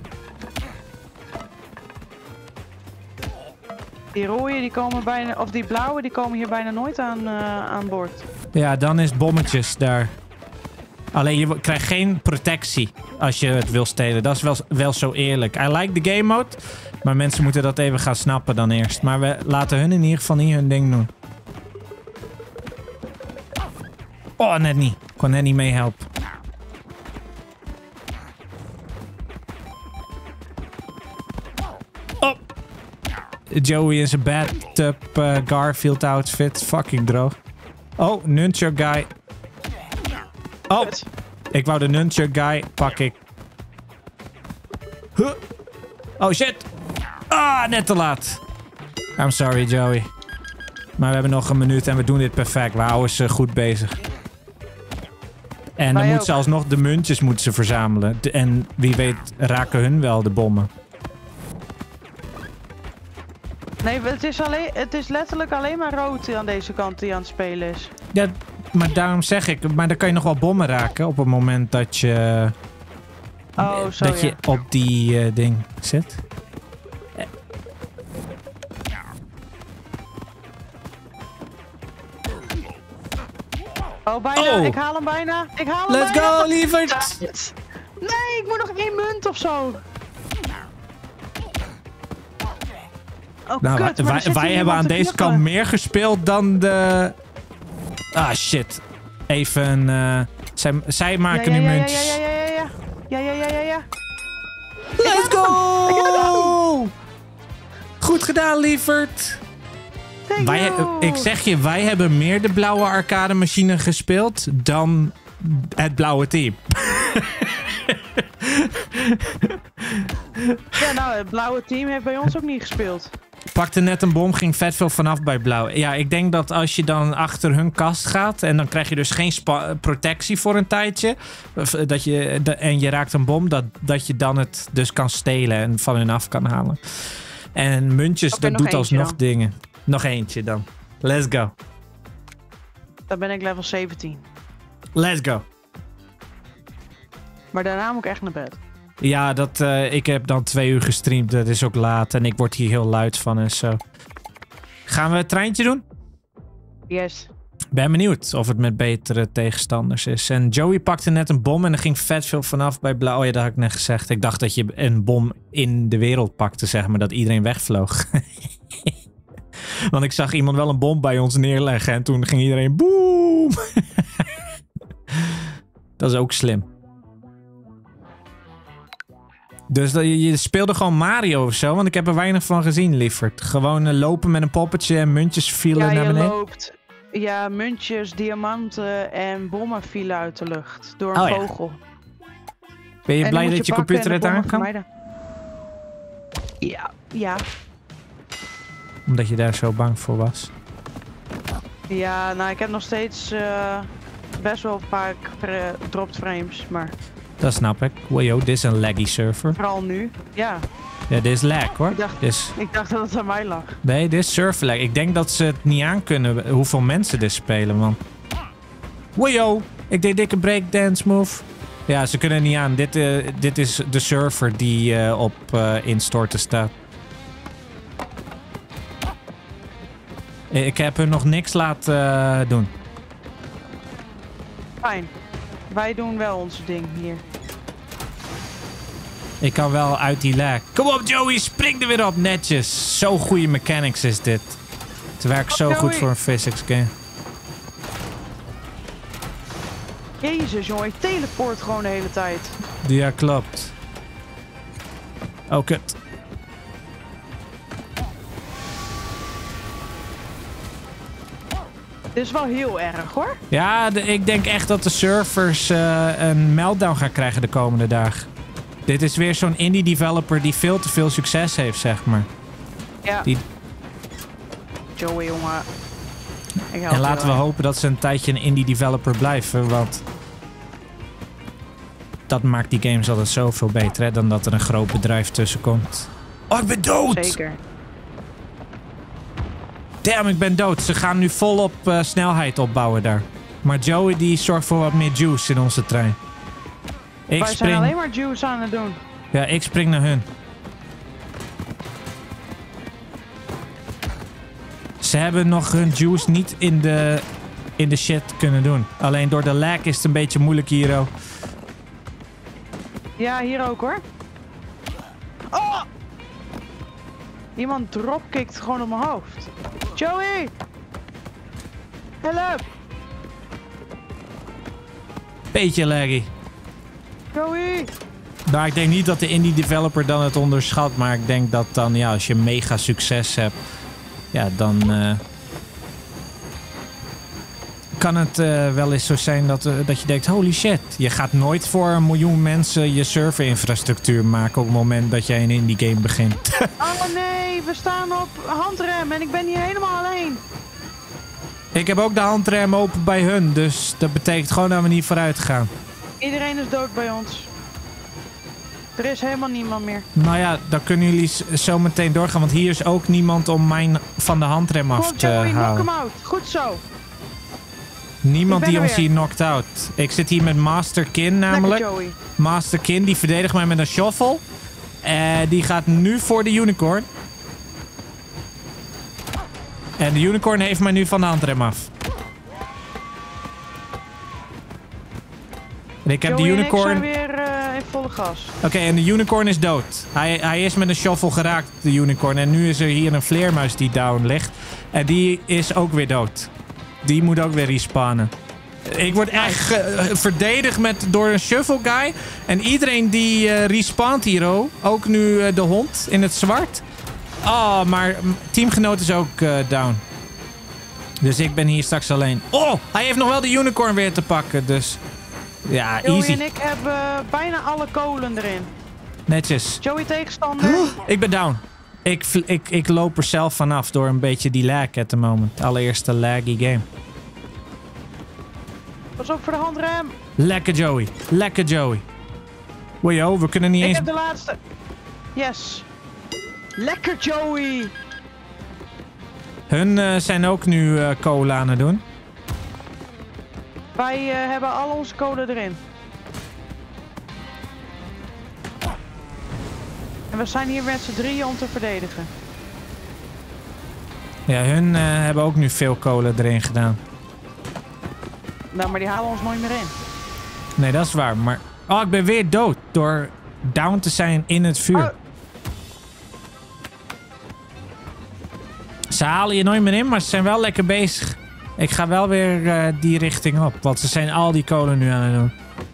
Die rooien die komen bijna, of die blauwe die komen hier bijna nooit aan boord. Ja, dan is bommetjes daar. Alleen je krijgt geen protectie als je het wil stelen. Dat is wel zo eerlijk. I like the game mode. Maar mensen moeten dat even gaan snappen dan eerst. Maar we laten hun in ieder geval niet hun ding doen. Oh, net niet. Ik kon net niet meehelpen. Oh. Joey in zijn bathtub Garfield outfit. Fucking droog. Oh, nunchuk guy. Oh, ik wou de nunchuk guy. Pak ik. Huh. Oh shit. Ah, net te laat. I'm sorry, Joey. Maar we hebben nog een minuut en we doen dit perfect. We houden ze goed bezig. En dan moeten ze alsnog de muntjes moeten ze verzamelen. En wie weet raken hun wel de bommen. Nee, het is letterlijk alleen maar rood aan deze kant die aan het spelen is. Ja, maar daarom zeg ik. Maar dan kan je nog wel bommen raken op het moment dat je... Oh, zo dat je op die ding zit. Oh, bijna. Oh. Ik haal hem bijna. Ik haal hem Let's bijna. go, lieverd! Nee, ik moet nog 1 munt of zo. Oh, Nou, kut, maar er zit wij hier hebben aan iemand te deze knuppelen. kant meer gespeeld dan de... Ah, shit. Even... zij maken nu muntjes. Ja. Let's go! Goed gedaan, lieverd. Ik zeg je, wij hebben meer de blauwe arcade machine gespeeld dan het blauwe team. Ja, nou, het blauwe team heeft bij ons ook niet gespeeld. Pakte net een bom, ging vet veel vanaf bij blauw. Ja, ik denk dat als je dan achter hun kast gaat en dan krijg je dus geen protectie voor een tijdje. En je raakt een bom, dat je dan het dus kan stelen en van hun af kan halen. En muntjes, dat doet alsnog dingen. Nog eentje dan. Let's go. Dan ben ik level 17. Let's go. Maar daarna moet ik echt naar bed. Ja, ik heb dan 2 uur gestreamd. Dat is ook laat en ik word hier heel luid van en zo. Gaan we het treintje doen? Yes. Ben benieuwd of het met betere tegenstanders is. En Joey pakte net een bom en er ging vet veel vanaf bij blauw. Oh ja, dat had ik net gezegd. Ik dacht dat je een bom in de wereld pakte, zeg maar. Dat iedereen wegvloog. Want ik zag iemand wel een bom bij ons neerleggen en toen ging iedereen boom. Dat is ook slim. Dus je speelde gewoon Mario of zo, want ik heb er weinig van gezien, lieverd. Gewoon lopen met een poppetje en muntjes vielen naar beneden. Ja, je loopt. Ja, muntjes, diamanten en bommen vielen uit de lucht door een vogel. Ben je blij dat je computer het aan kan? Ja. Omdat je daar zo bang voor was? Ja, nou ik heb nog steeds best wel vaak dropped frames, maar... Dat snap ik. Wow, dit is een laggy server. Vooral nu, ja. Ja, dit is lag hoor. Ik dacht dat het aan mij lag. Nee, dit is server lag. Ik denk dat ze het niet aankunnen hoeveel mensen dit spelen, man. Wow, ik deed dikke breakdance move. Ja, ze kunnen het niet aan. Dit is de server die op instorten staat. Ik heb hun nog niks laten doen. Fijn. Wij doen wel onze ding hier. Ik kan wel uit die lag. Kom op Joey, spring er weer op. Netjes. Zo goede mechanics is dit. Het werkt zo goed voor een physics game. Jezus jongen, ik teleport gewoon de hele tijd. Ja, klopt. Oh, kut. Dit is wel heel erg hoor. Ja, ik denk echt dat de servers een meltdown gaan krijgen de komende dagen. Dit is weer zo'n indie developer die veel te veel succes heeft, zeg maar. Ja. Joey, jongen. En laten we hopen dat ze een tijdje een indie developer blijven, want... Dat maakt die games altijd zoveel beter, hè, dan dat er een groot bedrijf tussen komt. Oh, ik ben dood! Zeker. Damn, ik ben dood. Ze gaan nu volop snelheid opbouwen daar. Maar Joey die zorgt voor wat meer juice in onze trein. Wij zijn alleen maar juice aan het doen. Ja, ik spring naar hun. Ze hebben nog hun juice niet in de shit kunnen doen. Alleen door de lag is het een beetje moeilijk hier ook. Ja, hier ook hoor. Oh! Iemand dropkikt gewoon op mijn hoofd. Joey! Help! Beetje laggy. Joey! Nou, ik denk niet dat de indie developer dan het onderschat. Maar ik denk dat dan, ja, als je mega succes hebt... Ja, dan... kan het wel eens zo zijn dat je denkt... Holy shit, je gaat nooit voor 1 miljoen mensen je serverinfrastructuur maken... op het moment dat jij een indie game begint. Oh nee, we staan op handrem en ik ben hier helemaal alleen. Ik heb ook de handrem open bij hun. Dus dat betekent gewoon dat we niet vooruit gaan. Iedereen is dood bij ons. Er is helemaal niemand meer. Nou ja, dan kunnen jullie zo meteen doorgaan. Want hier is ook niemand om mijn van de handrem af Kom, te Joey, knock halen. hem out. Goed zo. Niemand Ik ben die er ons weer. hier knocked out. Ik zit hier met Master Kin namelijk. Lekker, Joey. Master Kin die verdedigt mij met een shovel. Die gaat nu voor de unicorn. En de unicorn heeft mij nu van de handrem af. En ik heb de Joey unicorn... en ik zijn weer in volle gas. Oké, en de unicorn is dood. Hij is met een shovel geraakt, de unicorn. En nu is er hier een vleermuis die down ligt. En die is ook weer dood. Die moet ook weer respawnen. Ik word echt verdedigd door een shovel guy. En iedereen die respawnt hier ook nu de hond in het zwart. Oh, maar teamgenoot is ook down. Dus ik ben hier straks alleen. Oh, hij heeft nog wel de unicorn weer te pakken. Dus ja, Joey easy. en ik hebben bijna alle kolen erin. Netjes. Joey tegenstander. Ik ben down. Ik loop er zelf vanaf door een beetje die lag at the moment. Allereerste laggy game. Pas op voor de handrem. Lekker Joey. Lekker Joey. Wojo, we kunnen niet Ik eens... heb de laatste. Yes. Lekker Joey. Hun zijn ook nu kolen aan het doen. Wij hebben al onze kolen erin. En we zijn hier met z'n drieën om te verdedigen. Ja, hun hebben ook nu veel kolen erin gedaan. Nou, maar die halen ons nooit meer in. Nee, dat is waar. Maar... Oh, ik ben weer dood. Door down te zijn in het vuur. Oh. Ze halen je nooit meer in, maar ze zijn wel lekker bezig. Ik ga wel weer die richting op. Want ze zijn al die kolen nu aan het doen.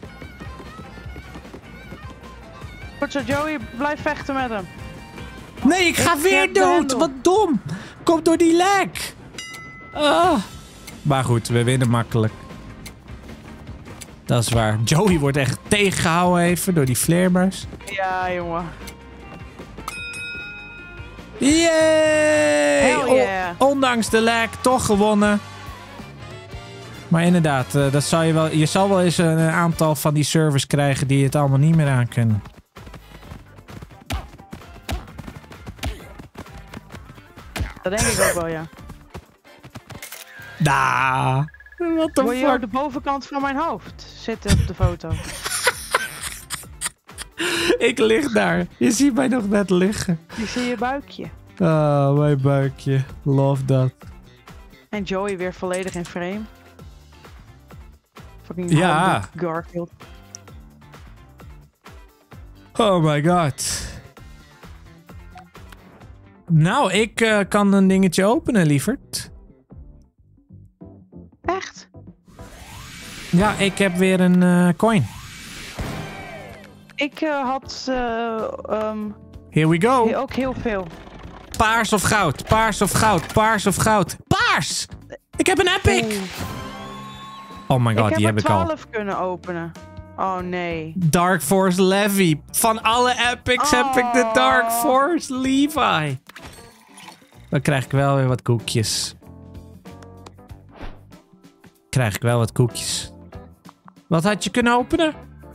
Goed zo, Joey. Blijf vechten met hem. Nee, ik ga Ik weer heb de dood. hendel. Wat dom. Komt door die lag. Ah. Maar goed, we winnen makkelijk. Dat is waar. Joey wordt echt tegengehouden even door die vleermuis. Ja, jongen. Yay! Hell yeah. Ondanks de lag toch gewonnen. Maar inderdaad, dat zal je zal wel eens een aantal van die servers krijgen die het allemaal niet meer aan kunnen. Dat denk ik ook wel, ja. Nah. What the Wil je fuck? op de bovenkant van mijn hoofd zitten op de foto? Ik lig daar. Je ziet mij nog net liggen. Ik zie je buikje. Oh, mijn buikje. Love that. En Joey weer volledig in frame. Fucking Ja. Howard Garfield. Oh my god. Nou, ik kan een dingetje openen, lieverd. Echt? Ja, ik heb weer een coin. Ik had Here we go. ook heel veel. Paars of goud, paars of goud, paars of goud. Paars! Ik heb een epic! Oeh. Oh my god, Ik die heb heb er ik al. 12 kunnen openen. Oh nee. Dark Force Levi. Van alle epics heb ik de Dark Force Levi. Dan krijg ik wel weer wat koekjes. Krijg ik wel wat koekjes. Wat had je kunnen openen?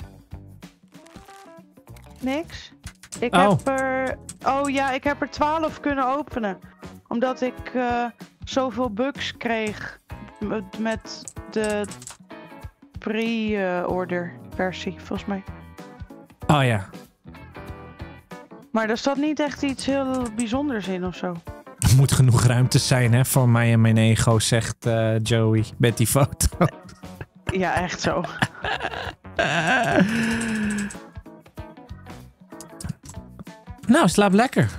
Niks. Ik Oh. heb er... Oh ja, ik heb er 12 kunnen openen. Omdat ik zoveel bugs kreeg met de pre-order versie, volgens mij. Oh ja. Maar er zat niet echt iets heel bijzonders in of zo. Er moet genoeg ruimte zijn, hè, voor mij en mijn ego, zegt Joey met die foto. Ja, echt zo. Nou, slaap lekker.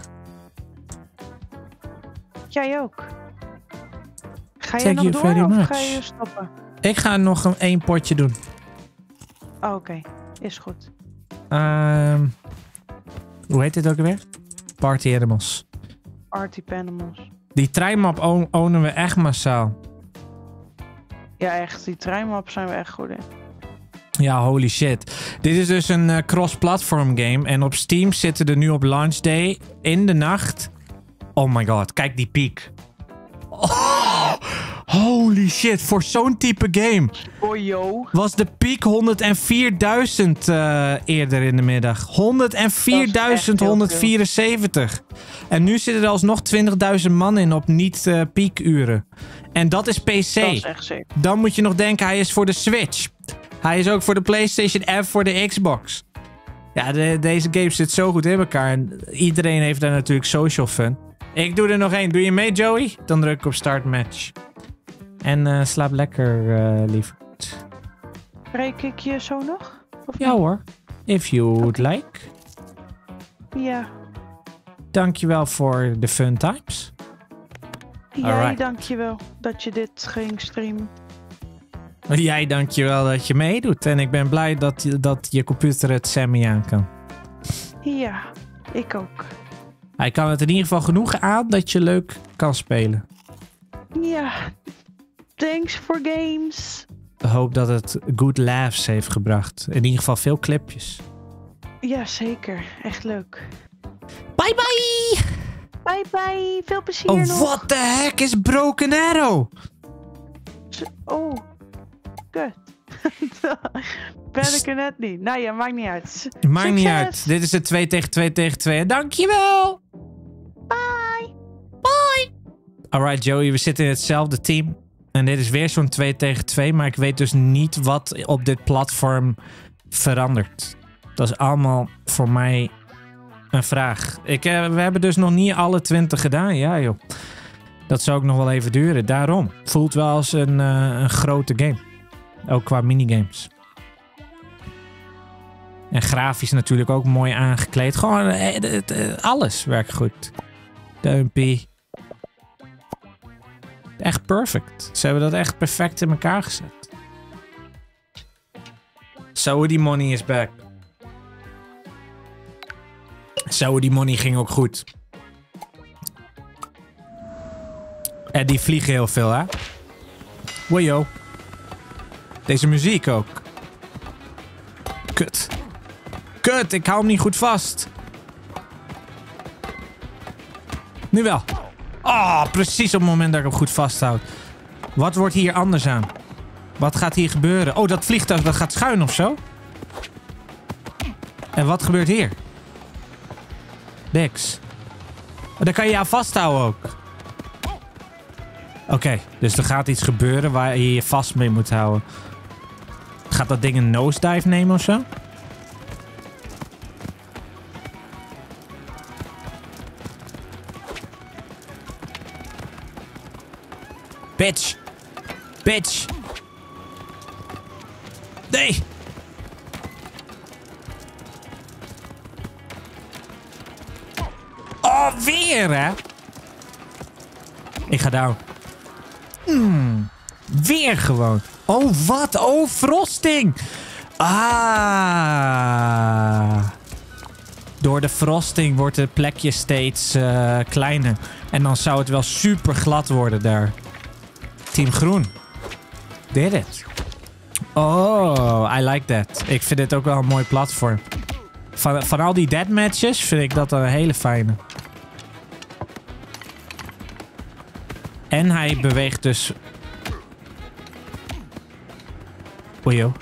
Jij ook. Ga je Thank nog you door very of much. ga je stoppen? Ik ga nog één potje doen. Oh, oké, is goed. Hoe heet dit ook alweer? Party Animals. Party Panimals. Die treinmap ownen we echt massaal. Ja, echt. Die treinmap zijn we echt goed in. Ja, holy shit. Dit is dus een cross-platform game. En op Steam zitten er nu op launch day in de nacht. Oh my god, kijk die piek. Oh, holy shit, voor zo'n type game Oh, yo. was de piek 104.000 eerder in de middag. 104.174. En nu zitten er alsnog 20.000 man in op niet-piekuren. En dat is PC. Dat is echt sick. Dan moet je nog denken, hij is voor de Switch. Hij is ook voor de PlayStation en voor de Xbox. Ja, deze game zit zo goed in elkaar. En iedereen heeft daar natuurlijk social fun. Ik doe er nog één. Doe je mee, Joey? Dan druk ik op start match. En slaap lekker, lieverd. Spreek ik je zo nog? Of Ja hoor. If you would like. Ja. Dankjewel voor de fun times. Jij, Alright. dankjewel dat je dit ging streamen. Jij dankjewel dat je meedoet. En ik ben blij dat je computer het semi aan kan. Ja, ik ook. Hij kan het in ieder geval genoeg aan dat je leuk kan spelen. Ja. Thanks for games. Ik hoop dat het good laughs heeft gebracht. In ieder geval veel clipjes. Ja, zeker. Echt leuk. Bye bye! Bye bye. Veel plezier Oh, nog. what the heck is Broken Arrow? Oh. Kut. Ben ik er net niet. Nou ja, maakt niet uit. Maakt niet Succes. uit. Dit is het 2 tegen 2 tegen 2. Dankjewel! Bye. Alright Joey, we zitten in hetzelfde team. En dit is weer zo'n 2 tegen 2. Maar ik weet dus niet wat op dit platform verandert. Dat is allemaal voor mij een vraag. We hebben dus nog niet alle 20 gedaan. Ja joh. Dat zou ook nog wel even duren. Daarom. Voelt wel als een grote game. Ook qua minigames. En grafisch natuurlijk ook mooi aangekleed. Gewoon alles werkt goed. Duimpie. Echt perfect. Ze hebben dat echt perfect in elkaar gezet. So die money is back. So die money ging ook goed. En die vliegen heel veel, hè? Wojo. Deze muziek ook. Kut. Kut, ik hou hem niet goed vast. Nu wel. Oh, precies op het moment dat ik hem goed vasthoud. Wat wordt hier anders aan? Wat gaat hier gebeuren? Oh, dat vliegtuig dat gaat schuin of zo? En wat gebeurt hier? Niks. Daar kan je aan vasthouden ook. Oké, dus er gaat iets gebeuren waar je je vast mee moet houden. Gaat dat ding een nosedive nemen of zo? Bitch! Bitch! Nee! Oh, weer hè? Ik ga down. Weer gewoon. Oh, wat? Oh, frosting! Ah. Door de frosting wordt het plekje steeds kleiner. En dan zou het wel super glad worden daar. Team Groen. Did it. Oh, I like that. Ik vind dit ook wel een mooi platform. Van al die deathmatches vind ik dat een hele fijne. En hij beweegt dus... Ojo.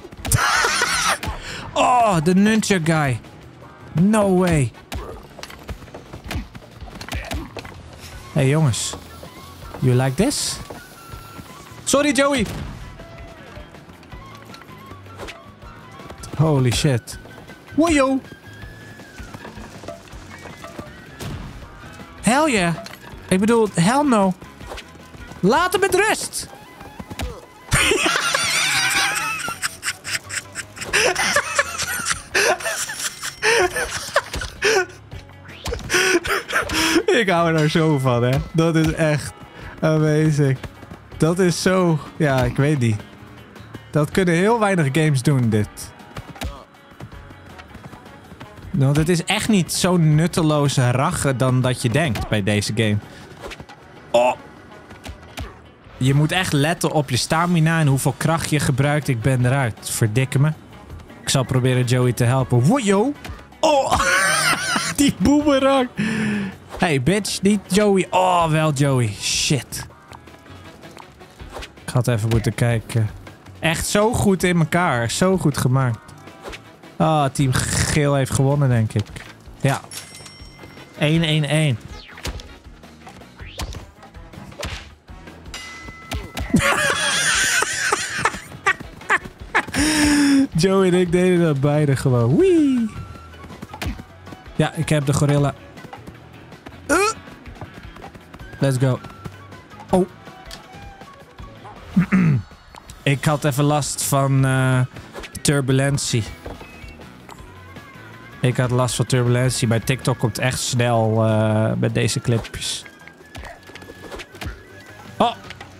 Oh, de nunchuk guy. No way. Hey jongens. You like this? Sorry Joey. Holy shit. Wojo. Hell yeah. Ik bedoel, hell no. Laat hem met rust. Ik hou er zo van, hè. Dat is echt amazing. Dat is zo... Ja, ik weet niet. Dat kunnen heel weinig games doen, dit. Want het is echt niet zo'n nutteloze rache dan dat je denkt bij deze game. Oh! Je moet echt letten op je stamina en hoeveel kracht je gebruikt. Ik ben eruit. Verdikke me. Ik zal proberen Joey te helpen. Wojo! Oh! Die boomerang! Hey, bitch. Niet Joey. Oh, wel Joey. Shit. Ik had even moeten kijken. Echt zo goed in elkaar. Zo goed gemaakt. Ah, team geel heeft gewonnen, denk ik. Ja. 1-1-1. Joey en ik deden dat beide gewoon. Wee! Ja, ik heb de gorilla. Let's go. Oh. Ik had even last van turbulentie. Ik had last van turbulentie. Bij TikTok komt het echt snel bij deze clipjes. Oh!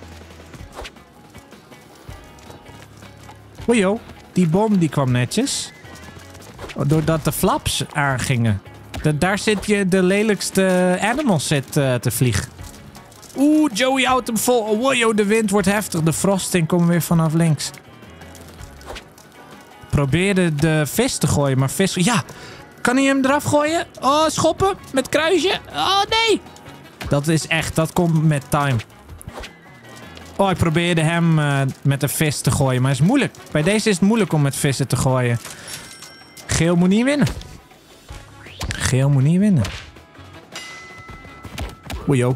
Ojo, die bom die kwam netjes. Doordat de flaps aangingen. Daar zit je de lelijkste animal te vliegen. Oeh, Joey houdt hem vol. Oh, wojo, de wind wordt heftig. De frosting komt weer vanaf links. Probeerde de vis te gooien, maar vis... Ja, kan hij hem eraf gooien? Oh, schoppen met kruisje. Oh, nee. Dat is echt... Dat komt met time. Oh, ik probeerde hem met een vis te gooien, maar het is moeilijk. Bij deze is het moeilijk om met vissen te gooien. Geel moet niet winnen. Geel moet niet winnen. Oejo.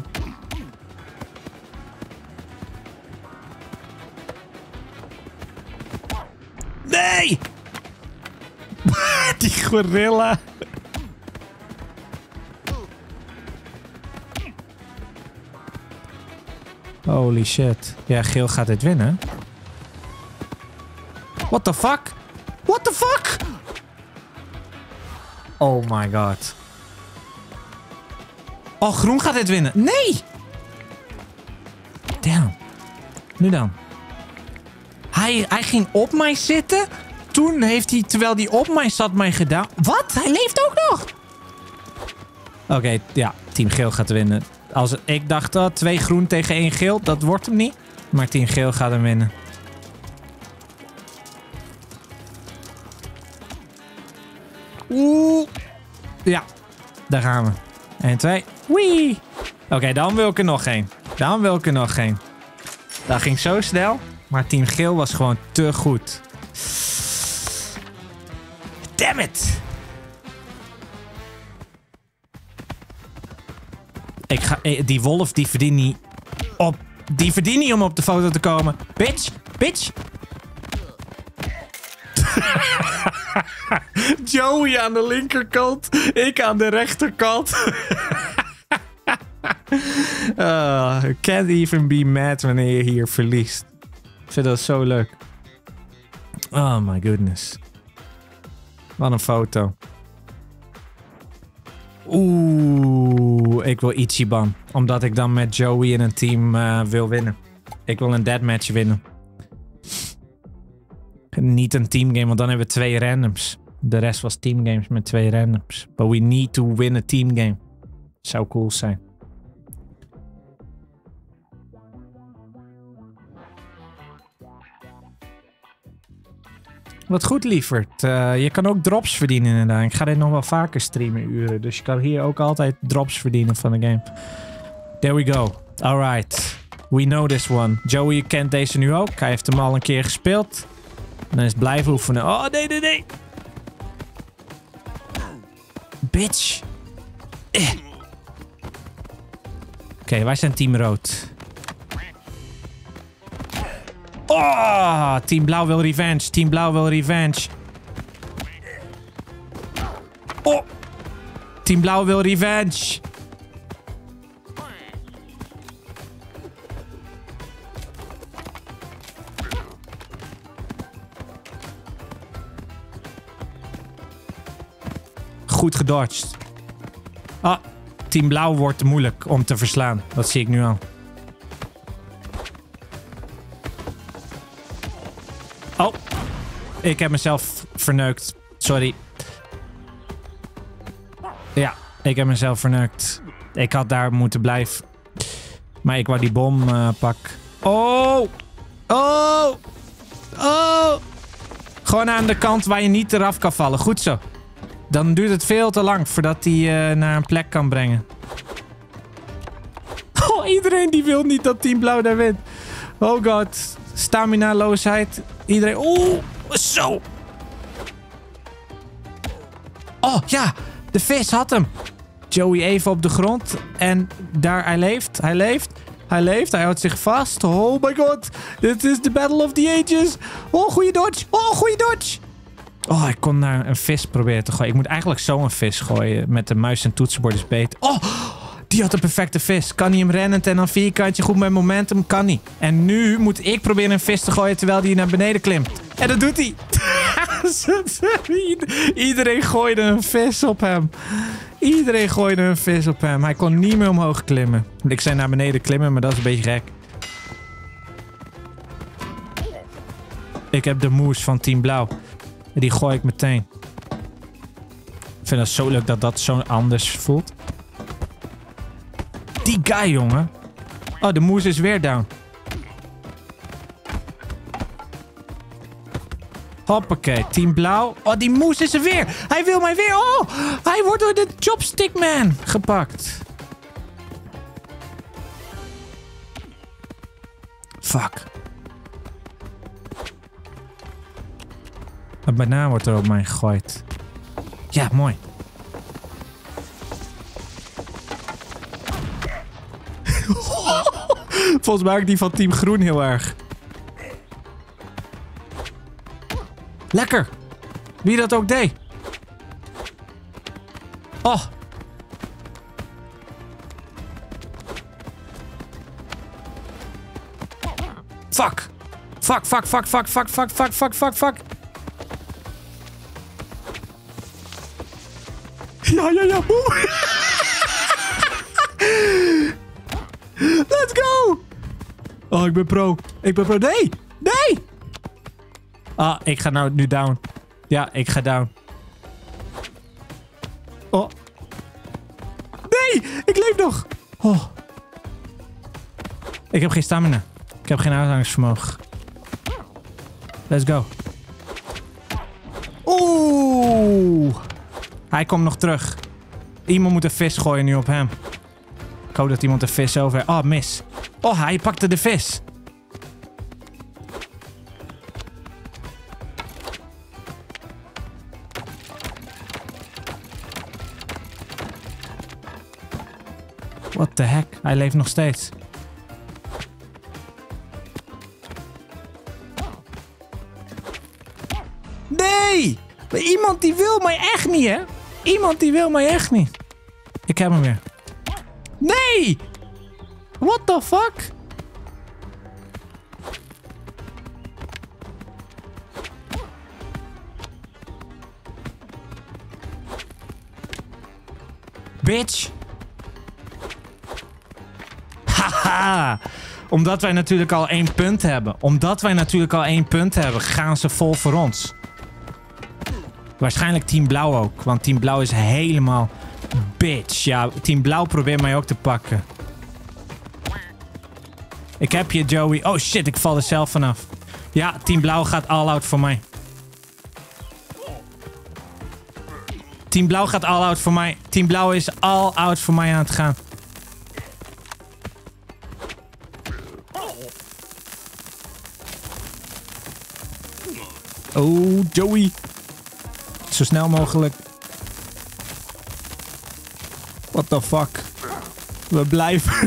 Nee! Die gorilla. Holy shit. Ja, geel gaat dit winnen. What the fuck? What the fuck? Oh my god. Oh, groen gaat dit winnen. Nee! Damn. Nu dan. Hij ging op mij zitten. Toen heeft hij, terwijl hij op mij zat, mij gedaan. Wat? Hij leeft ook nog? Oké, ja. Team geel gaat winnen. Ik dacht, 2 groen tegen 1 geel. Dat wordt hem niet. Maar team geel gaat hem winnen. Oeh. Ja. Daar gaan we. 1, 2. Wee. Oké, dan wil ik er nog één. Dan wil ik er nog één. Dat ging zo snel. Maar team geel was gewoon te goed. Damn it. Die wolf, die verdient niet op... Die verdient niet om op de foto te komen. Bitch. Bitch. Joey aan de linkerkant. Ik aan de rechterkant. Can't even be mad wanneer je hier verliest. Ik vind dat zo leuk. Oh my goodness. Wat een foto. Oeh, ik wil Ichiban. Omdat ik dan met Joey in een team wil winnen. Ik wil een deathmatch winnen. Niet een teamgame, want dan hebben we 2 randoms. De rest was teamgames met 2 randoms. But we need to win a teamgame. Zou cool zijn. Wat goed, lieverd. Je kan ook drops verdienen inderdaad. Ik ga dit nog wel vaker streamen uren. Dus je kan hier ook altijd drops verdienen van de game. There we go. Alright. We know this one. Joey kent deze nu ook. Hij heeft hem al een keer gespeeld. En dan is blijven oefenen. Oh, nee, nee, nee. Bitch. Oké, wij zijn team rood. Oh, team blauw wil revenge. Team blauw wil revenge. Oh. Team blauw wil revenge. Goed gedodged. Ah, team blauw wordt moeilijk om te verslaan. Dat zie ik nu al. Oh. Ik heb mezelf verneukt. Sorry. Ja, ik heb mezelf verneukt. Ik had daar moeten blijven. Maar ik wou die bom pakken. Oh! Oh! Oh! Gewoon aan de kant waar je niet eraf kan vallen. Goed zo. Dan duurt het veel te lang voordat hij naar een plek kan brengen. Oh, iedereen die wil niet dat Team Blauw daar wint. Oh god. Stamina-loosheid. Iedereen... Oeh, zo. Oh, ja. De vis had hem. Joey even op de grond. En daar, hij leeft. Hij leeft. Hij leeft. Hij houdt zich vast. Oh my god. Dit is de Battle of the Ages. Oh, goeie dodge. Oh, goeie dodge. Oh, ik kon naar een vis proberen te gooien. Ik moet eigenlijk zo een vis gooien. Met de muis en toetsenbord is beter. Oh, die had een perfecte vis. Kan hij hem rennend en dan vierkantje goed met momentum? Kan niet. En nu moet ik proberen een vis te gooien terwijl hij naar beneden klimt. En dat doet hij. Iedereen gooide een vis op hem. Iedereen gooide een vis op hem. Hij kon niet meer omhoog klimmen. Ik zei naar beneden klimmen, maar dat is een beetje gek. Ik heb de moves van Team Blauw. Die gooi ik meteen. Ik vind het zo leuk dat dat zo anders voelt. Die guy, jongen. Oh, de moes is weer down. Hoppakee, Team Blauw. Oh, die moes is er weer. Hij wil mij weer. Oh, hij wordt door de Chopstickman gepakt. Fuck. Een banaan wordt er op mij gegooid. Ja, mooi. Volgens mij ik die van Team Groen heel erg. Lekker. Wie dat ook deed. Oh. Fuck. Fuck, fuck, fuck, fuck, fuck, fuck, fuck, fuck, fuck, fuck. Ja, ja, ja. Boem. Let's go. Oh, ik ben pro. Ik ben pro. Nee. Nee. Ah, ik ga nou nu down. Ja, ik ga down. Oh. Nee, ik leef nog. Oh. Ik heb geen stamina. Ik heb geen uitgangsvermogen. Let's go. Oeh. Hij komt nog terug. Iemand moet een vis gooien nu op hem. Ik hoop dat iemand de vis over... Oh, mis. Oh, hij pakte de vis. What the heck? Hij leeft nog steeds. Nee! Iemand die wil mij echt niet, hè? Iemand die wil mij echt niet. Ik heb hem weer. Nee! What the fuck? Bitch! Haha! Omdat wij natuurlijk al 1 punt hebben. Omdat wij natuurlijk al 1 punt hebben, gaan ze vol voor ons. Waarschijnlijk Team Blauw ook. Want Team Blauw is helemaal... Bitch. Ja, Team Blauw probeert mij ook te pakken. Ik heb je, Joey. Oh shit, ik val er zelf vanaf. Ja, Team Blauw gaat all out voor mij. Team Blauw gaat all out voor mij. Team Blauw is all out voor mij aan het gaan. Oh, Joey. Zo snel mogelijk. What the fuck? We blijven.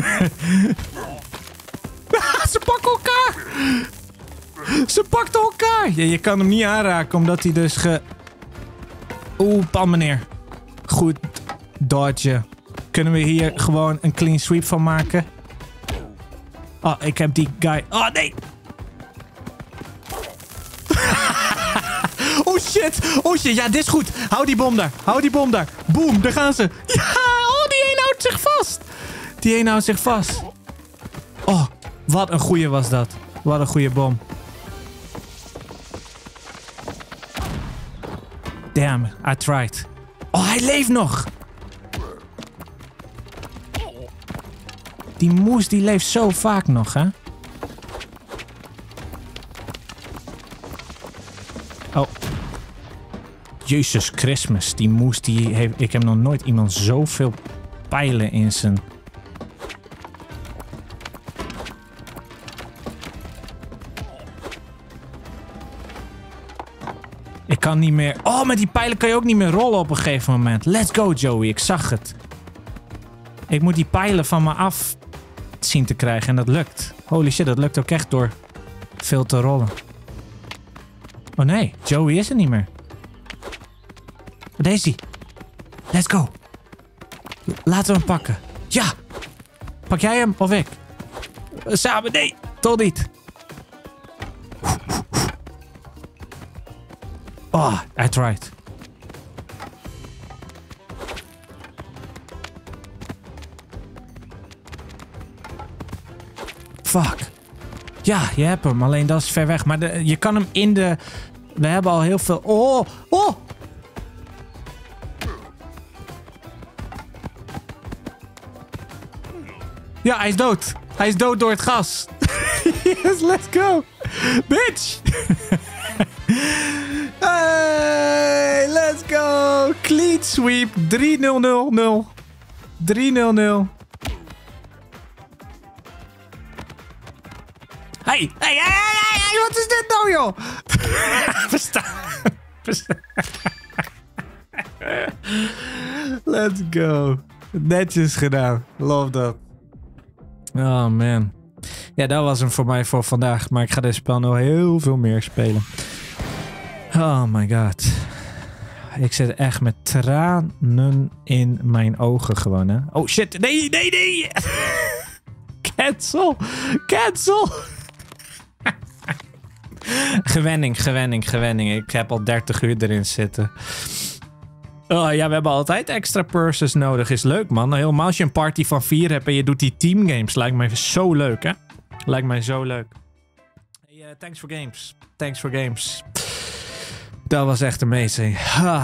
Ze pakken elkaar. Ze pakten elkaar. Ja, je kan hem niet aanraken omdat hij dus Oeh, pan meneer. Goed. Dodge. Kunnen we hier gewoon een clean sweep van maken? Oh, ik heb die guy. Oh, nee. Oh shit. Oh shit. Ja, dit is goed. Hou die bom daar. Hou die bom daar. Boom, daar gaan ze. Ja, oh, die een houdt zich vast. Die een houdt zich vast. Oh, wat een goeie was dat. Wat een goeie bom. Damn, I tried. Oh, hij leeft nog. Die moes die leeft zo vaak nog, hè? Oh. Jezus Christmas. Die moes die heeft... Ik heb nog nooit iemand zoveel pijlen in zijn... Ik kan niet meer... Oh, met die pijlen kan je ook niet meer rollen op een gegeven moment. Let's go, Joey. Ik zag het. Ik moet die pijlen van me af zien te krijgen en dat lukt. Holy shit, dat lukt ook echt door veel te rollen. Oh nee, Joey is er niet meer. Waar is hij? Let's go. Laten we hem pakken. Ja! Pak jij hem of ik? Samen, nee, toch niet. Oh, I tried. Fuck. Ja, je hebt hem. Alleen dat is ver weg. Maar je kan hem in de... We hebben al heel veel... Oh! Oh! Ja, hij is dood. Hij is dood door het gas. Yes, let's go. Bitch! Hey, let's go. Clean sweep. 3-0-0-0. 3-0-0. Hey, wat is dit nou, joh? Verstaan. Let's go. Netjes gedaan. Love that. Oh, man. Ja, dat was hem voor mij voor vandaag. Maar ik ga deze spel nog heel veel meer spelen. Oh my god. Ik zit echt met tranen in mijn ogen gewoon, hè. Oh, shit. Nee. Cancel. Gewenning. Ik heb al 30 uur erin zitten. Oh ja, we hebben altijd extra purses nodig. Is leuk, man. Helemaal als je een party van 4 hebt en je doet die teamgames. Lijkt mij zo leuk, hè? Lijkt mij zo leuk. Hey, thanks for games. Dat was echt amazing.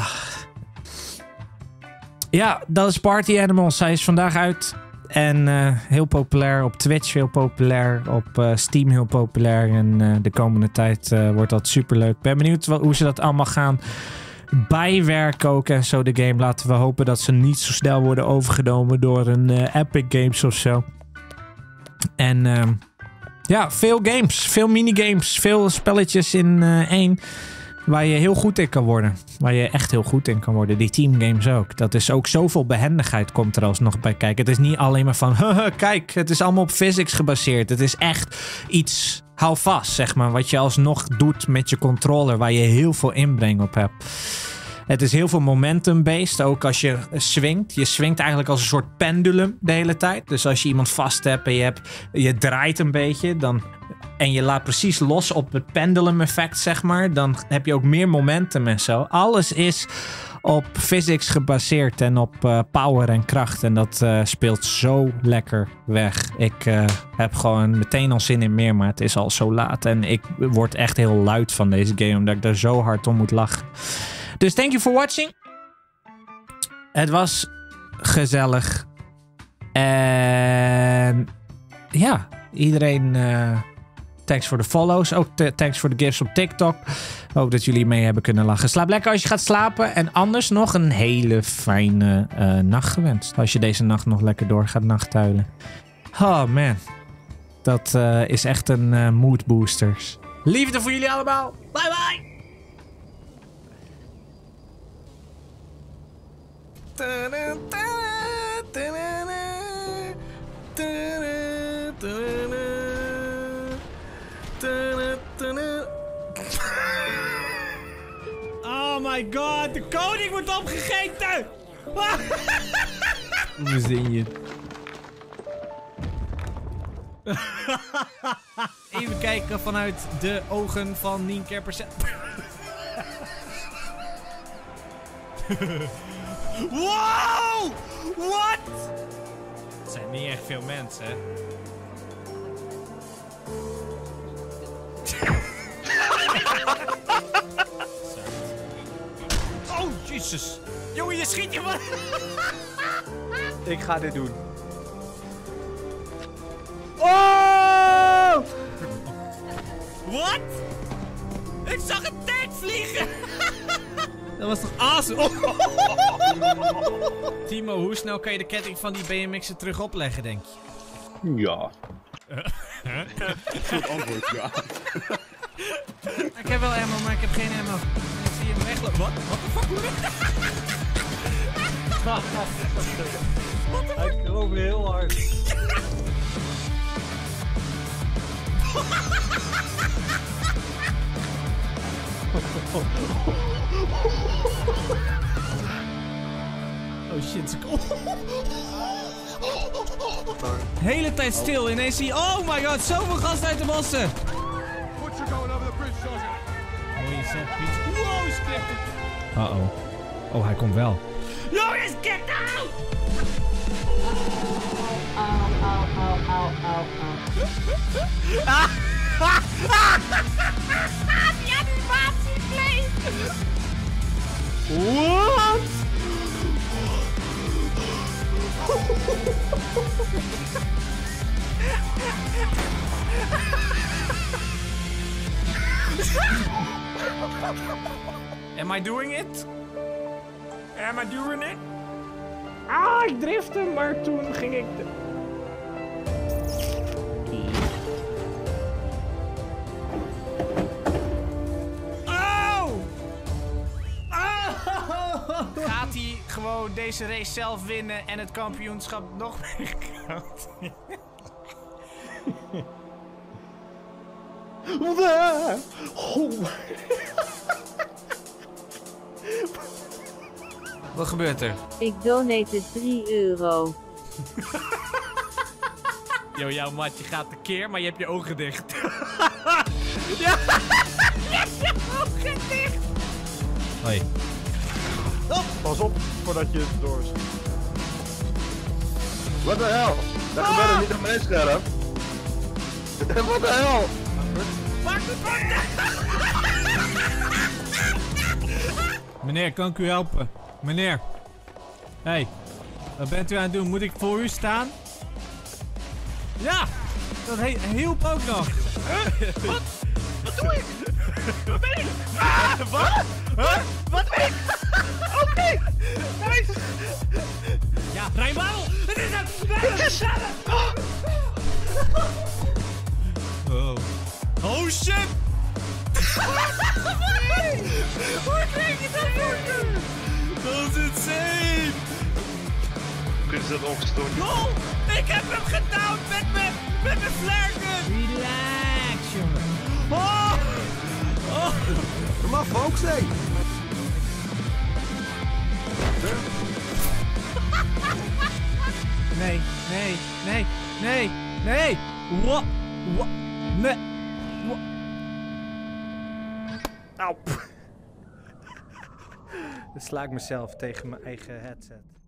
Ja, dat is Party Animals. Hij is vandaag uit. En heel populair op Twitch, heel populair op Steam, heel populair. En de komende tijd wordt dat superleuk. Ik ben benieuwd hoe ze dat allemaal gaan bijwerken ook en zo, de game. Laten we hopen dat ze niet zo snel worden overgenomen door een Epic Games of zo. En ja, veel games, veel minigames, veel spelletjes in één. Waar je heel goed in kan worden. Waar je echt heel goed in kan worden. Die teamgames ook. Dat is ook zoveel behendigheid komt er alsnog bij kijken. Het is niet alleen maar van... kijk, het is allemaal op physics gebaseerd. Het is echt iets... Hou vast, zeg maar. Wat je alsnog doet met je controller. Waar je heel veel inbreng op hebt. Het is heel veel momentum-based. Ook als je swingt. Je swingt eigenlijk als een soort pendulum de hele tijd. Dus als je iemand vast hebt en je draait een beetje... En je laat precies los op het pendulum effect, zeg maar. Dan heb je ook meer momentum en zo. Alles is op physics gebaseerd en op power en kracht. En dat speelt zo lekker weg. Ik heb gewoon meteen al zin in meer, maar het is al zo laat. En ik word echt heel luid van deze game, omdat ik daar zo hard om moet lachen. Dus thank you for watching. Het was gezellig. En ja, iedereen... Thanks voor de follows. Ook thanks voor de gifts op TikTok. Hoop dat jullie mee hebben kunnen lachen. Slaap lekker als je gaat slapen. En anders nog een hele fijne nacht gewenst. Als je deze nacht nog lekker door gaat nachttuilen. Oh man. Dat is echt een mood boosters. Liefde voor jullie allemaal. Bye bye. Oh my god, de koning wordt opgegeten! Hoe zing je? Even kijken vanuit de ogen van Nienke Percent. Wow! What? Het zijn niet echt veel mensen, hè? Oh, jezus. Jongen, je schiet je maar. Ik ga dit doen. Oh! Wat? Ik zag een tank vliegen! Dat was toch awesome? Timo, hoe snel kan je de ketting van die BMX'en terug opleggen, denk je? Ja. Goed antwoord, ja. Ik heb wel ammo, maar ik heb geen ammo. Ik zie hem weglopen. Wat? Wat de fuck? Hij kroop weer heel hard. Oh shit, ze hele tijd stil, ineens zie je... Oh my god, zoveel gas uit de bossen! Mooie set, Piet. Wow, skip! Uh-oh. Oh, hij komt wel. Joris, get out! Die animatie bleef! What? Am I doing it? Am I doing it? Ah, ik drifte, maar toen ging ik... Oh! Gaat hij gewoon deze race zelf winnen en het kampioenschap nog meer koud? Wat gebeurt er? Ik donate 3 euro. Yo, jouw matje gaat tekeer, maar je hebt je ogen dicht. Ja, je hebt je ogen dicht. Hoi. Pas op voordat je het doorschiet. Wat de hel? Dat gebeurt er niet op mijn scherm. Wat de hel? Pak de Meneer, kan ik u helpen? Meneer. Hey, wat bent u aan het doen? Moet ik voor u staan? Ja, dat hielp ook nog. Wat? Wat doe ik? Wat ben ik? Ah, wat? Huh? Wat ben ik? Oké. Nice. Ja, Rijnwaal. Het is het. Het is het. Oh. Oh shit. Hoe kreeg je dat voor? Dat is insane. Kunnen ze dat ongestoord? Goal! Ik heb hem gedaan met mijn flarken! Relax, jongen. Oh! Oh! Kom af, Hoogstee! Nee, nee, nee, nee, nee! Wat? Wat? Nee! Wat? Auw! Dan sla ik mezelf tegen mijn eigen headset.